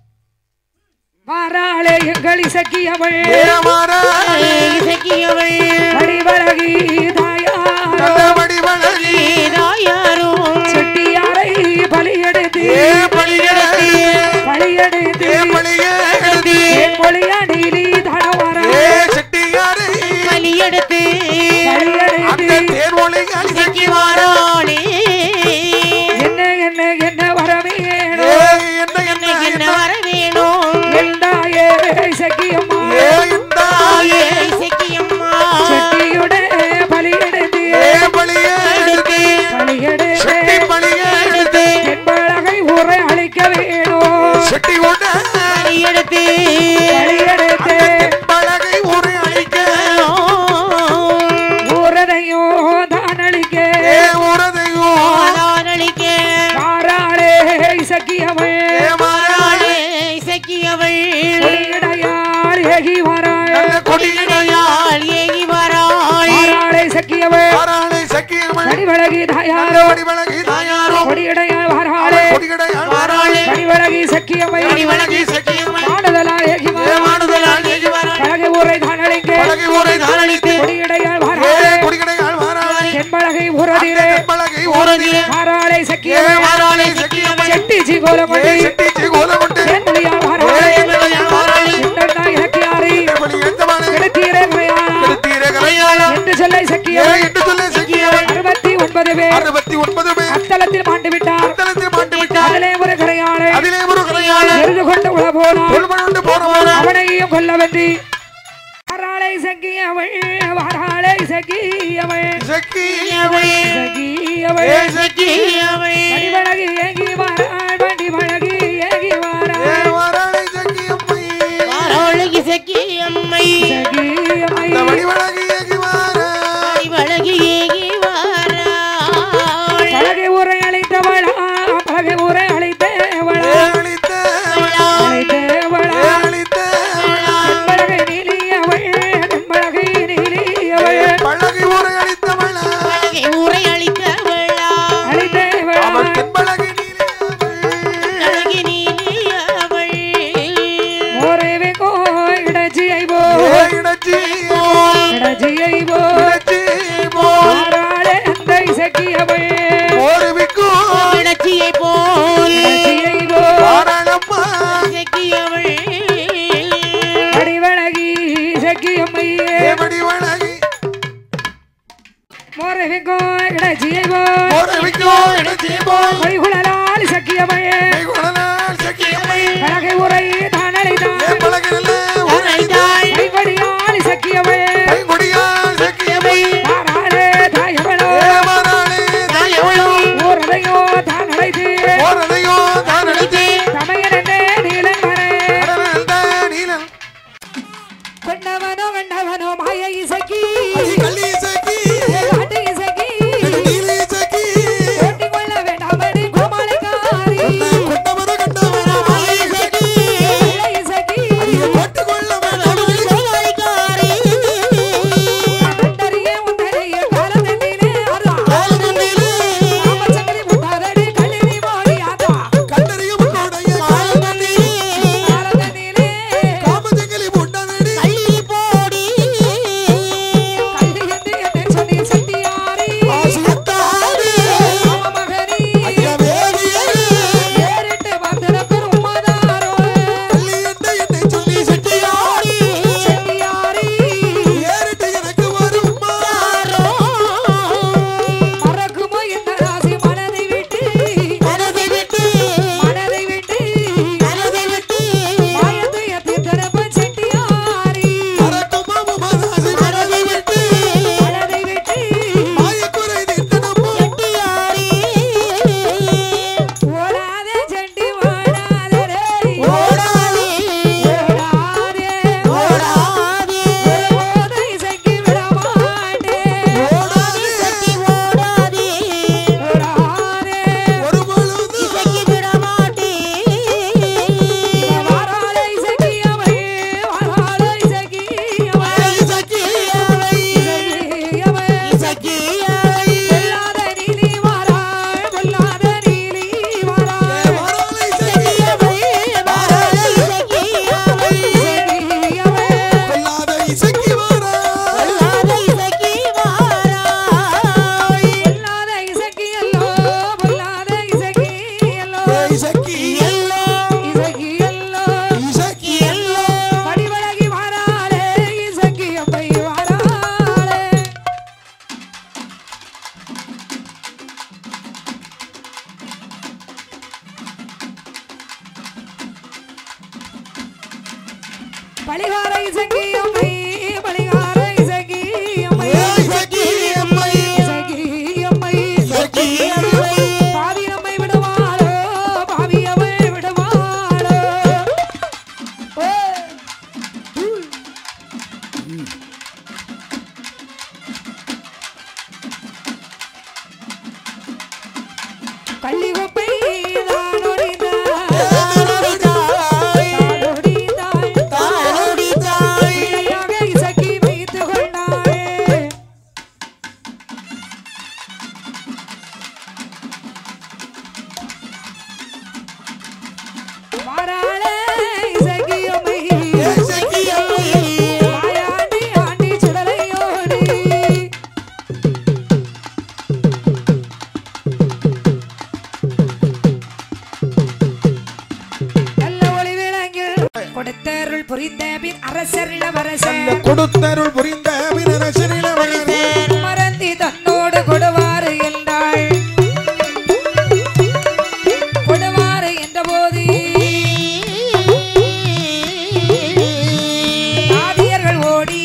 மாறாளே எங்கள் இசக்கியவள் இசக்கியவள் வடிவழகி தாயார் வடிவழகி தாயாரோ செட்டியாரை பலியெடுத்து பலியெடுத்து பலியெடுத்து பலியெடுத்து மொழியாடிலி தடவார செட்டியாரை பலியெடுத்து பலியெடுத்து தேர்வொழிகள் இசக்கி வாராளே என்ன என்ன என்ன வர வேணும் என்ன என்ன என்ன வர வேணும் எந்தாயே இசக்கியம்மா தாயே இசக்கியம்மா செட்டியுட பலியெடுத்து பலியெடுத்து பலியெடுத்து பலியெடுத்து என்பழகை ஊரை அழிக்க வேணும் செட்டியுட பலியெடுத்து பலியெடுத்து பலகை ஊரை அழிக்க ஊரதையோ தான் அழிக்க ஊரதையோ தானளிக்க மாறாளே இசக்கியவள் மாறாளே இசக்கியவள் கொடியடையாள் ஏகி வராள் கொடியடையாள் ஏகி வராள் மாறாளே இசக்கியவள் வாராளே சக்கியவள் வடிவழகி தாயாரோ வடிவழகி தாயாரோ கொடியடையாள் வராளே கொடியடையாள் வாராளே வடிவழகி சக்கியவள் வடிவழகி சக்கியவள் மாடுதலால் ஏகி வராள் மாடுதலால் ஏகி வராள் பலகை ஊரை தான் அழிக்க பலகை ஊரை தாரளித்து கொடியடையாள் வராளே கொடியடையாள் வாராளே தென்பழகை ஊரதிலே பலகை ஊரதிலே மாறாளே சக்கியவள் வாராளே சக்கியவள் செட்டி சிகோலமட்டி செட்டி கோலமுண்டு தென்மொழியாள் வராளே என்னன்னா இலக்கியாரை கெடுத்தீரே குறையாளா தீர கரையாளா என்று சொல்லை சக்கியவள் என்று சொல்ல சக்கியவள் அறுபத்தி ஒன்பது பேர் அறுபத்தி ஒன்பது பேர் அத்தலத்தில் மாண்டு விட்டார் அத்தலத்தில் மாண்டு விட்டார் அதிலே ஒரு கரையாளை அதிலே ஒரு கரையாள எரிந்து கொண்டு உள போனார் கொள்வனுண்டு போனவன அவனையும் கொல்ல வென்றி வாராளை சக்கியவள் வாராளை சக்கியவள் சக்கியவள் சக்கியவள் சக்கியவள் வடிவழகி ஏகி வாராள் வடிவழகி ஏகி வாராள் வாராளே சக்கியம்மை வாராளே இசக்கியம்மை சக்கியம்மை வடிவழகி ஏகி வாராள் வழகி ஏகி வாராள் பலகை ஊரை அழைத்தவளா பலகை ஊரை அழைத்தவளா அளித்தவளா அழைத்தவளா அளித்தவளா தென்பழகை நீலியவள் தென்பழகை நீலியவள் பலகை ஊரை அளித்தவளா ஊரை அளித்தவளா அழைத்தவளா அவள் தென்பலகை நீ இசக்கி எல்லோ இசக்கி எல்லோ இசக்கி எல்லோ படிவழகி வாராளே இசக்கி அம்மை வாராளே பளிகார இசக்கி அம்மை பளிகார இசக்கி அம்மை இசக்கி அம்மை இசக்கி அம்மை இசக்கி பாவி நம்மை விடுவாளோ பாவி அம்மை விடுவாளோ ஓ கள்ளி குப்பை கொடுத்தருள் புரிந்த பின் அரசர் இளவரசர் கொடுத்தருள் புரிந்த பின் அரசர் இளவரசர் மறந்தி தன்னோடு கொடுவாறு என்றாள் கொடுவாறு என்ற போது ஆதியர்கள் ஓடி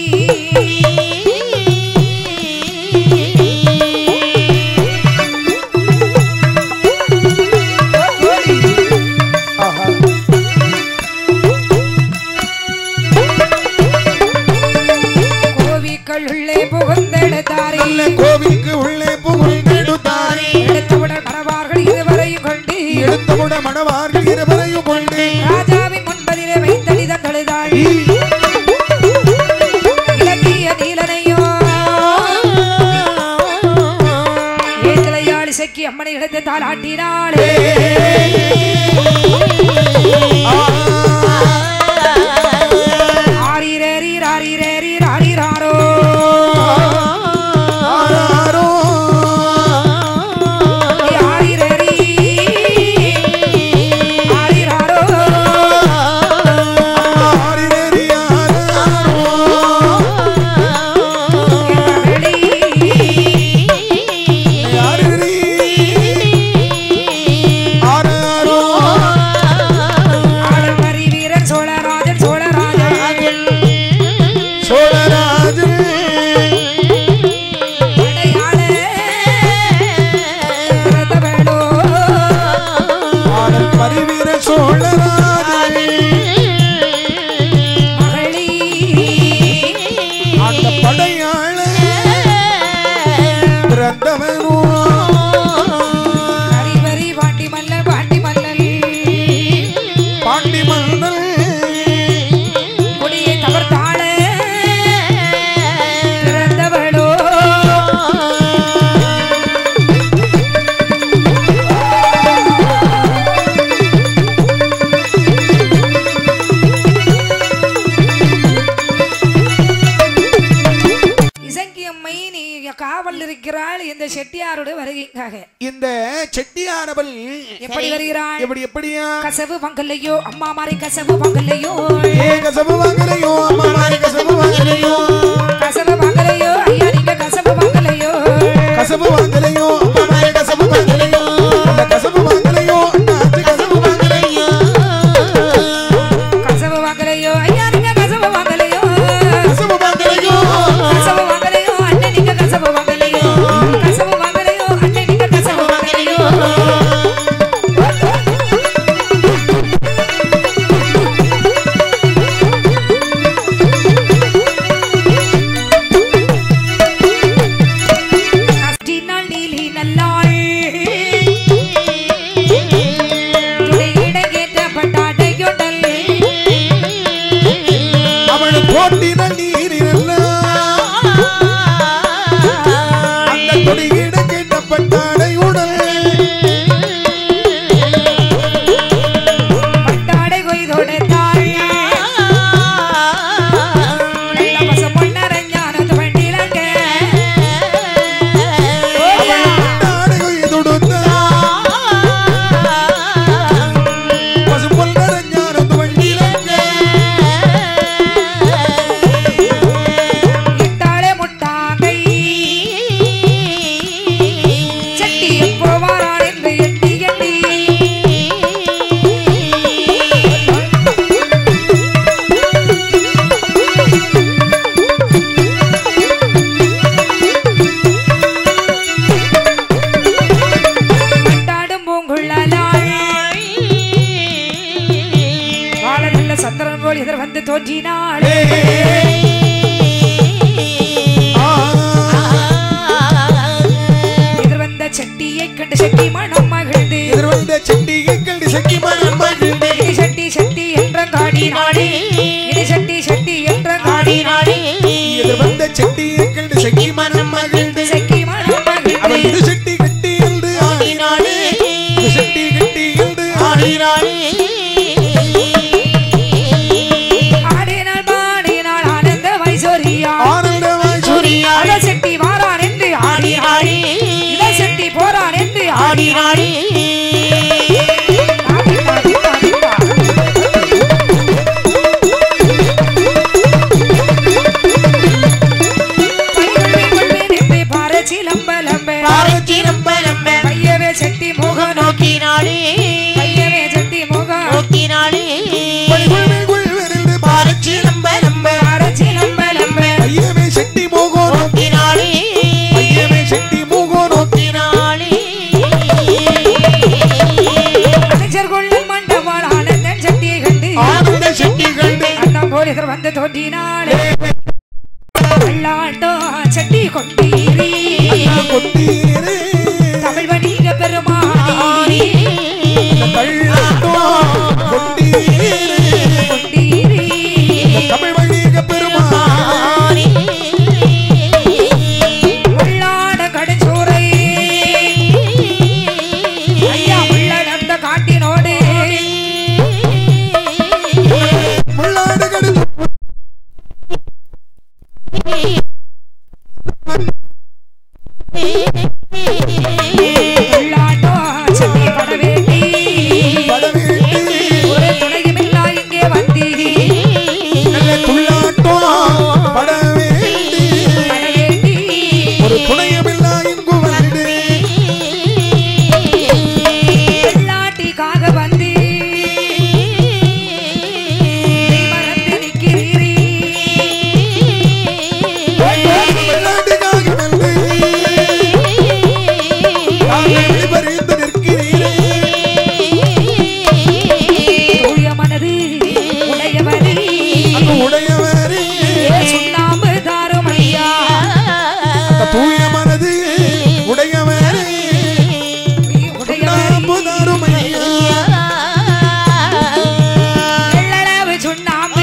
உள்ளே புகுந்தெடுத்தாரே கோவிலுக்கு உள்ளே புகுந்தெடுத்தாரே எடுத்தவுடன் மணவார்கள் இருவரையும் கொண்டு எடுத்தவுடன் மணவார்கள் இருவரையும் கொண்டு ராஜாவின் முன்பதிலே வைத்தடித தொழுதாள் இலக்கிய நீலனையோ ஏத்திலையாள் இசக்கி அம்மனை எடுத்து தாளாட்டினாளே ஆரிரேரி ராரிரேரி ராரிராரோ செட்டியாரோட வருகைக்காக இந்த செட்டியாரவள் எப்படி வருகிறாள் எப்படி எப்படியா கசவு வாங்கலையோ அம்மா மாரி கசவு வாங்கலையோ ஏ கசவு வாங்கலையோ அம்மா மாரி கசவு வாங்கலையோ கசவு வாங்கலையோ ஐயா நீங்க கசவு வாங்கலையோ கசவு வாங்கலையோ அம்மா மாரி கசவு வாங்கலையோ அந்த கசவு வாங்கலையோ நாத்து கசவு வாங்கலையோ கசவு வாங்கலையோ ஐயா நீங்க கசவு வாங்கலையோ கசவு வாங்கலையோ கசவு வாங்கலையோ அண்ணே நீங்க கசவு வாங்கலையோ கசவு வாங்கலையோ அண்ணே நீங்க கசவு வாங்கலையோ அஸ்தினால் நீலி நல்லாள் போல் எதிர் வந்து தோன்றினாள் எதிர் வந்த செட்டியை கண்டு செட்டி மனம் மகிழ்ந்து எதிர் வந்த செட்டியை கண்டு செட்டி மனம் மகிழ்ந்து இது செட்டி செட்டி என்ற காடி நாடி இது செட்டி செட்டி என்ற காடி நாடி எதிர் வந்த செட்டியை கண்டு செட்டி மனம் மகிழ்ந்து செட்டி மனம் மகிழ்ந்து இது செட்டி கட்டி என்று ஆடினாளே இது செட்டி கட்டி என்று ஆடினாளே ஆடினாள் பாடினாள் ஆனந்த வைசோரியா ஆனந்த வைசோரியா செட்டி வாரான் என்று ஆடி ஆடி இத செட்டி போறான் என்று ஆடி ஆடி பையவே செட்டி முக நோக்கினாளே பையவே செட்டி முக நோக்கினாளே பாரச்சி நம்ப நம்ப பாரச்சி நம்ப நம்ப பையவே செட்டி முக நோக்கினாளே பையவே செட்டி முக நோக்கினாளே அனைச்சர் கொள்ளும் மண்டபால் ஆனந்தன் செட்டியை கண்டு ஆனந்த செட்டி கண்டு அண்ணன் போல் எதிர் வந்து தோன்றினாளே வெள்ளாட்டோ செட்டி கொண்டீரி கொண்டீரே தமிழ் வணிக பெருமானி வெள்ளாட்டோ கொண்டீரே கொண்டீரி தமிழ் வணிக பெருமானி உள்ளாட கடுஞ்சூரை ஐயா உள்ளடந்த காட்டினோடு உள்ளாட கடு உள்ளாட்டோ செட்டி படவேண்டி படவேண்டி ஒரு துணையுமில்லா இங்கே வந்தீரி துள்ளாட்டோ படவேண்டி படவேண்டி ஒரு துணையமில்லா இங்கு வந்து வெள்ளாட்டிக்காக வந்து நீ மறந்து நிற்கிறீரி வெள்ளாட்டுக்காக வந்து தாங்கள் வெளிபறிந்து நிற்கிறீரே தூய மனது உடையவரே அந்த உடையவரே சுண்ணாம்பு தாரும் ஐயா அந்த தூய மனது உடையவரே உடையவரே எள்ளளவு சுண்ணாம்பு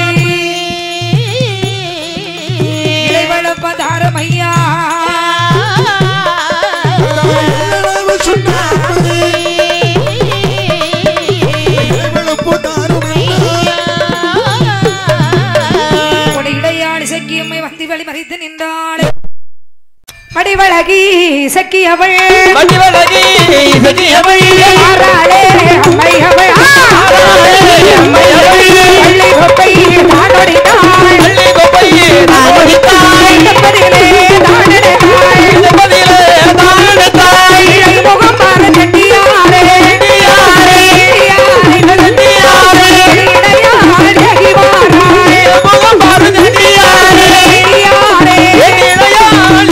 இடைவெளப்ப தாரும் ஐயா உடையாடு செக்கியம்மை வந்து வெளிமறித்து நின்றாள் மடிவழகி செக்கியவள் மடிவழகி செக்கியவள் ஆறாளே அம்மை அவள் அம்மை அவள் பள்ளி கொப்பை தானொடித்தாள் பள்ளி கொப்பை தானொடித்தாள் செப்பதிலே தானெடுத்தாள் செப்பதிலே தானெடுத்தாள் இழை முகம் பார செட்டியாரே செட்டியாரே செட்டியாரே இடையாள் எகிவாராள் முகம் பாரு செட்டியாரே செட்டியாரே இடையாள்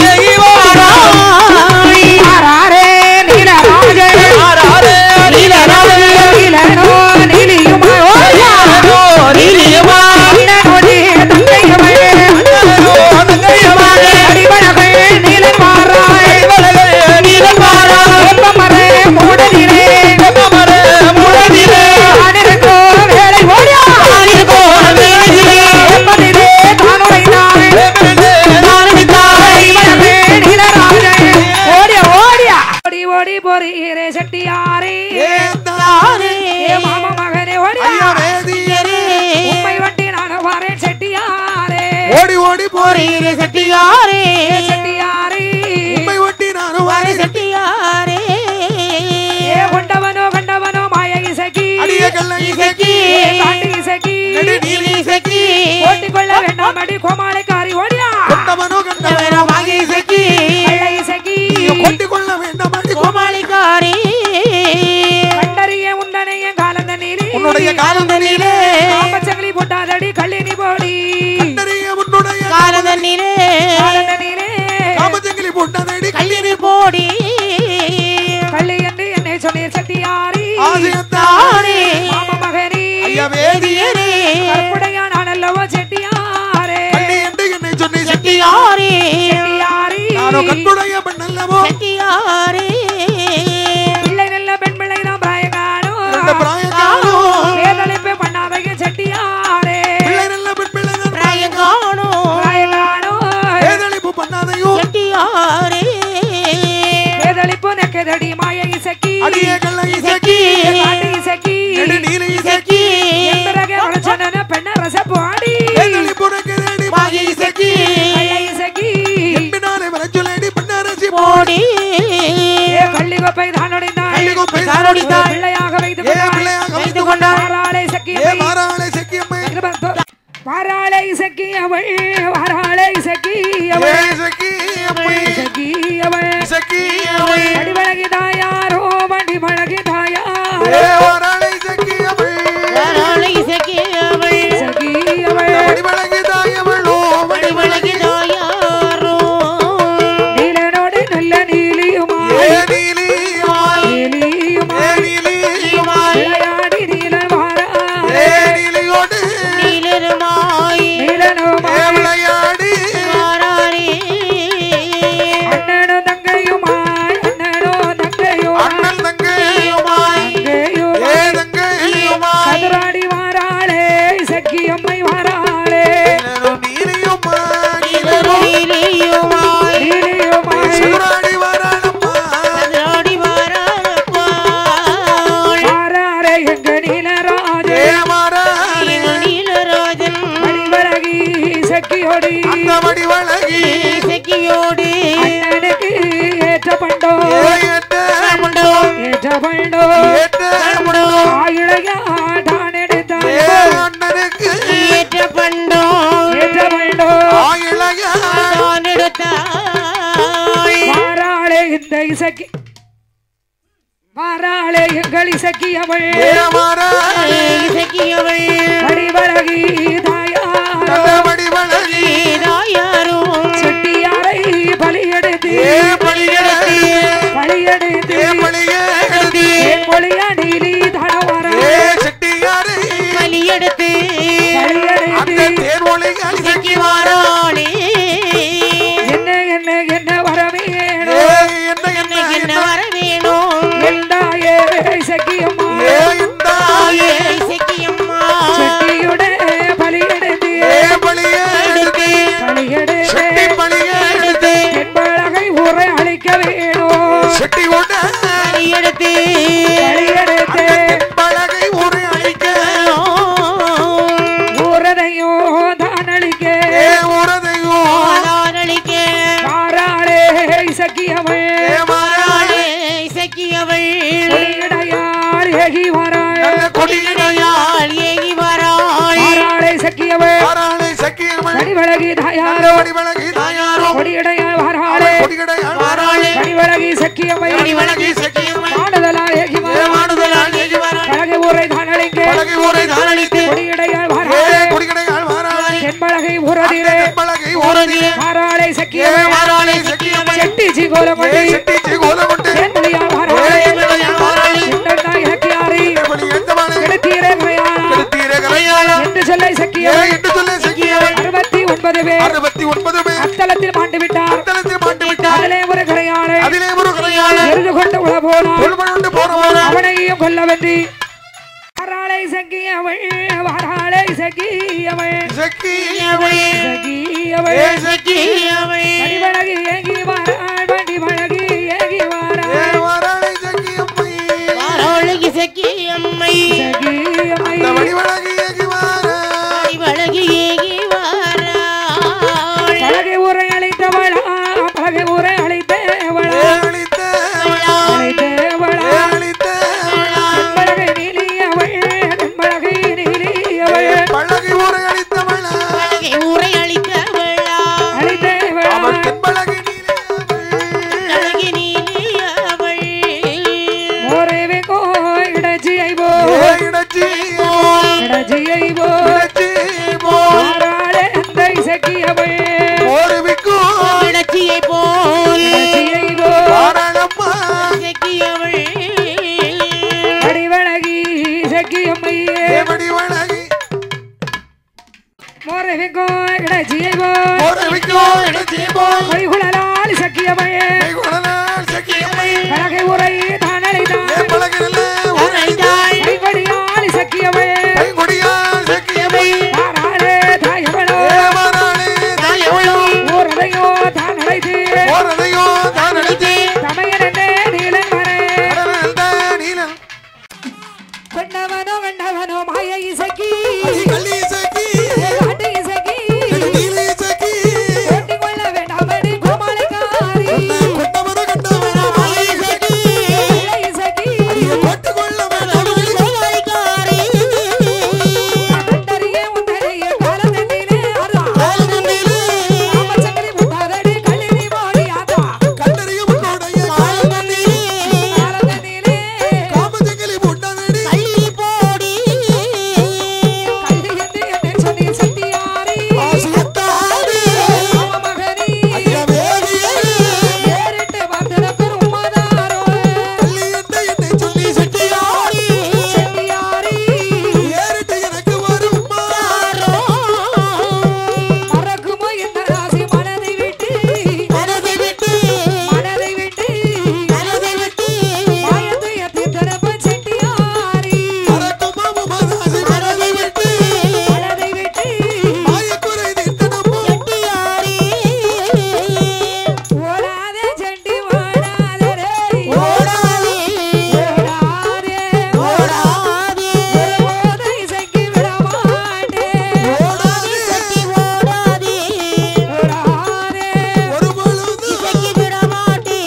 எகிவாராய் ஆறாரே நீலராஜன் ஆறாரே நீலராஜன் நீலனோ நீலியுமா நீலனோ நீலியுமா அண்ணனோடு தங்கையவள் அண்ணனோ தங்கையவள் அடிவழகள் நீலன்மாராய் அடிவழகே நீலன்மாராய் வெப்பமரே மூடதிலே வெப்பமரே மூடதிலே ஆனிருக்கோ வேலை ஓடியா ஆனிருக்கோ வேலையிலே வெப்பதிலே தானுடைந்தாள் வெப்பதிலே தானுடைந்தாள் அடிவழகள் நீலராஜன் ஓடியா ஓடியா ஓடி ஓடி போறீரே செட்டியாரே ஏந்தாரே ஏ மாமா மகனே ஓடியா ஐயா வேதியரே உம்மை வட்டி நான் வரேன் செட்டியாரே ஓடி ஓடி போறீரே செட்டியாரே ஏ செட்டியாரே உம்மை ஒட்டி நானும் வாரே செட்டியாரே ஏ கொண்டவனோ கண்டவனோ மாய இசக்கி அடிய கல்ல இசக்கி காட்டு இசக்கி நெடு நீலி இசக்கி ஓட்டிக்கொள்ள வேண்டாம் அடி கோமாளிக்காரி ஓடியா கொண்டவனோ கண்டவனோ வாங்கி இசக்கி கள்ள இசக்கி கொட்டி கொள்ள வேண்டாம் அடி கோமாளிக்காரி கண்டறிய உண்டனை என் காலந்த நீரி உன்னுடைய காலம் தண்ணீரே காமச்சங்கிலி போட்டாதடி கள்ளினி போடி கண்டறிய உன்னுடைய காலந்த நீரே காலந்த நீரே சக்கியாரே பிள்ளை நல்ல பெண் பிள்ளை தான் பிராயங்கானோ வேதனைப்பு பண்ணாதைய செட்டியாரே பிள்ளை நல்ல பெண் பிள்ளை தான் பிராயங்கானோ பிராயங்கானோ வேதனைப்பு பண்ணாதையோ செட்டியாரே வேதளிப்பு நெக்கதடி மாய இசக்கி அடியே கள்ள இசக்கி காட்டு இசக்கி நெடு நீல இசக்கி என்பரக வளச்சன பெண்ண ரசப்பு ஆடி வேதனைப்பு நெக்கதடி மாய இசக்கி கள்ள இசக்கி என்பனாலே வரச்சொல்லடி பண்ணாரசி போடி கள்ளி கொப்பை தானொடிந்தாள் கள்ளி கொப்பை தானொடிந்தாள் பிள்ளையாக வைத்து ஏ பிள்ளையாக வைத்து கொண்டாள் வாராளை இசக்கி ஏ வாராளை இசக்கி அம்மை வாராளை இசக்கி அவள் வாராளை இசக்கி அவள் இசக்கி அம்மை இசக்கி அவள் இசக்கி அம்மை அடி பழகி தாயாரோ வண்டி பழகி தாயார் ஏ வாராளை இசக்கி அம்மை வாராளை இசக்கி அவள் இசக்கி அவள் அடி பழகி தாயவளோ வடி வழகி தாயாரோ நீலனோடு நல்ல நீலியுமா ஏ நீலியுமாய் நீலியுமா ஏ நீலியுமாய் விளையாடி நீலன் வாரா ஏ நீலியோடு நீலருமாய் நீலனுமா ஏ விளையாடி வாராரே அண்ணனோ தங்கையுமாய் அண்ணனோ தங்கையுமாய் அண்ணன் தங்கையுமாய் தங்கையுமாய் ஏ தங்கையுமாய் கதிராடி வாராளே இசக்கி அம்மை வாராளே நீலியுமாய் நீலரோ நீலியுமாய் நீலியுமாய் சுராடி வராளம்மா கதிராடி வாராளப்பா வாராளே எங்க நீலராஜே ஏ மாறாளே நீலராஜன் அடிவழகி இசக்கியோடி அந்த வடிவழகி இசக்கியோடு அண்ணனுக்கு ஏற்ற பண்டோ ஏ ஏற்ற முண்டோ ஏற்ற பண்டோ ஏற்ற ஆயிழையா தான் எடுத்தான் ஏ அண்ணனுக்கு ஏற்ற பண்டோ ஏற்ற பண்டோ ஆயிழையா தான் எடுத்தாய் வாராளே இந்த இசக்கி வாராளே எங்கள் இசக்கி அவள் ஏ மாறாளே இசக்கியவள் அடிவழகி தாயாரோ அந்த வடிவழகி தாயாரோ செட்டியாரை பலியெடுத்து ஏ பலியெடுத்து பலியெடுத்து ஏ பலியெடுத்து பொலியா நீலி தடவாரா ஏ செட்டியாரை பலியெடுத்து அந்த பலியெடுத்து தேர் ஒளிகள் இசக்கி வாராளே என்ன என்ன என்ன வரவேணோ ஏ என்ன என்ன என்ன என்ன வர வேணும் எந்தாயே இசக்கி அம்மா ஏ இந்தாயே இசக்கியம்மா செட்டியுட பலியெடுத்து ஏ பலியெடுத்து பலியெடுத்து செட்டி பலியெடுத்து என்பழகை ஊரை அழிக்க வேணும் செட்டியோட பலியெடுத்து பலியெடுத்து பலகை ஒரு அழிக்க ஊரதையோ தான் அழிக்க ஏ உரதையோ வாராளிக்க வாராளே இசக்கி அவள் ஏ மாறாளே இசக்கியவள் கொடியடையார் ஏகி வாராள் நல்ல கொடியடையாள் ஏகி வாராள் வாராளே இசக்கி அவள் மாறாளை சக்கியமள் கடிவழகி நல்ல தாயாரோ வடிவழகி தாயாரோ கொடியடையார் வாராளே கொடியடையாள் மாறாளே கடிவழகி சக்கியம்மை வடிவழகி சக்கியமள் ஆடுதலால் ஏகி ஏ மாடுதலாள் ஏகி வாராள் பழகை ஊரை தான் அழிக்க பலகை ஊரை தானளித்து கொடியடையார் ஏ வாராளே கொடியடையாள் மாறாளே தென்பழகை ஊரதிரே பலகை ஊரதிலே வாராளே ஏ சக்கியம்மை மாறாளை சக்கியமள் செட்டி ஏ ஜிகோலமண்டி செட்டி கோலமுண்டு தேன்மொழியார் ஏ வாராளே எங்களையாள் மாறாளே சிந்தன்னா இலக்கியாரி பலி எந்தவளே கெடுத்தீரே கரையாளா திருத்தீரே கரையாளா என்று சொல்லை ஏ சக்கியம்மை என்று சொல்ல சக்கியமள் அறுபத்தி ஒன்பது பேர் அறுபத்தி ஒன்பது பேர் அத்தலத்தில் மாண்டு விட்டார் அத்தலத்தில் மாட்டு விட்டார் அதிலே ஒரு கரையாளை அதிலே ஒரு கரையாளர் எரிந்து கொண்டு உள்ள போனார் கொள்வனுண்டு போறவர அவனையும் கொல்லவென்றி வாராளை சக்கியவள் வாராளை சக்கியவள் சக்கியவள் சக்கியவள் ஏ சக்கியவள் வடிவழகி ஏகி வாராள் வண்டி வழகி ஏகி ஏ வாராள் வாராளை சக்கியம்மை வாராளி இசக்கியம்மை சக்கியம்மை அந்த வடிவழகி ஏகி வாரா வழகி ஏகி வாராள் பலகை ஊரை அழைத்தவளா பலகை ஊரை அழைத்தவளா அளித்த அழைத்தவளா அளித்த தென்பழகை நீலியவள் தென்பழகை நீலியவள் பழகி ஊரை அளித்தவள பலகை ஊரை அளித்தவளா அழைத்தவளா அவள் தென்பழகி நீலே அழகி நீலியவள் மோரேவே கோ இடஜியை போ ஏ இடச்சி இடஜியை போ இடச்சி போ வாராளே அந்த இசக்கியவள் ஒரு விக்கு இளச்சியை போல் இடஜியை போ வாராளம்மா இசக்கியவள் வடிவழகி இசக்கியம்மையே ஏ வடிவழகி மோரேவே கோ இடஜியை போ ஒரு விக்கு இடச்சி போ மொழிகுழலால் இசக்கியவள் குழலால் கலகை உரை தானடைதான் பழகில உரைதாய் கைகொடியால் இசக்கியவை கைகொடியால் இசக்கியவை மாறாளே தாயவளோ மாறாளே தாயவளோ ஓரதையோ தானடைது ஓரதையோ தானடைது தமையனே நீலன் மரே கடலந்த நீலன் கொண்டவனோ கண்டவனோ மாய இசக்கி கள்ளி இசக்கி காட்டு இசக்கி நீல இசக்கி ஓட்டி கொள்ள வேண்டாமடி கோமாளிகாரி கொண்டவனோ கண்டவனோ மாய இசக்கி இசக்கி ஓட்டி கொள்ள வேண்டாமடி கோமாளிகாரி கண்டறிய உந்தரைய காலதண்டிலே ஆரா காலதண்டிலே காமச்சங்கலி புத்தாரடி கள்ளினி மோடியாதா கண்டறிய உன்னுடைய காலதண்டிலே காலதண்டிலே காமச்சங்கலி புத்தாரடி கள்ளி போடி கள்ளி என்று என்னை சொல்லி சத்தியாரி ஆசியத்தாரி காமமகனி ஐயவேதியே ஏறிட்டு வந்தனக்கு உம்மதாரோ கள்ளி என்று என்னை சொல்லி செட்டியாரி சத்தியாரி ஏறிட்டு எனக்கு வரும் மாறோ மறக்குமோ இந்த ராசி மனதை விட்டு மனதை விட்டு மனதை விட்டு மனதை விட்டு மாயத்து எத்தி தரப்ப செட்டியாரி மறக்குமா மனதை மனதை விட்டு மனதை விட்டு மாயக்குறை திட்டனமோ செட்டியாரி ஓடாதே செண்டி ஓடாதே ரே ஓடாதே ஓடாதே ஓடாதே ஓட இசைக்கு விட மாட்டேன் ஓடாதே செட்டி ஓடாதே ஓடாதே ஒரு பொழுது இசைக்கு விட மாட்டே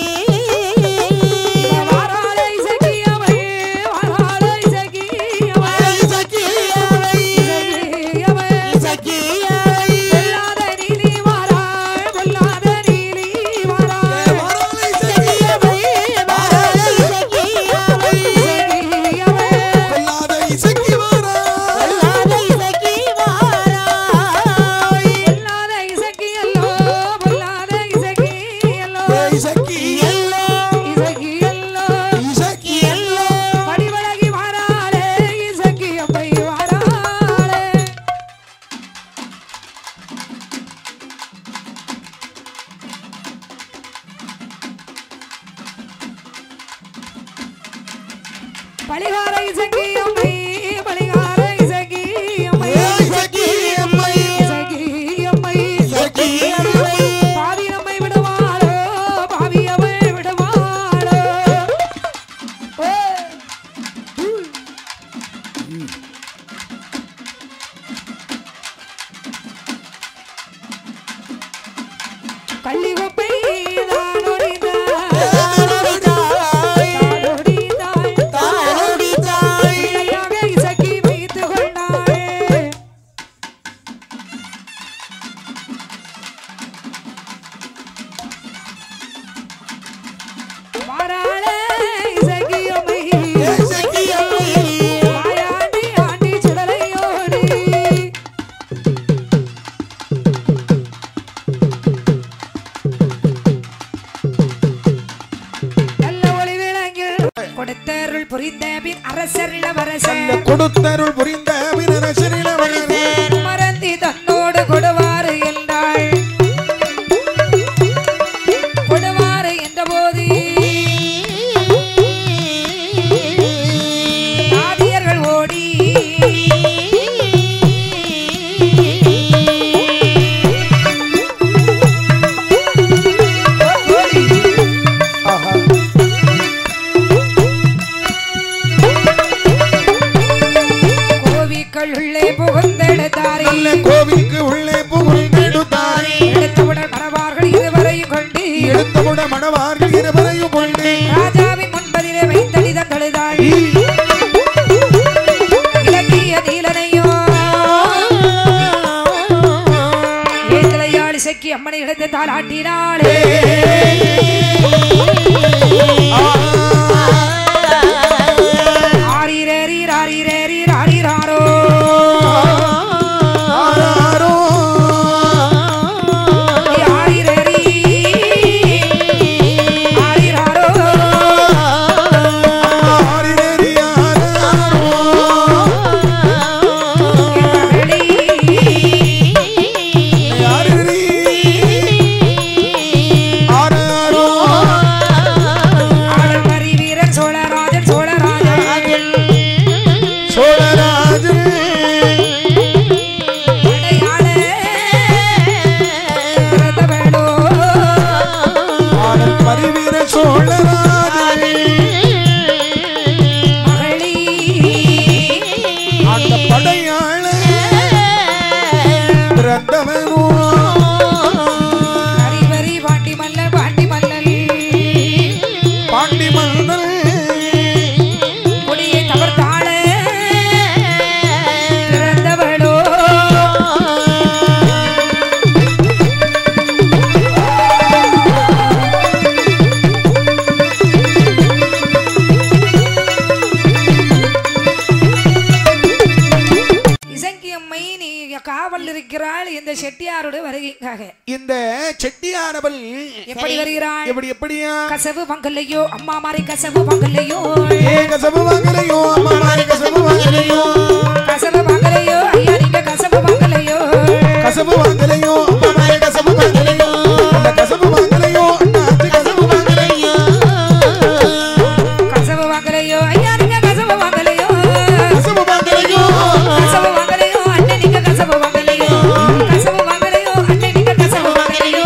வாராளே இசைக்கு அவை வாராளே இசைக்கு அவை இசக்கியவை இசைக்கு அவை இசைக்கியவை கொல்லாத நீலி வாராள் கொல்லாத நீலி வாராள் வரலை இசக்கியவை மாறாள இசைக்கியவை இசைக்கு அவை கொல்லாத இசக்கி வரா கொல்லாத இசைக்கி வாராய் பொல்லாத இசைக்கு எல்லோ பொல்லாத இசைக்கு எல்லோ இசக்கி எல்லோ இசைக்கு எல்லோ இசக்கி எல்லோ படிவழகி வாராளே இசைக்கு அவை வாராளே பளிகார இசைக்கு அம்மை பளிகார இசைக்கு அம்மை இசக்கி அம்மை இசைக்கு அம்மை இசக்கி அம்மை பாவி நம்மை விடுவாளோ பாவி அவை விடுவாளோ ஓ கள்ளி கொப்பை தானொடிதாய் தானொடிதாய் தானோடிதாய் பிள்ளையாக இசக்கி வைத்து கொண்டாளே வாராளே இசக்கி அம்மை இசக்கி அம்மை மாயாண்டி ஆண்டி சுடலையோடி நல்ல ஒளி விளங்கில் கொடுத்தருள் புரிந்த பின் அரசர் இளவரசர் கொடுத்தருள் புரிந்த வீரரசரில வளரே மறந்தி தன்னோடு கொடுவாறு என்றாள் கொடுவாறு என்ற போது ஆதியர்கள் ஓடி ஆஹா கோவிக்கள் உள்ளே புகுந்தெடுத்தாரே நல்ல கோவிலுக்கு உள்ளே புகுந்தெடுத்தாரே எடுத்தவுடன் மறவார்கள் இருவரையும் கொண்டு எடுத்தவுட மணவார்கள் இருவரையும் கொண்டு ராஜாவின் முன்பதிலே வைத்தடிதம் தொழுதாள் இலக்கிய நீலனையோ ஏத்தலையாள் இசைக்கு அம்மனை இடத்தை தாளாட்டினாளே ஆரிரேரி ராரிரேரி ராரிராரோ ஆராரோ ஆரிரேரி ஆரிராரோ ஆரிரேரி ஆராரோ வெளி ஆரிரேரி ஆராரோ இந்த செட்டியாரோட வருகைக்காக இந்த செட்டியாரவள் எப்படி வருகிறாள்? எப்படி எப்படியா? கசவு வாங்கலையோ அம்மா மாரி கசவு வாங்கலையோ, ஏ கசவு வாங்கலையோ அம்மா மாரி கசவு வாங்கலையோ, கசவு வாங்கலையோ ஐயா நீங்க கசவு வாங்கலையோ, கசவு வாங்கலையோ அம்மா மாரி கசவு வாங்கலையோ, அந்த கசவு வாங்கலையோ அண்ணாச்சி கசவு வாங்கலையோ, கசவு வாங்கலையோ ஐயா நீங்க கசவு வாங்கலையோ, கசவு வாங்கலையோ கசவு வாங்கலையோ அண்ணே நீங்க கசவு வாங்கலையோ, கசவு வாங்கலையோ அண்ணே நீங்க கசவு வாங்கலையோ.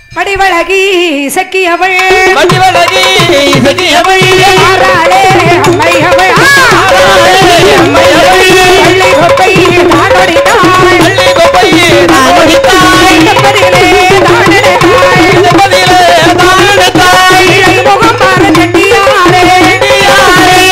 மடிவழகி சக்கியவள் மடிவழகி சக்கியவள் ஆராளே அம்மை அவள் ஆராளே அம்மை அவள் பள்ளி கொப்பை தானொடித்தாள் பள்ளி கொப்பை தானொடித்தாள் செப்பதிலே தானெடுத்தாள் செப்பதிலே தானெடுத்தாள் இழை முகம் பார செட்டியாரே செட்டியாரே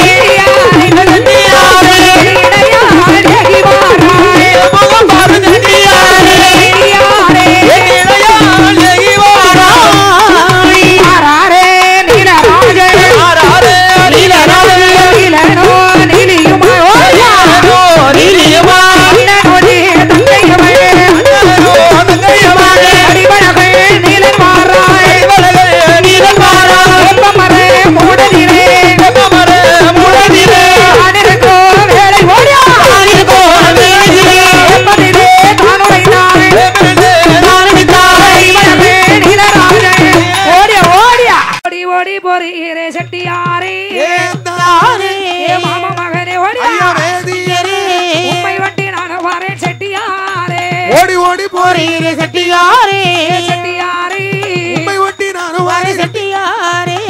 செட்டியாரே இடையாள் ஏகி வாராள் முகம் பார செட்டியாரே செட்டியாரே இடையாள் ஏகி வாராள் ஆராரே நீலராஜன் ஆராரே நீலராஜன் நீலனோ நீலியுமா நீலனோ நீலியுமா அண்ணனோடே தங்கையவள் அண்ணனோ தங்கையவள் அடிவளகள் நீலன் வாராள் அடிவளகள் நீலன் வாராள் வெப்பமரே மூடனிலே வெப்பமரே மூடனிலே ஆனிருக்கோ வேலை ஓடியா ஆனிருக்கோ வேலையிலே வெப்பதிலே தானுரைத்தாள் வெப்பதிலே தானுரைத்தாள் அடிவளகள் நீலராஜன் ஓடியா ஓடியா ஓடி ஓடி போறீரே செட்டியாரே ஏந்தாரே ஏ மாமா மகனே ஓடியா ஐயா வேதியரே உம்மை வட்டி நான் வரேன் செட்டியாரே ஓடி ஓடி போறீரே செட்டியாரே செட்டியாரே உம்மை ஒட்டி நானும் வாரே செட்டியாரே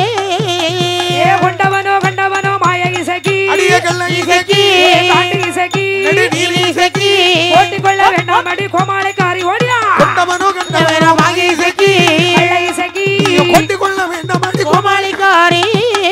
ஏ கொண்டவனோ கண்டவனோ மாய இசக்கி அடிய கள்ள இசக்கி காட்டு இசக்கி நெடு நீலி இசக்கி ஓட்டிக் கொள்ள வேண்டாம் அடி கோமாளிக்காரி ஓடியா கொண்டவனோ கண்டவனோ வாங்கி இசக்கி கள்ள இசக்கி கொட்டிக் கொள்ள வேண்டாம் அடி கோமாளிக்காரி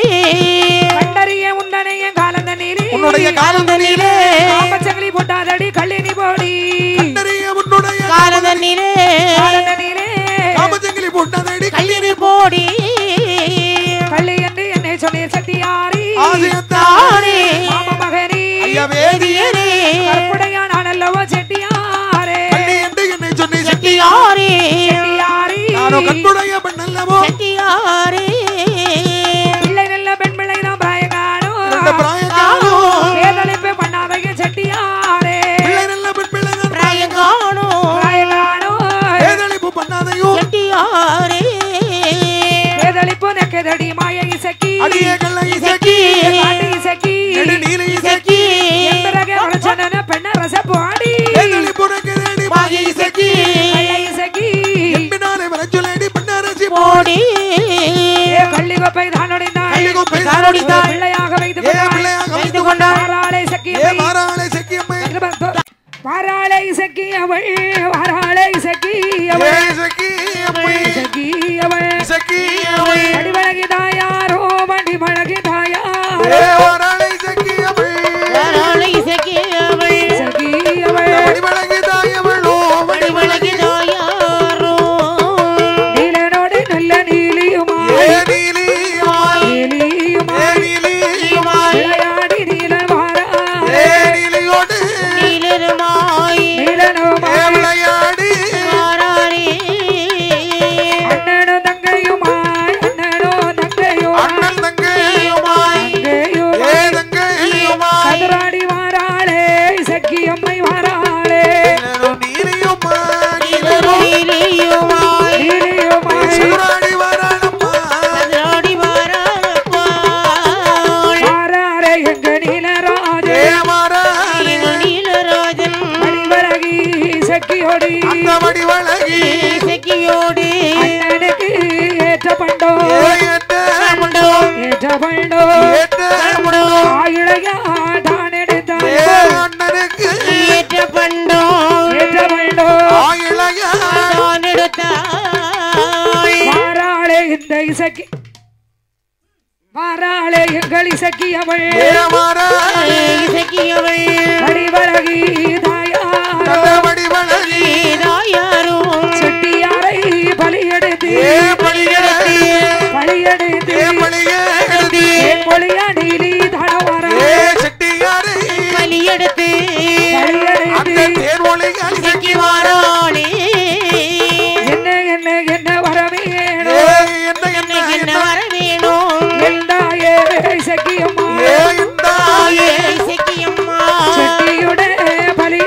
கண்டறிய உந்தனைய காலந்த நீலி உன்னுடைய காலந்தனிலே காமச்சங்கிலி போட்டாதடி கள்ளினி போடி கண்டறிய உன்னுடைய காலதண்ணிலே காலந்த நீலே காமச்சங்கிலி போட்டதடி கல்லினி போடி கள்ளி என்று என்னை சொன்னீர் செட்டியாரி ஆசியத்தானே மாமா மகனி ஐயா வேதியரே கற்புடையா நான் அல்லவோ செட்டியாரே கண்ணி என்று என்னை சொன்னி செட்டியாரே செட்டியாரி நானும் கண்புடைய பெண்ணல்லவோ செட்டியாரே பிள்ளை நல்ல பெண் பிள்ளை தான் பிராயம் ரெண்டு காணும் பிராயக்காரோ வேதளிப்பு பண்ணாதைய செட்டியாரே பிள்ளை நல்ல பெண் பிள்ளை ராயங்கானோ பிராயம் காணும் வேதளிப்பு பண்ணாதையோ செட்டியாரே வேதளிப்பு நெக்கதடி மாய இசக்கி அடியே கள்ள இசக்கி காட்டு இசக்கி நெடு நீலி இசக்கி எம்பிறகு உழைச்சன பெண்ண ரசப்பு ஆடி வேதளிப்பு நெக்கதடி வாங்கி இசக்கி கள்ள இசக்கி எம்பினாலே வரச்சொல்லடி பெண்ணரசி போடி ஏ கள்ளி கொப்பை தானொடைந்தாள் கள்ளி கொப்பை தானொடைந்தாள். பிள்ளையாக வைத்து ஏ பிள்ளையாக வைத்து கொண்டாள். வாராளை சக்கி ஏ மாறாளே செக்கியம்மை வாராளை சக்கி அவள் வாராளை சக்கி ஏ அவள் செக்கியம்மை சக்கி அவள் செக்கியம்மை அடிவழகி தாயாரோ வண்டி வழகி தாயார் ஏ மாறாளே செக்கியம்மை யாராலை இசக்கியவள் சக்கி அவள் வடிவழகி தாயவளோ வடிவழகி தாயாரோ நீலனோடு நல்ல நீலியுமா ஏ நீலியுமாய் நீலியுமா ஏ நீலியுமாய் விளையாடி நீலன் வாரா ஏ நீலியோடு நீலருமாய் நீலனுமா ஏ விளையாடி வாராரே அண்ணனும் தங்கையுமாய் அண்ணனோ தங்கையோ அண்ணன் தங்கையுமாய் தங்கையுமா ஏ தங்கையுமாய் கதிராடி வாராளே சக்கி அம்மை வாராளே நீலியுமாய் நீலியுமாய் நீலியுமாய் சுராடி வரானம்மா கதிராடி வாரானப்பா வாராளே எங்க நீலராஜே ஏ மாறாளே நீலராஜன் அடிவரகி சக்கியோடி அந்த வடிவழகி இசக்கியோடு அண்ணனுக்கு ஏற்ற பண்டோ ஏ ஏற்ற முண்டோ ஏற்ற பண்டோ ஏற்ற முண்டோ ஆயுளையா தான் எடுத்தான் ஏ அண்ணனுக்கு ஏற்ற பண்டோ ஏற்ற பண்டோ ஆயிழையா நான் எடுத்தாய் வாராளே இந்த இசக்கி வாராளே எங்கள் இசக்கி அவள் ஏ மாறாளே இசக்கியவள் அடிவழகி தாயார் அந்த வடிவழகி தாயாரோ செட்டியாரை பலியெடுத்து ஏ பலியெடுத்து பலியெடுத்து ஏ பலியெடுத்து பொழியா நீலி தடவார ஏ செட்டியாரை பலியெடுத்து அந்த பலியெடுத்து தேர் ஒளிகள் இசக்கி வாராளே என்ன என்ன என்ன வரவே ஏ என்ன என்ன என்ன என்ன வர வேணும் எந்தாயே இசக்கி அம்மா ஏ இந்த இசக்கியம்மா செட்டியுட பலி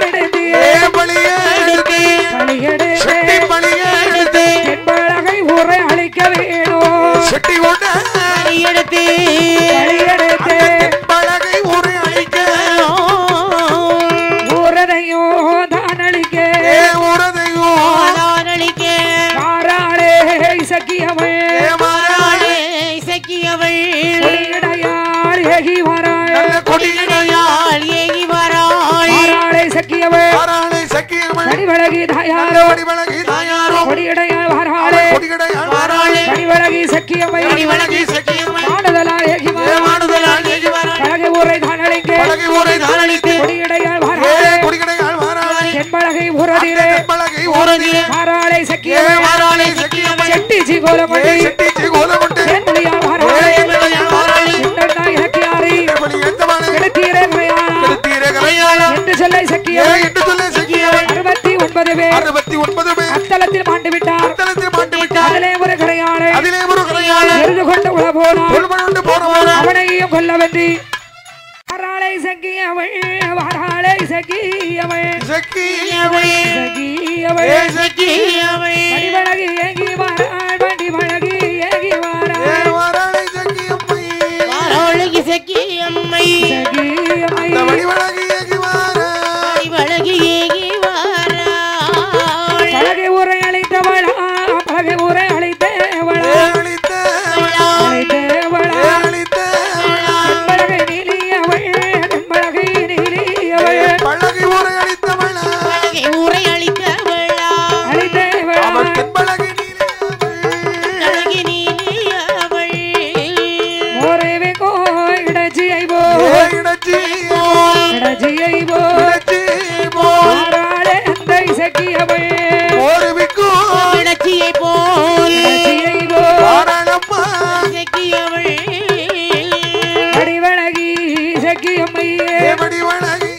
வடிவழகி தாயாரோ வடிவழகி தாயாரோ கொடியடையாள் வாராளே கொடியடையாள் வாராளே வடிவழகி சக்கியம்மை வடிவழகி சக்கியம்மை மாடுதலால் ஏகிமாரே மாடுதலால் ஏகிமாரே பலகை ஊரை தானளிக்க பலகை ஊரை தானளிக்க கொடியடையாள் வாராளே கொடியடையாள் வாராளே தென்பலகை ஊரதிரே தென்பலகை ஊரதிரே வாராளே சக்கியம்மை வாராளே சக்கியம்மை செட்டிச்சி கோலமொண்டி செட்டிச்சி கோலமொண்டி தென்பலியாள் வாராளே தென்பலியாள் வாராளே இன்னடா இலக்கியாரி தென்பலி எந்தவானே கெடுத்தீரே கரையாளா கெடுத்தீரே கரையாளா என்று சொல்லை சக்கியம்மை என்று சொல்லை சக்கியம்மை அறுபத்தி ஒன்பது பேர் அறுபத்தி ஒன்பது பேர் அத்தலத்தில் மாண்டு விட்டார் அத்தலத்தில் மாண்டு விட்டார் அதிலே ஒரு கரையாளே அதிலே ஒரு கரையாளே எரிந்து கொண்டு உள்ள போனார் கொண்டு போனார் அவனையும் கொல்ல வென்றி வாராளை சக்கியவள் வாராளை சக்கியவள் சக்கியவள் சக்கியவள் சக்கியவள் வடிவழகி ஏகி வாராள் வடிவழகி ஏகி வாராள் வாராளை சக்கியம்மை வாராளை சக்கியம்மை சக்கியம்மை அந்த வடிவழகி ஏகி வாராள் வடிவழகி ஏகி வாராள் பலகை ஊரை அழைத்தவளா பலகை ஊரை அழைத்தவளா அழைத்தவளா அழைத்தவளா அழைத்தவளா பலகை நீலியவள் பலகை நீலியவள் பலகை ஊரை அழைத்தவளா பலகை ஊரை அழைத்தவளா அழைத்தவளா அவள் பலகை நீலியவள் பலகை நீலியவள் மோரேவே கோ இடஜியை போ இடஜியோ இடஜியை போ இடஜியை போ வாராளே அந்த சக்கியவள் மோரேவே கோ இடஜியை போ இடஜியை போ வாராளம்மா சக்கியவள் வடிவழகி சக்கியம்மையே வடிவழகி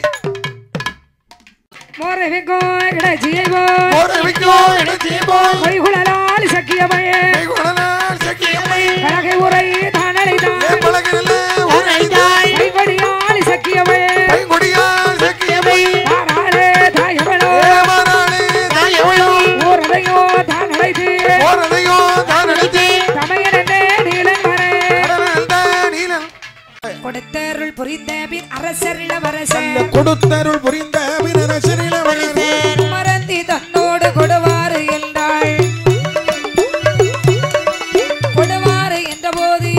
மோரேவே கோ இடஜியை போ மோரேவே கோ இடஜியை போ வைகுலலால் சக்கியம்மையே வைகுலலால் சக்கியம்மை பலகை உரை தானழைதாள் பலகையிலே உரைதாள் வைகொடியால் சக்கியம்மை வைகொடியால் சக்கியம்மை வாராளே தாயவளோ வாராளே தாயவளோ ஓரதையோ தானழைது ஓரதையோ தானழைது தமையனே நீலன் வரே கடலந்த நீலன் கொடுத்தருள் புரிந்த பின் அரசர் இளவரசன் கொடுத்தருள் புரிந்த பின் அரசர் இளவரசன் மறந்தி தன்னோடு கொடுவாரு என்றாள் கொடுவாரு என்ற போது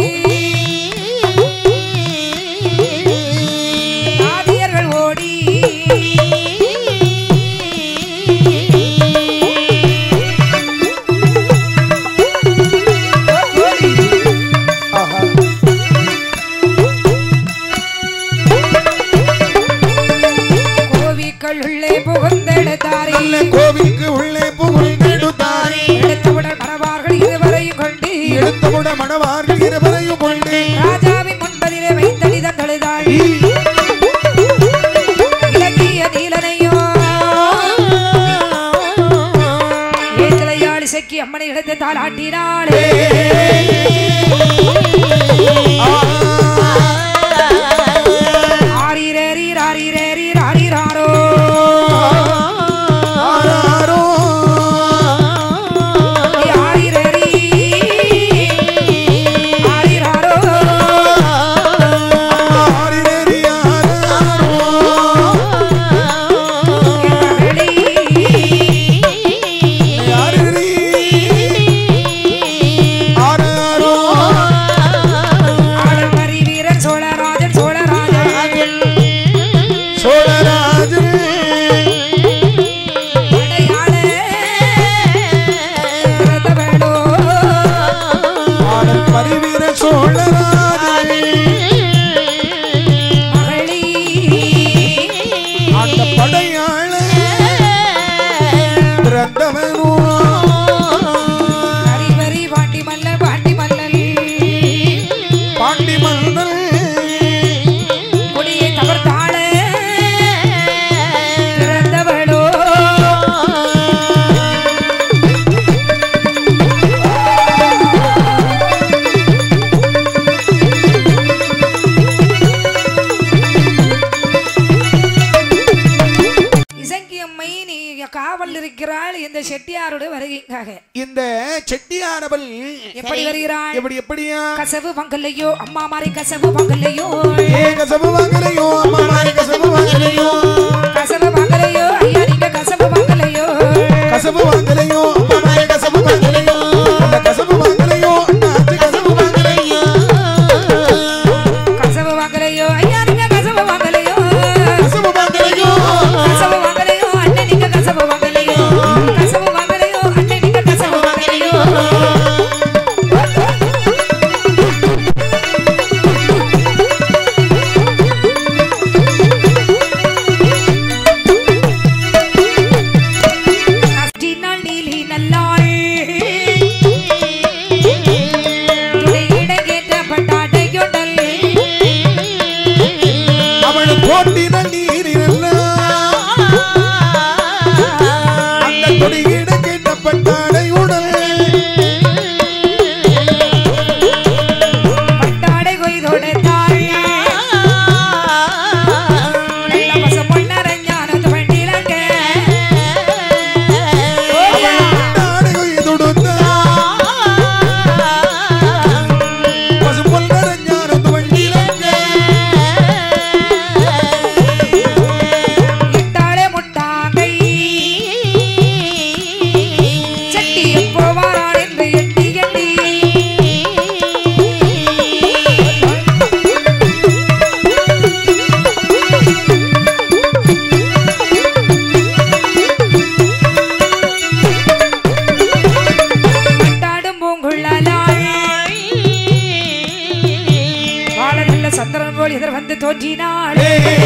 ஆதியர்கள் ஓடி கோவிக்குள் உள்ளே புகுந்தெடுத்தாரே கோவிலுக்கு உள்ளே புகுந்தெடுத்தாரே எடுத்தவுடன் மணவார்கள் இருவரையும் கொண்டு எடுத்தவுடன் மணவார்கள் இருவரையும் கொண்டு ராஜாவின் முன்பதிலே வைத்தடிதம் தழுதாள் இலக்கிய நீலனையோ ஏத்திலையாள் செக்கி அம்மனை இடத்தை தாளாட்டினாளே ஆரிரேரி ராரிரேரி ராரிராரோ இருக்கிறாள் இந்த செட்டியாரோட வருகைக்காக. இந்த செட்டியாரவள் எப்படி வருகிறாள்? எப்படி எப்படியா? கசவு பங்கலையோ அம்மா மாரி கசவு பங்கலையோ, ஏ கசவு பங்கலையோ அம்மா மாரி கசவு பங்கலையோ, கசவு பங்கலையோ ஐயா நீங்க கசவு பங்கலையோ, கசவு பங்கலையோ அம்மா மாரி கசவு பங்கலையோ, அந்த கசவு பங்கலையோ நாத்து கசவு பங்கலையோ, கசவு பங்கலையோ ஐயா நீங்க கசவு பங்கலையோ, கசவு பங்கலையோ கசவு பங்கலையோ அண்ணே நீங்க கசவு பங்கலையோ, தோற்றினாள்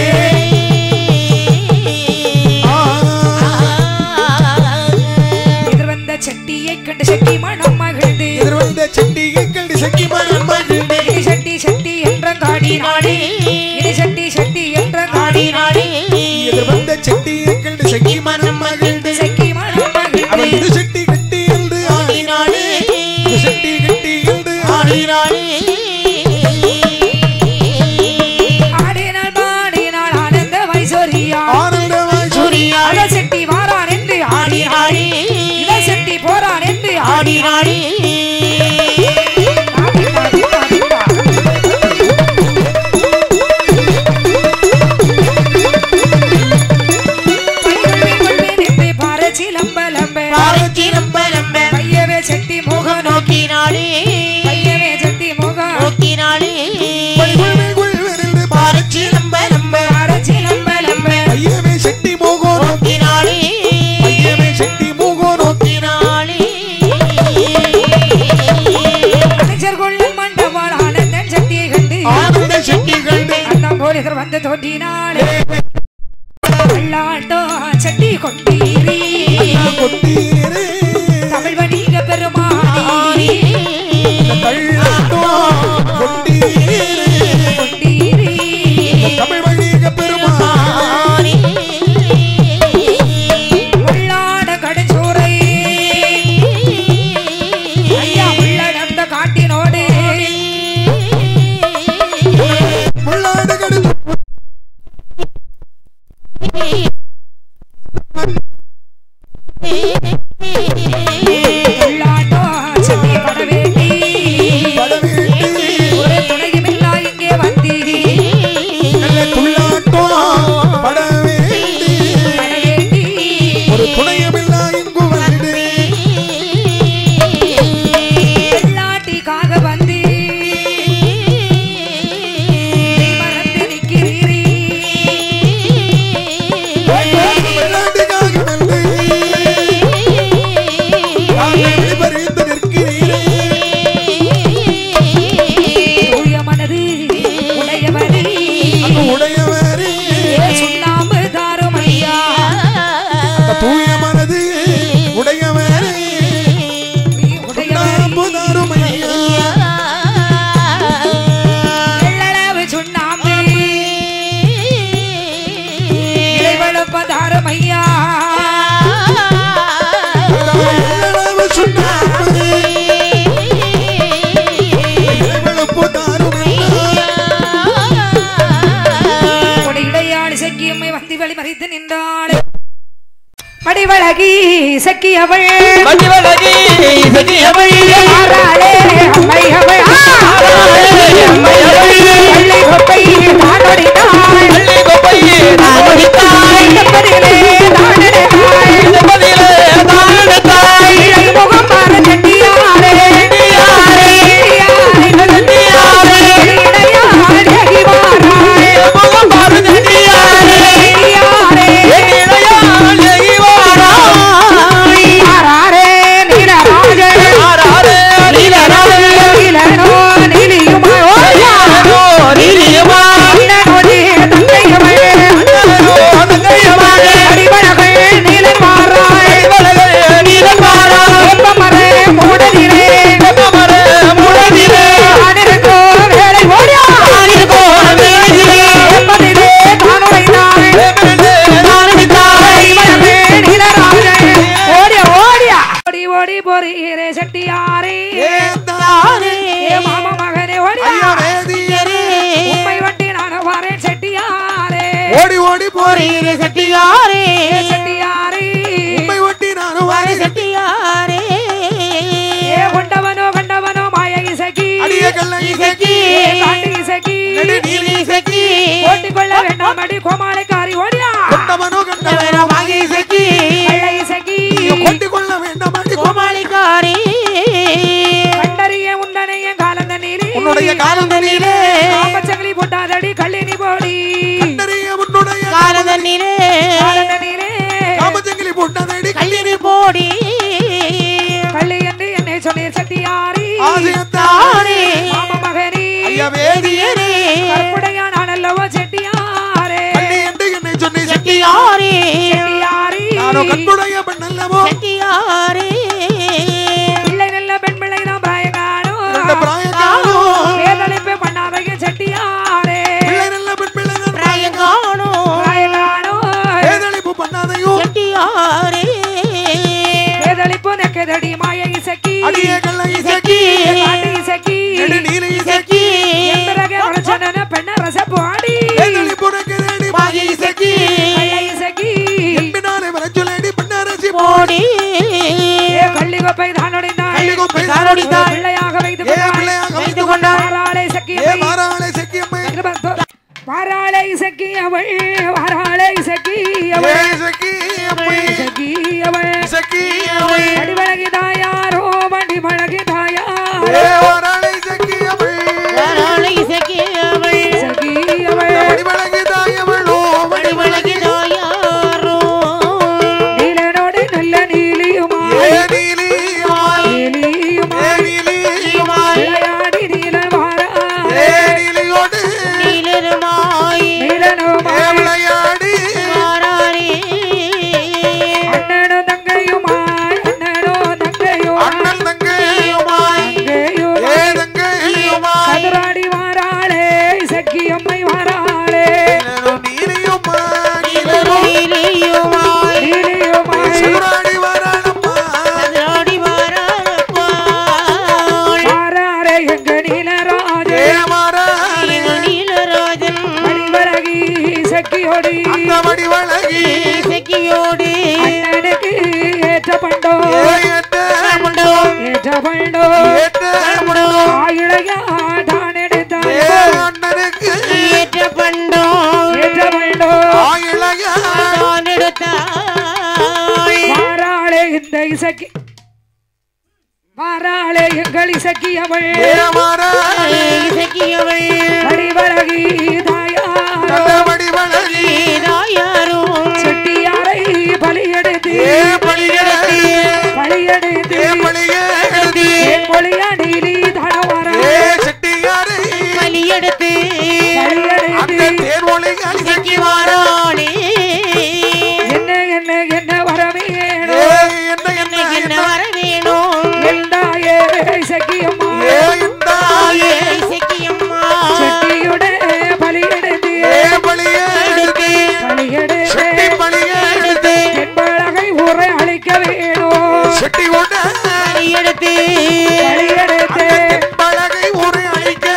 எதிர்வந்த செட்டியை கண்டு செட்டி மனம் மகிழ்ந்து எதிர்வந்த செட்டியை கண்டு செட்டி மனம் மகிழ்ந்து இது செட்டி செட்டி என்ற காடி நாடி இது செட்டி செட்டி என்ற காடி நாடி எதிர்வந்த செட்டியை கண்டு செட்டி மனம் மகிழ்ந்து செட்டி மனம் மகிழ்ந்து இது செட்டி கட்டி என்று ஆடினாளே இது செட்டி கட்டி என்று ஆடினாளே ஆடினாள் பாடினாள் ஆனந்த வைசோரியா ஆனந்த வைசோரியா அட செட்டி வாரான் என்று ஆடினாளே இத செட்டி போறான் என்று ஆடினாளே செட்டி முக நோக்கினாளே பையவே செட்டி முக நோக்கினாளே பாரச்சி நம்ப நம்ப பாரச்சி நம்ப நம்ப பையவே செட்டி முக நோக்கினாளே பையவே செட்டி முக நோக்கினாளே அனைச்சர் கொள்ளும் மண்டபால் ஆனந்த செட்டியை கண்டு ஆனந்த செட்டி கண்டு அண்ணன் போலீசர் வந்து தோன்றினாளே வெள்ளாட்டோ செட்டி கொண்டீரி கொண்டீரே தமிழ் வணிக பெருமானி வெள்ளாட்டோ கொண்டீரே கொண்டீரி தமிழ் வணிக பெருமானி உள்ளாட கடுஞ்சூரை ஐயா உள்ளடந்த காட்டினோடு உள்ளாட கடு உள்ளாட்டோ செட்டி படவேண்டி படவேண்டி ஒரு துணையுமில்லா இங்கே வந்தீரி துள்ளாட்டோ படவேண்டி படவேண்டி ஒரு துணையுமில்லா இங்கு வந்து வெள்ளாட்டிக்காக வந்து நீ மறந்து நிற்கிறீரி வெள்ளாட்டுக்காக வந்து பறிந்து நிற்கிறீரே தூய மனது உடையவரே உடையவரே சுண்ணாம்பு தாரும் ஐயா தூய மனது உடையவரே உடையவரே வெள்ளளவு சுண்ணாம்பு இடைவெளப்ப தாரும் ஐயா கொடையுடையாடு செக்கியம்மை வந்து வெளிமறித்து நின்றாள் மடிவழகி செக்கியவள் மடிவழகி செக்கியவள் ஆறாளே அம்மை அவள் அம்மை அவள் வெள்ளை கொப்பை தானொடித்தாள் வெள்ளை கொப்பை தானொடித்தாள் செப்பதிலே தானெடுத்தாள் செப்பதிலே தானெடுத்தாள் இளை முகம் பார செட்டியாரே செட்டியாரே செட்டியாரே இடையாள் எகி வாராள் முகம் பாரு செட்டியாரே செட்டியாரே இடையாள் எகி வாராள் ஆறாரே நீலராஜன் ஆறாரே நீலராஜன் நீலனோ நீலியுமா நீலனோ நீலியுமா அண்ணனோடி தங்கையவள் அண்ணனோ தங்கையவள் அடிவழகள் நீலன் மாறாள் அடிவழகள் நீலன் மாறாள் வெப்பமரே மூடதிரே வெப்பமரே மூடதிரே ஆனிருக்கோ வேலை ஓடியா ஆனிருக்கோ வேலை வெப்பதிலே தானுடைந்தாள் வெப்பதிலே தானுடைந்தாள் அடிவழகள் நீலராஜன் ஓடியா ஓடியா ஓடி ஓடி போறீரே செட்டியாரே ஏ மாமா மகனே ஓடியா உம்மை வட்டி நான் வரேன் செட்டியாரே ஓடி ஓடி போறீரே செட்டியாரே செட்டியாரே உம்மை ஒட்டி நானும் வாரி செட்டியாரே ஏ கொண்டவனோ கண்டவனோ மாய இசக்கி அடிய கல்ல இசக்கி காட்டு இசக்கி நடு நீலி இசக்கி ஓட்டிக் கொள்ள வேண்டாம் அடி கோமாளிக்காரி ஓடியா கொண்டவனோ கண்டவனோ வாங்கி இசக்கி கள்ள இசக்கி கொட்டி கொள்ள வேண்டாம் அடி கோமாளிக்காரி கண்டறிய உண்டனை என் காலந்த நீரி உன்னுடைய காலம் தண்ணீரே காமச்சங்கலி போட்டாதடி கள்ளினி போடி கண்டறிய உன்னுடைய காலம் தண்ணீரே காலந்த நீரே காமச்சங்கிலி போட்டதடி கல்லினி போடி கள்ளி என்று என்னை சொன்னீர் செட்டியாரி ஆசியத்தாரே மாமா மகனி ஐயா வேதியரே கற்புடையா நான் அல்லவோ செட்டியாரே பிள்ளை நல்ல பெண் பிள்ளை தான் பிராயங்கானோ வேதனைப்பு பண்ணாதைய செட்டியாரே பிள்ளை நல்ல பெண் பிள்ளை தான் பிராயங்கானோ பிராயங்கானோ வேதனைப்பு பண்ணாதையோ செட்டியாரே வேதனைப்பு நெக்கதடி மாய இசக்கி அடியே கள்ள இசக்கி காட்டு இசக்கி நீல இசக்கி என்பரக வளச்சன பெண்ண ரசப்பு ஆடி வேதனைப்பு நெக்கதடி மாய இசக்கி கள்ள இசக்கி என்பனாலே வரச்சொல்லடி பண்ணாரசி போடி கள்ளி கோப்பை தானோடினாய் கள்ளி கோப்பை தானோடினாய் பிள்ளையாக வைத்து ஏ பிள்ளையாக வைத்து கொண்டாய் வாராளை இசக்கி ஏ வாராளை இசக்கி அம்மை வாராளை இசக்கி அவள் வாராளை இசக்கி அவள் இசக்கி அம்மை இசக்கி அவள் இசக்கி அம்மை அடிவழகி தாயாரோ மண்டி மழகி தாயார் ஏ வாராளை இசக்கி அம்மை வாராளை இசக்கி அவள் இசக்கி அவள் அடிவழகி தாயவளோ அடிவழகி தாயாரோ நீலனோடு நல்ல நீலியுமாய் ஏ நீலியுமாய் நீலியுமாய் ஏ நீலியுமாய் விளையாடி நீலன் வாரா ஏ நீலியோடு நீலருமாய் ஏ நீலனுமாய் விளையாடி வாராரே அண்ணனோ தங்கையுமாய் அண்ணனோ தங்கையுமாய் அண்ணன் தங்கையுமாய் தங்கையுமாய் ஏ தங்கையுமாய் கதுராடி வாராளே இசக்கி அம்மை வாராளே நீலியுமாய் நீலரோ நீலியுமாய் நீலியுமாய் சுராடி வரானம்மா கதிராடி வாராரப்பா வாராரே எங்க நீலராஜே ஏ மாறானே நீலராஜன் அடிவழகி இசக்கியோடி அந்த வடிவழகி இசக்கியோடு அண்ணனுக்கு ஏற்ற பண்டோ ஏ ஏத்த முண்டோ ஏற்ற பண்டோ ஏத்த ஆயிழையா தான் எடுத்தான் ஏ அண்ணனுக்கு ஏற்ற பண்டோ ஏற்ற பண்டோ ஆயிழையா தான் எடுத்தாய் வாராளே இந்த இசக்கி வாராளே எங்கள் இசக்கி அவள் ஏ மாறானே இசக்கியவள் அடிவழகி தாயார் அந்த வடிவழகி தாயாரோ செட்டியாரை பலியெடுத்து ஏ பலியெடுத்து பலியெடுத்து ஏ பலியெடுத்து பொலியா நீலி தடவாரா ஏ செட்டியாரை பலியெடுத்து அந்த பலியெடுத்து தேர் ஒளிகள் இசக்கி வாராளே என்ன என்ன என்ன வரவேணோ ஏ என்ன என்ன என்ன என்ன வர வேணும் எந்தாயே இசக்கியம்மா ஏ இந்தாயே இசக்கியம்மா செட்டியுட பலியெடுத்து ஏ பலியெடுத்து பலியெடுத்து செட்டி பலியெடுத்து என்பழகை ஊரை அழிக்க வேணும் செட்டி கொண்ட பலியெடுத்து பலியெடுத்து பலகை ஒரு அழிக்க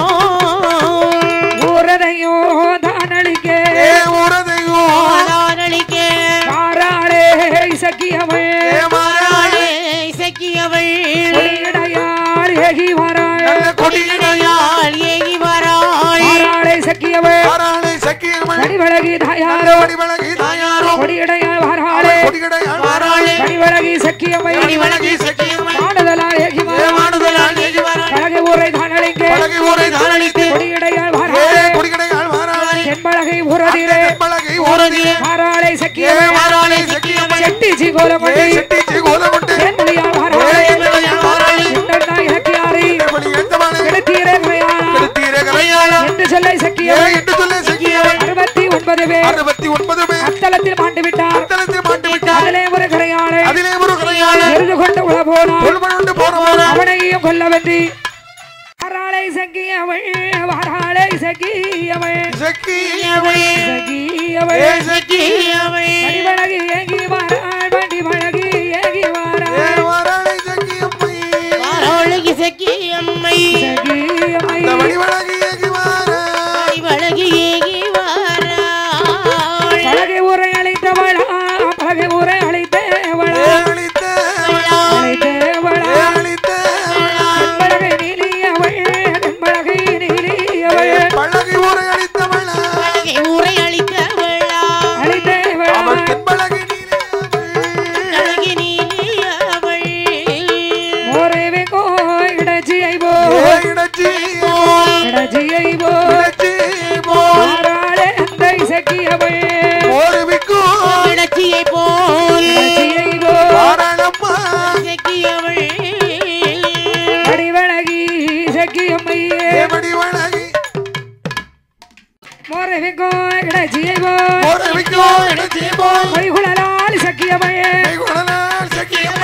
ஊரதையோ தான் அழிக்க ஏ உரதையோ வாராளிக்க வாராளே இசக்கியவள் ஏ மாறாளே இசக்கியவள் கொடியடையாள் ஏகி வாராள் நல்ல கொடியடையாள் ஏகி வாராள் வாராளே இசக்கியவள் மாறாளை சக்கியமள் கடிவழகி தாயாரோ நல்ல வடிவழகி தாயாரோ கொடியடையாள் வாராளே கொடியடையாள் மாறாளே கடிவழகி சக்கியவை வழங்கி சக்கியவள் ஆடுதலால் ஏகி ஏ மாடுதலால் ஏகி வாராள் பழகை ஊரை தான் அழிக்க பலகை ஊரை தானளித்து கொடியடையாள் ஏ வாராளே கொடியடையாள் மாறாளே தென்பழகை ஊரதிலே பலகை ஊரதிலே வாராளே ஏ சக்கியவை மாறாளே சக்கியமள் செட்டி ஏ சிகோலமொழி செட்டி கோலமுண்டு தென்மொழியாள் ஏ வாராளே எங்களையாள் மாறாளே சின்னண்ணா இலக்கியாரி பலி எந்தவளே கெடுத்தீரே கரையாளா திருத்தீரே கரையாளா என்று சொல்லை ஏ சக்கியவை என்று சொல்ல சக்கியமள் அறுபத்தி ஒன்பது பேர் அறுபத்தி ஒன்பது பேர் அத்தலத்தில் மாண்டு விட்டார் அத்தலத்தில் மாண்டு விட்டார் அதிலே ஒரு கரையாளை அதிலே ஒரு கரையாள எருது கொண்டு உள போனார் கொள்மனுண்டு போனவன அவனையும் கொல்லவன்றி வாராளை சக்கியவள் வாராளை சக்கியவள் சக்கியவள் சக்கியவள் ஏ சக்கியவள் வடிவழகி ஏகி வாராள் வடிவழகி ஏகி ஏ வாராள் வாராளை சக்கியம்மை வாராளி சக்கியம்மை சக்கியமை இந்த வடிவழகி ஏகி வாரா வழங்கி ஏகி வாராள் பலகை ஊரை அழைத்தவளா பலகை ஊரை அழைத்தவளா அளித்த அழைத்தவளா அளித்த தென்பழகை நீலியவள் தென்பழகை நீலியவள் பழகி ஊரை அளித்தவள ஊரை அளித்தவளா அழைத்தவளா அவள் தென்பழகி நீலே அழகி நீலியவள் மோரேவே கோ இடச்சியை போ ஏ இடச்சி இடச்சியை போ இடச்சி போ வாராளே அந்த இசக்கியவள் ஒரு விக்கு இடச்சியை போல் இடச்சியை போ வாராளம்மா சக்கியவள் வடிவழகி சக்கியம்மையே ஏ வடிவழகி மோரேவே கோ இடச்சியை போ ஒரு விக்கு இடச்சி போ மொழிகுழலால் சக்கியமையே குணநாள் சக்கியம்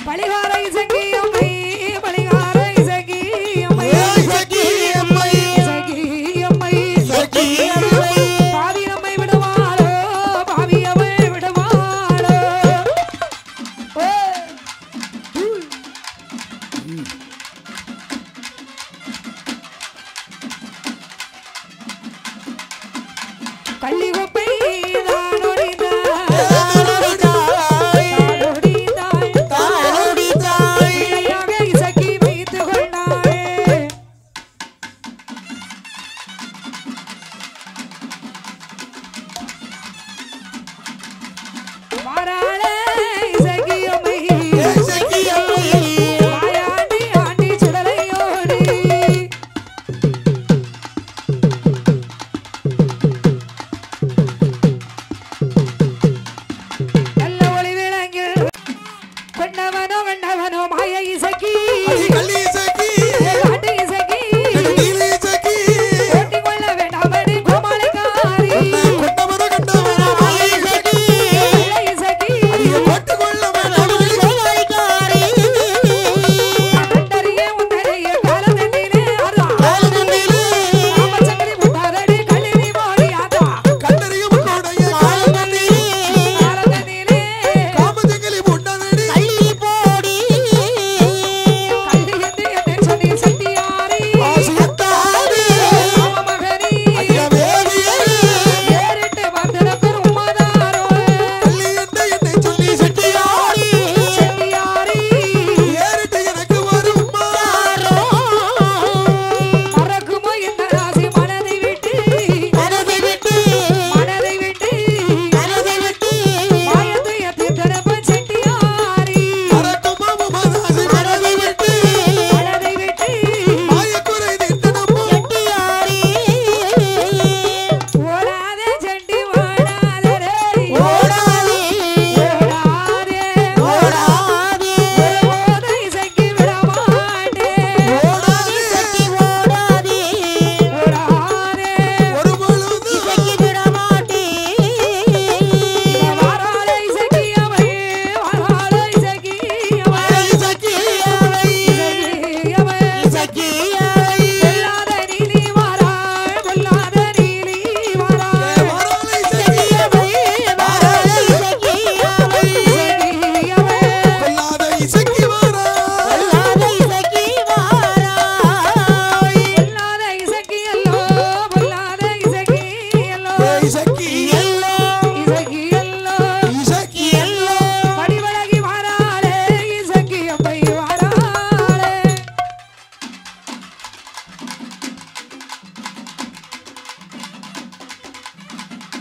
பளிகாரை சங்கியம்மை பளிகாரை சங்கியம்மை சகியம்மை சங்கியம்மை சகியம்மை பாவியம்மை விடுவாளோ பாவியம்மை விடுவாளோ கள்ளி கொப்பை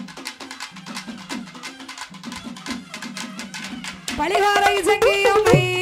பளிகாரை சங்கியம்மை